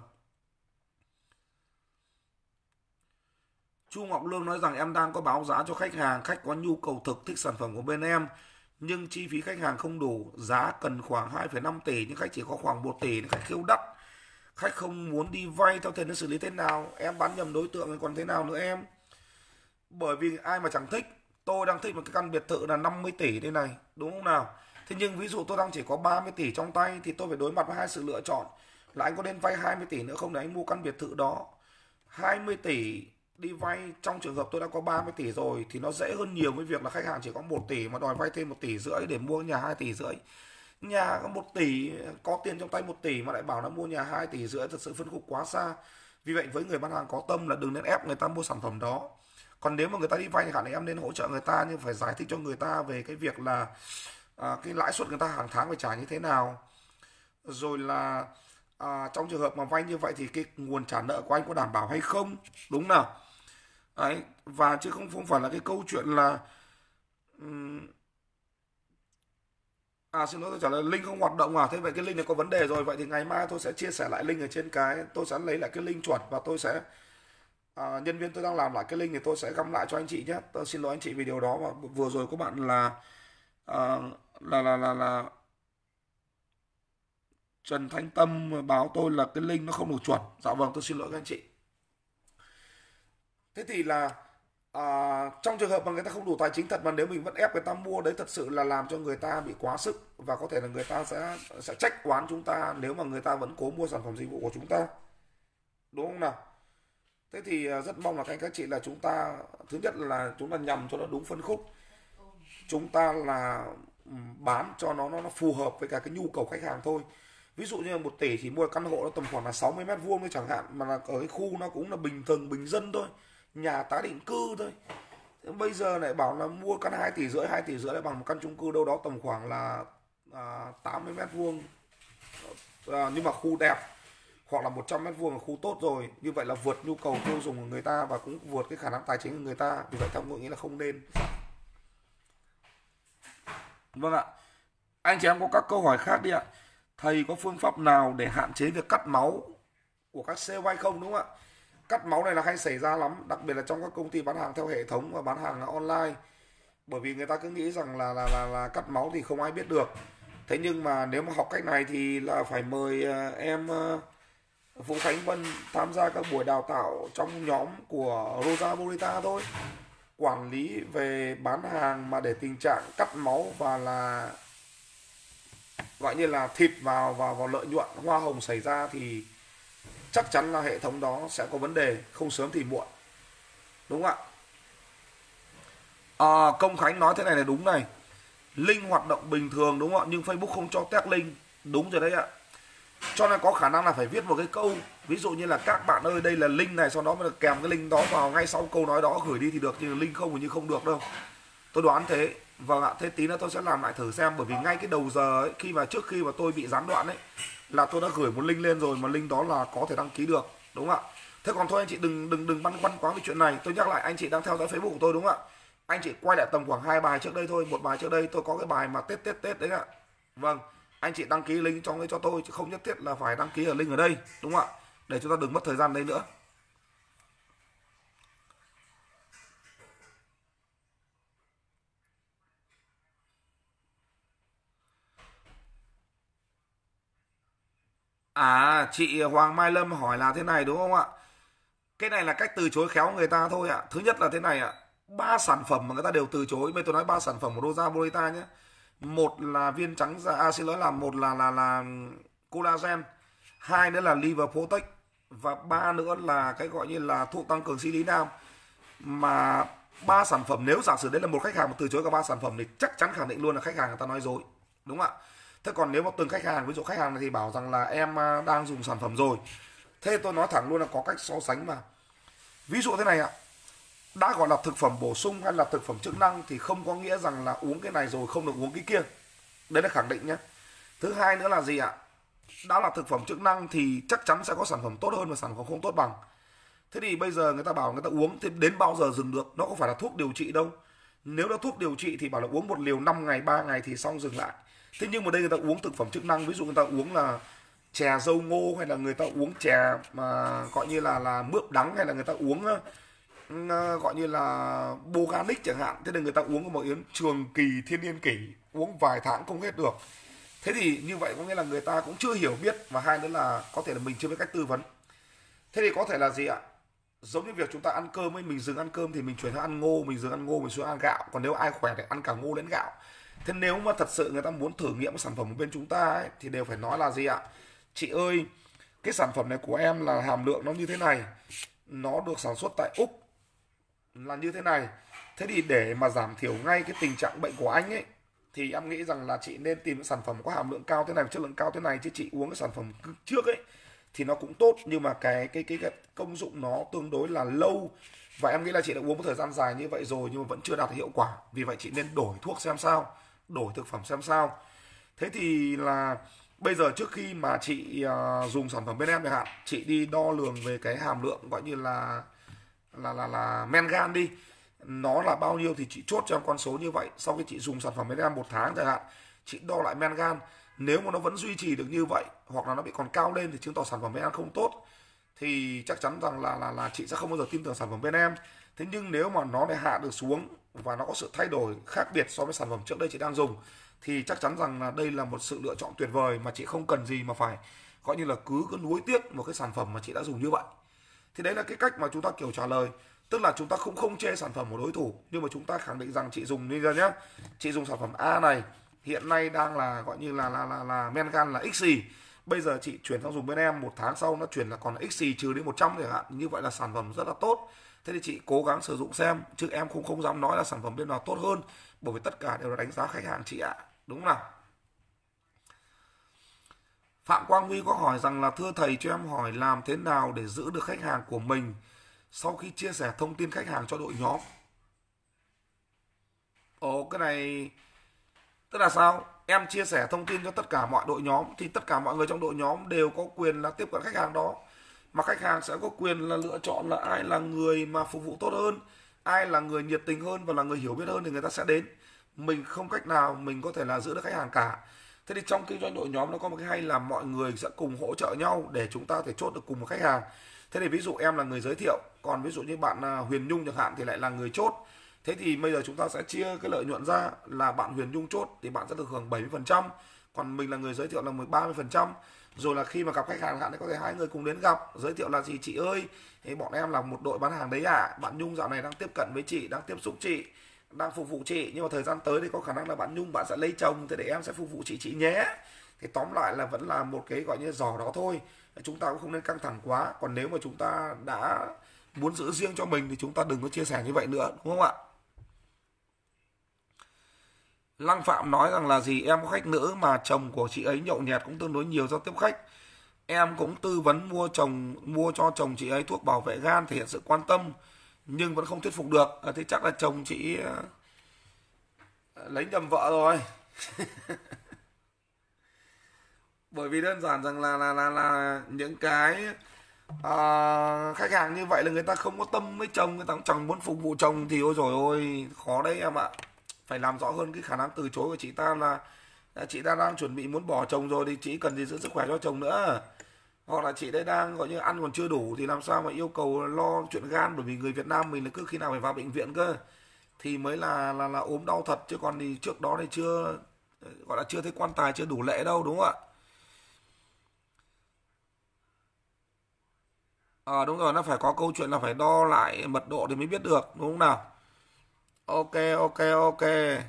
Chu Ngọc Lương nói rằng em đang có báo giá cho khách hàng, khách có nhu cầu thực thích sản phẩm của bên em nhưng chi phí khách hàng không đủ, giá cần khoảng hai phẩy năm tỷ nhưng khách chỉ có khoảng một tỷ, khách kêu đắt, khách không muốn đi vay theo tiền, nó xử lý thế nào? Em bán nhầm đối tượng còn thế nào nữa em? Bởi vì ai mà chẳng thích. Tôi đang thích một cái căn biệt thự là năm mươi tỷ đây này, đúng không nào? Thế nhưng ví dụ tôi đang chỉ có ba mươi tỷ trong tay thì tôi phải đối mặt với hai sự lựa chọn là anh có nên vay hai mươi tỷ nữa không để anh mua căn biệt thự đó. hai mươi tỷ đi vay trong trường hợp tôi đã có ba mươi tỷ rồi thì nó dễ hơn nhiều với việc là khách hàng chỉ có một tỷ mà đòi vay thêm một tỷ rưỡi để mua nhà hai tỷ rưỡi. Nhà có một tỷ, có tiền trong tay một tỷ mà lại bảo là mua nhà hai tỷ rưỡi, thật sự phân khúc quá xa. Vì vậy với người bán hàng có tâm là đừng nên ép người ta mua sản phẩm đó. Còn nếu mà người ta đi vay thì hẳn em nên hỗ trợ người ta, nhưng phải giải thích cho người ta về cái việc là à, cái lãi suất người ta hàng tháng phải trả như thế nào. Rồi là à, trong trường hợp mà vay như vậy thì cái nguồn trả nợ của anh có đảm bảo hay không, đúng nào? Đấy, và chứ không không phải là cái câu chuyện là ừm, à xin lỗi tôi trả lời link không hoạt động à? Thế vậy cái link này có vấn đề rồi. Vậy thì ngày mai tôi sẽ chia sẻ lại link ở trên cái, tôi sẽ lấy lại cái link chuẩn và tôi sẽ à, nhân viên tôi đang làm lại cái link thì tôi sẽ găm lại cho anh chị nhé. Tôi xin lỗi anh chị vì điều đó. Và vừa rồi có bạn là à, là là là là Trần Thanh Tâm báo tôi là cái link nó không được chuẩn. Dạ vâng, tôi xin lỗi các anh chị. Thế thì là à, trong trường hợp mà người ta không đủ tài chính thật mà nếu mình vẫn ép người ta mua, đấy thật sự là làm cho người ta bị quá sức và có thể là người ta sẽ sẽ trách oán chúng ta nếu mà người ta vẫn cố mua sản phẩm dịch vụ của chúng ta, đúng không nào? Thế thì à, rất mong là các anh các chị là chúng ta thứ nhất là chúng ta nhằm cho nó đúng phân khúc, chúng ta là ừm, bán cho nó nó nó phù hợp với cả cái nhu cầu khách hàng thôi. Ví dụ như là một tỷ chỉ mua căn hộ nó tầm khoảng là sáu mươi mét vuông thôi chẳng hạn, mà là ở cái khu nó cũng là bình thường bình dân thôi, nhà tái định cư thôi. Thế bây giờ lại bảo là mua căn hai tỷ rưỡi, hai tỷ rưỡi lại bằng một căn chung cư đâu đó tầm khoảng là à, tám mươi mét vuông, à, nhưng mà khu đẹp, hoặc là một trăm mét vuông là khu tốt rồi, như vậy là vượt nhu cầu tiêu dùng của người ta và cũng vượt cái khả năng tài chính của người ta. Vì vậy theo tôi nghĩ là không nên. Vâng ạ. Anh chị em có các câu hỏi khác đi ạ. Thầy có phương pháp nào để hạn chế việc cắt máu của các sale hay không, đúng không ạ? Cắt máu này là hay xảy ra lắm, đặc biệt là trong các công ty bán hàng theo hệ thống và bán hàng online. Bởi vì người ta cứ nghĩ rằng là là là, là cắt máu thì không ai biết được. Thế nhưng mà nếu mà học cách này thì là phải mời à, em à, Vũ Khánh Vân tham gia các buổi đào tạo trong nhóm của Rosa Bonita thôi. Quản lý về bán hàng mà để tình trạng cắt máu và là gọi như là thịt vào vào vào lợi nhuận hoa hồng xảy ra thì chắc chắn là hệ thống đó sẽ có vấn đề, không sớm thì muộn, đúng không ạ? À, Công Khánh nói thế này là đúng này, link hoạt động bình thường đúng không ạ, nhưng Facebook không cho tag link, đúng rồi đấy ạ. Cho nên có khả năng là phải viết một cái câu ví dụ như là các bạn ơi đây là link này, sau đó mới được kèm cái link đó vào ngay sau câu nói đó gửi đi thì được, nhưng link không thì như không được đâu, tôi đoán thế. Vâng ạ, thế tí nữa tôi sẽ làm lại thử xem, bởi vì ngay cái đầu giờ ấy, khi mà trước khi mà tôi bị gián đoạn ấy là tôi đã gửi một link lên rồi, mà link đó là có thể đăng ký được, đúng không ạ? Thế còn thôi anh chị đừng đừng đừng băn khoăn quá về chuyện này. Tôi nhắc lại anh chị đang theo dõi Facebook của tôi đúng không ạ? Anh chị quay lại tầm khoảng hai bài trước đây thôi, một bài trước đây tôi có cái bài mà Tết Tết Tết đấy ạ. Vâng, anh chị đăng ký link cho cho tôi chứ không nhất thiết là phải đăng ký ở link ở đây, đúng không ạ? Để chúng ta đừng mất thời gian đây nữa. À, chị Hoàng Mai Lâm hỏi là thế này đúng không ạ? Cái này là cách từ chối khéo người ta thôi ạ. Thứ nhất là thế này ạ, ba sản phẩm mà người ta đều từ chối. Bây tôi nói ba sản phẩm của Rosa Bonita nhé. Một là viên trắng da, à, xin lỗi là một là là là collagen, hai nữa là liver protect và ba nữa là cái gọi như là thuốc tăng cường silic nam. Mà ba sản phẩm nếu giả sử đấy là một khách hàng mà từ chối cả ba sản phẩm thì chắc chắn khẳng định luôn là khách hàng người ta nói dối, đúng không ạ? Thế còn nếu mà từng khách hàng, ví dụ khách hàng này thì bảo rằng là em à, đang dùng sản phẩm rồi, thế tôi nói thẳng luôn là có cách so sánh mà. Ví dụ thế này ạ, đã gọi là thực phẩm bổ sung hay là thực phẩm chức năng thì không có nghĩa rằng là uống cái này rồi không được uống cái kia. Đấy là khẳng định nhé. Thứ hai nữa là gì ạ? Đã là thực phẩm chức năng thì chắc chắn sẽ có sản phẩm tốt hơn và sản phẩm không tốt bằng. Thế thì bây giờ người ta bảo người ta uống thì đến bao giờ dừng được? Nó không phải là thuốc điều trị đâu. Nếu là thuốc điều trị thì bảo là uống một liều năm ngày, ba ngày thì xong dừng lại. Thế nhưng mà đây người ta uống thực phẩm chức năng, ví dụ người ta uống là chè dâu ngô hay là người ta uống chè mà gọi như là là mướp đắng hay là người ta uống ờ, gọi như là Boganic chẳng hạn, thế nên người ta uống một yến Trường Kỳ Thiên Niên Kỷ, uống vài tháng không hết được. Thế thì như vậy có nghĩa là người ta cũng chưa hiểu biết, và hai nữa là có thể là mình chưa biết cách tư vấn. Thế thì có thể là gì ạ? Giống như việc chúng ta ăn cơm ấy, mình dừng ăn cơm thì mình chuyển sang ăn ngô, mình dừng ăn ngô mình xuống ăn gạo, còn nếu ai khỏe thì ăn cả ngô lẫn gạo. Thế nếu mà thật sự người ta muốn thử nghiệm cái sản phẩm của bên chúng ta ấy, thì đều phải nói là gì ạ? Chị ơi, cái sản phẩm này của em là hàm lượng nó như thế này, nó được sản xuất tại Úc là như thế này. Thế thì để mà giảm thiểu ngay cái tình trạng bệnh của anh ấy, thì em nghĩ rằng là chị nên tìm cái sản phẩm có hàm lượng cao thế này, chất lượng cao thế này, chứ chị uống cái sản phẩm trước ấy thì nó cũng tốt, nhưng mà cái cái cái, cái công dụng nó tương đối là lâu, và em nghĩ là chị đã uống một thời gian dài như vậy rồi nhưng mà vẫn chưa đạt được hiệu quả. Vì vậy chị nên đổi thuốc xem sao, đổi thực phẩm xem sao. Thế thì là bây giờ trước khi mà chị uh, dùng sản phẩm bên em chẳng hạn, chị đi đo lường về cái hàm lượng gọi như là là là là men gan đi, nó là bao nhiêu thì chị chốt cho em con số như vậy. Sau khi chị dùng sản phẩm bên em một tháng chẳng hạn, chị đo lại men gan, nếu mà nó vẫn duy trì được như vậy hoặc là nó bị còn cao lên thì chứng tỏ sản phẩm bên em không tốt, thì chắc chắn rằng là là là chị sẽ không bao giờ tin tưởng sản phẩm bên em. Thế nhưng nếu mà nó lại hạ được xuống và nó có sự thay đổi khác biệt so với sản phẩm trước đây chị đang dùng, thì chắc chắn rằng là đây là một sự lựa chọn tuyệt vời mà chị không cần gì mà phải gọi như là cứ cứ nuối tiếc một cái sản phẩm mà chị đã dùng như vậy. Thì đấy là cái cách mà chúng ta kiểu trả lời, tức là chúng ta không không chê sản phẩm của đối thủ, nhưng mà chúng ta khẳng định rằng chị dùng như ra nhé, chị dùng sản phẩm A này hiện nay đang là gọi như là là là, là men gan là x gì, bây giờ chị chuyển sang dùng bên em một tháng sau nó chuyển là còn là x gì trừ đến một trăm chẳng hạn, như vậy là sản phẩm rất là tốt. Thế thì chị cố gắng sử dụng xem, chứ em không không dám nói là sản phẩm bên nào tốt hơn, bởi vì tất cả đều là đánh giá khách hàng chị ạ, đúng không nào? Phạm Quang Huy có hỏi rằng là thưa thầy cho em hỏi làm thế nào để giữ được khách hàng của mình sau khi chia sẻ thông tin khách hàng cho đội nhóm. Ồ, cái này tức là sao? Em chia sẻ thông tin cho tất cả mọi đội nhóm thì tất cả mọi người trong đội nhóm đều có quyền là tiếp cận khách hàng đó. Mà khách hàng sẽ có quyền là lựa chọn là ai là người mà phục vụ tốt hơn, ai là người nhiệt tình hơn và là người hiểu biết hơn thì người ta sẽ đến. Mình không cách nào mình có thể là giữ được khách hàng cả. Thế thì trong kinh doanh đội nhóm nó có một cái hay là mọi người sẽ cùng hỗ trợ nhau để chúng ta thể chốt được cùng một khách hàng. Thế thì ví dụ em là người giới thiệu, còn ví dụ như bạn Huyền Nhung chẳng hạn thì lại là người chốt. Thế thì bây giờ chúng ta sẽ chia cái lợi nhuận ra, là bạn Huyền Nhung chốt thì bạn sẽ được hưởng bảy mươi phần trăm, còn mình là người giới thiệu là ba mươi phần trăm. Rồi là khi mà gặp khách hàng hạn thì có thể hai người cùng đến gặp, giới thiệu là gì chị ơi, thế bọn em là một đội bán hàng đấy ạ, à. Bạn Nhung dạo này đang tiếp cận với chị, đang tiếp xúc chị, đang phục vụ chị, nhưng mà thời gian tới thì có khả năng là bạn Nhung bạn sẽ lấy chồng, thế để em sẽ phục vụ chị chị nhé. Thì tóm lại là vẫn là một cái gọi như giỏ đó thôi, chúng ta cũng không nên căng thẳng quá. Còn nếu mà chúng ta đã muốn giữ riêng cho mình thì chúng ta đừng có chia sẻ như vậy nữa, đúng không ạ? Lăng Phạm nói rằng là gì, em có khách nữ mà chồng của chị ấy nhậu nhẹt cũng tương đối nhiều giao tiếp khách. Em cũng tư vấn mua chồng mua cho chồng chị ấy thuốc bảo vệ gan thể hiện sự quan tâm nhưng vẫn không thuyết phục được. À, thế chắc là chồng chị uh, lấy nhầm vợ rồi. Bởi vì đơn giản rằng là là là, là những cái uh, khách hàng như vậy là người ta không có tâm với chồng, người ta cũng chẳng muốn phục vụ chồng thì ôi rồi ôi khó đấy em ạ. Phải làm rõ hơn cái khả năng từ chối của chị ta, là chị ta đang chuẩn bị muốn bỏ chồng rồi thì chị cần gì giữ sức khỏe cho chồng nữa, hoặc là chị đây đang gọi như ăn còn chưa đủ thì làm sao mà yêu cầu lo chuyện gan, bởi vì người Việt Nam mình là cứ khi nào phải vào bệnh viện cơ thì mới là là là ốm đau thật, chứ còn thì trước đó thì chưa gọi là chưa thấy quan tài chưa đủ lễ đâu, đúng không ạ? Ờ à, đúng rồi, nó phải có câu chuyện là phải đo lại mật độ thì mới biết được, đúng không nào? Ok, ok, ok.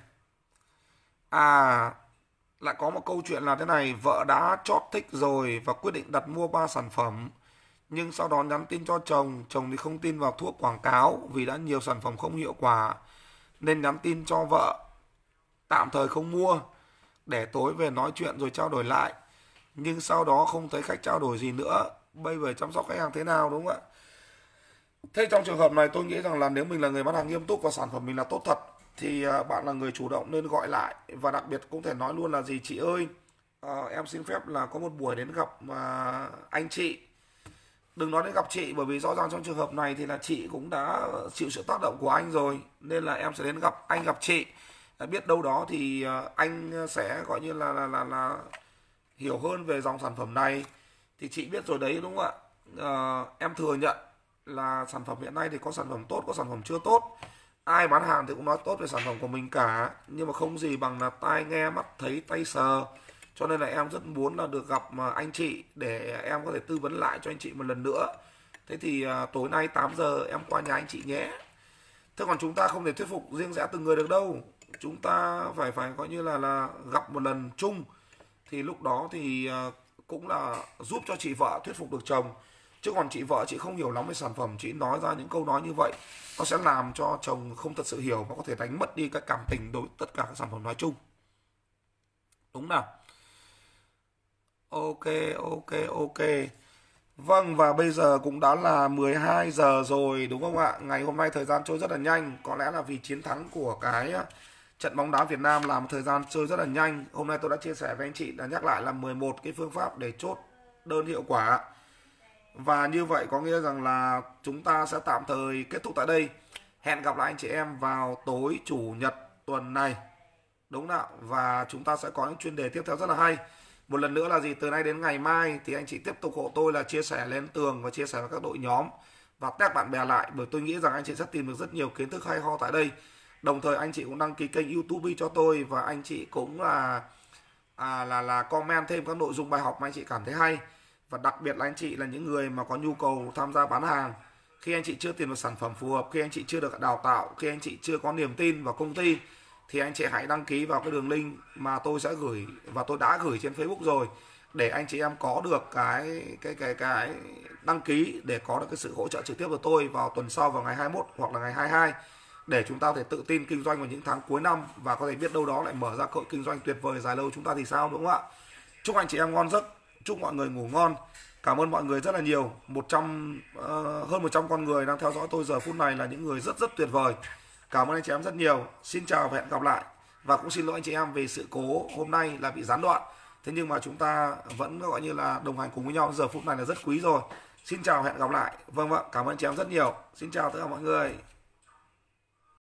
À, lại có một câu chuyện là thế này, vợ đã chót thích rồi và quyết định đặt mua ba sản phẩm. Nhưng sau đó nhắn tin cho chồng, chồng thì không tin vào thuốc quảng cáo vì đã nhiều sản phẩm không hiệu quả. Nên nhắn tin cho vợ, tạm thời không mua, để tối về nói chuyện rồi trao đổi lại. Nhưng sau đó không thấy khách trao đổi gì nữa. Bây giờ chăm sóc khách hàng thế nào, đúng không ạ? Thế trong trường hợp này tôi nghĩ rằng là nếu mình là người bán hàng nghiêm túc và sản phẩm mình là tốt thật thì bạn là người chủ động nên gọi lại, và đặc biệt cũng thể nói luôn là gì, chị ơi à, em xin phép là có một buổi đến gặp mà anh chị. Đừng nói đến gặp chị, bởi vì rõ ràng trong trường hợp này thì là chị cũng đã chịu sự tác động của anh rồi, nên là em sẽ đến gặp anh gặp chị. Biết đâu đó thì anh sẽ gọi như là là là, là hiểu hơn về dòng sản phẩm này, thì chị biết rồi đấy, đúng không ạ? À, em thừa nhận là sản phẩm hiện nay thì có sản phẩm tốt, có sản phẩm chưa tốt. Ai bán hàng thì cũng nói tốt về sản phẩm của mình cả, nhưng mà không gì bằng là tai nghe, mắt thấy, tay sờ. Cho nên là em rất muốn là được gặp mà anh chị để em có thể tư vấn lại cho anh chị một lần nữa. Thế thì à, tối nay tám giờ em qua nhà anh chị nhé. Thế còn chúng ta không thể thuyết phục riêng rẽ từng người được đâu. Chúng ta phải phải coi như là là gặp một lần chung, thì lúc đó thì à, cũng là giúp cho chị vợ thuyết phục được chồng. Chứ còn chị vợ chị không hiểu lắm về sản phẩm, chị nói ra những câu nói như vậy, nó sẽ làm cho chồng không thật sự hiểu và có thể đánh mất đi cái cảm tình đối với tất cả các sản phẩm nói chung. Đúng nào? Ok, ok, ok. Vâng, và bây giờ cũng đã là mười hai giờ rồi đúng không ạ? Ngày hôm nay thời gian trôi rất là nhanh. Có lẽ là vì chiến thắng của cái trận bóng đá Việt Nam làm thời gian trôi rất là nhanh. Hôm nay tôi đã chia sẻ với anh chị, đã nhắc lại là mười một cái phương pháp để chốt đơn hiệu quả. Và như vậy có nghĩa rằng là chúng ta sẽ tạm thời kết thúc tại đây. Hẹn gặp lại anh chị em vào tối chủ nhật tuần này. Đúng nào? Và chúng ta sẽ có những chuyên đề tiếp theo rất là hay. Một lần nữa là gì? Từ nay đến ngày mai thì anh chị tiếp tục hộ tôi là chia sẻ lên tường và chia sẻ với các đội nhóm và tag bạn bè lại, bởi tôi nghĩ rằng anh chị sẽ tìm được rất nhiều kiến thức hay ho tại đây. Đồng thời anh chị cũng đăng ký kênh YouTube cho tôi, và anh chị cũng là à, là là comment thêm các nội dung bài học mà anh chị cảm thấy hay. Và đặc biệt là anh chị là những người mà có nhu cầu tham gia bán hàng, khi anh chị chưa tìm được sản phẩm phù hợp, khi anh chị chưa được đào tạo, khi anh chị chưa có niềm tin vào công ty, thì anh chị hãy đăng ký vào cái đường link mà tôi sẽ gửi và tôi đã gửi trên Facebook rồi, để anh chị em có được cái cái cái cái đăng ký để có được cái sự hỗ trợ trực tiếp của tôi vào tuần sau, vào ngày hai mươi mốt hoặc là ngày hai mươi hai, để chúng ta có thể tự tin kinh doanh vào những tháng cuối năm và có thể biết đâu đó lại mở ra cơ hội kinh doanh tuyệt vời dài lâu chúng ta thì sao, đúng không ạ? Chúc anh chị em ngon giấc, chúc mọi người ngủ ngon. Cảm ơn mọi người rất là nhiều. một trăm uh, hơn một trăm con người đang theo dõi tôi giờ phút này là những người rất rất tuyệt vời. Cảm ơn anh chị em rất nhiều. Xin chào và hẹn gặp lại. Và cũng xin lỗi anh chị em vì sự cố hôm nay là bị gián đoạn. Thế nhưng mà chúng ta vẫn gọi như là đồng hành cùng với nhau giờ phút này là rất quý rồi. Xin chào và hẹn gặp lại. Vâng vâng, cảm ơn anh chị em rất nhiều. Xin chào tất cả mọi người.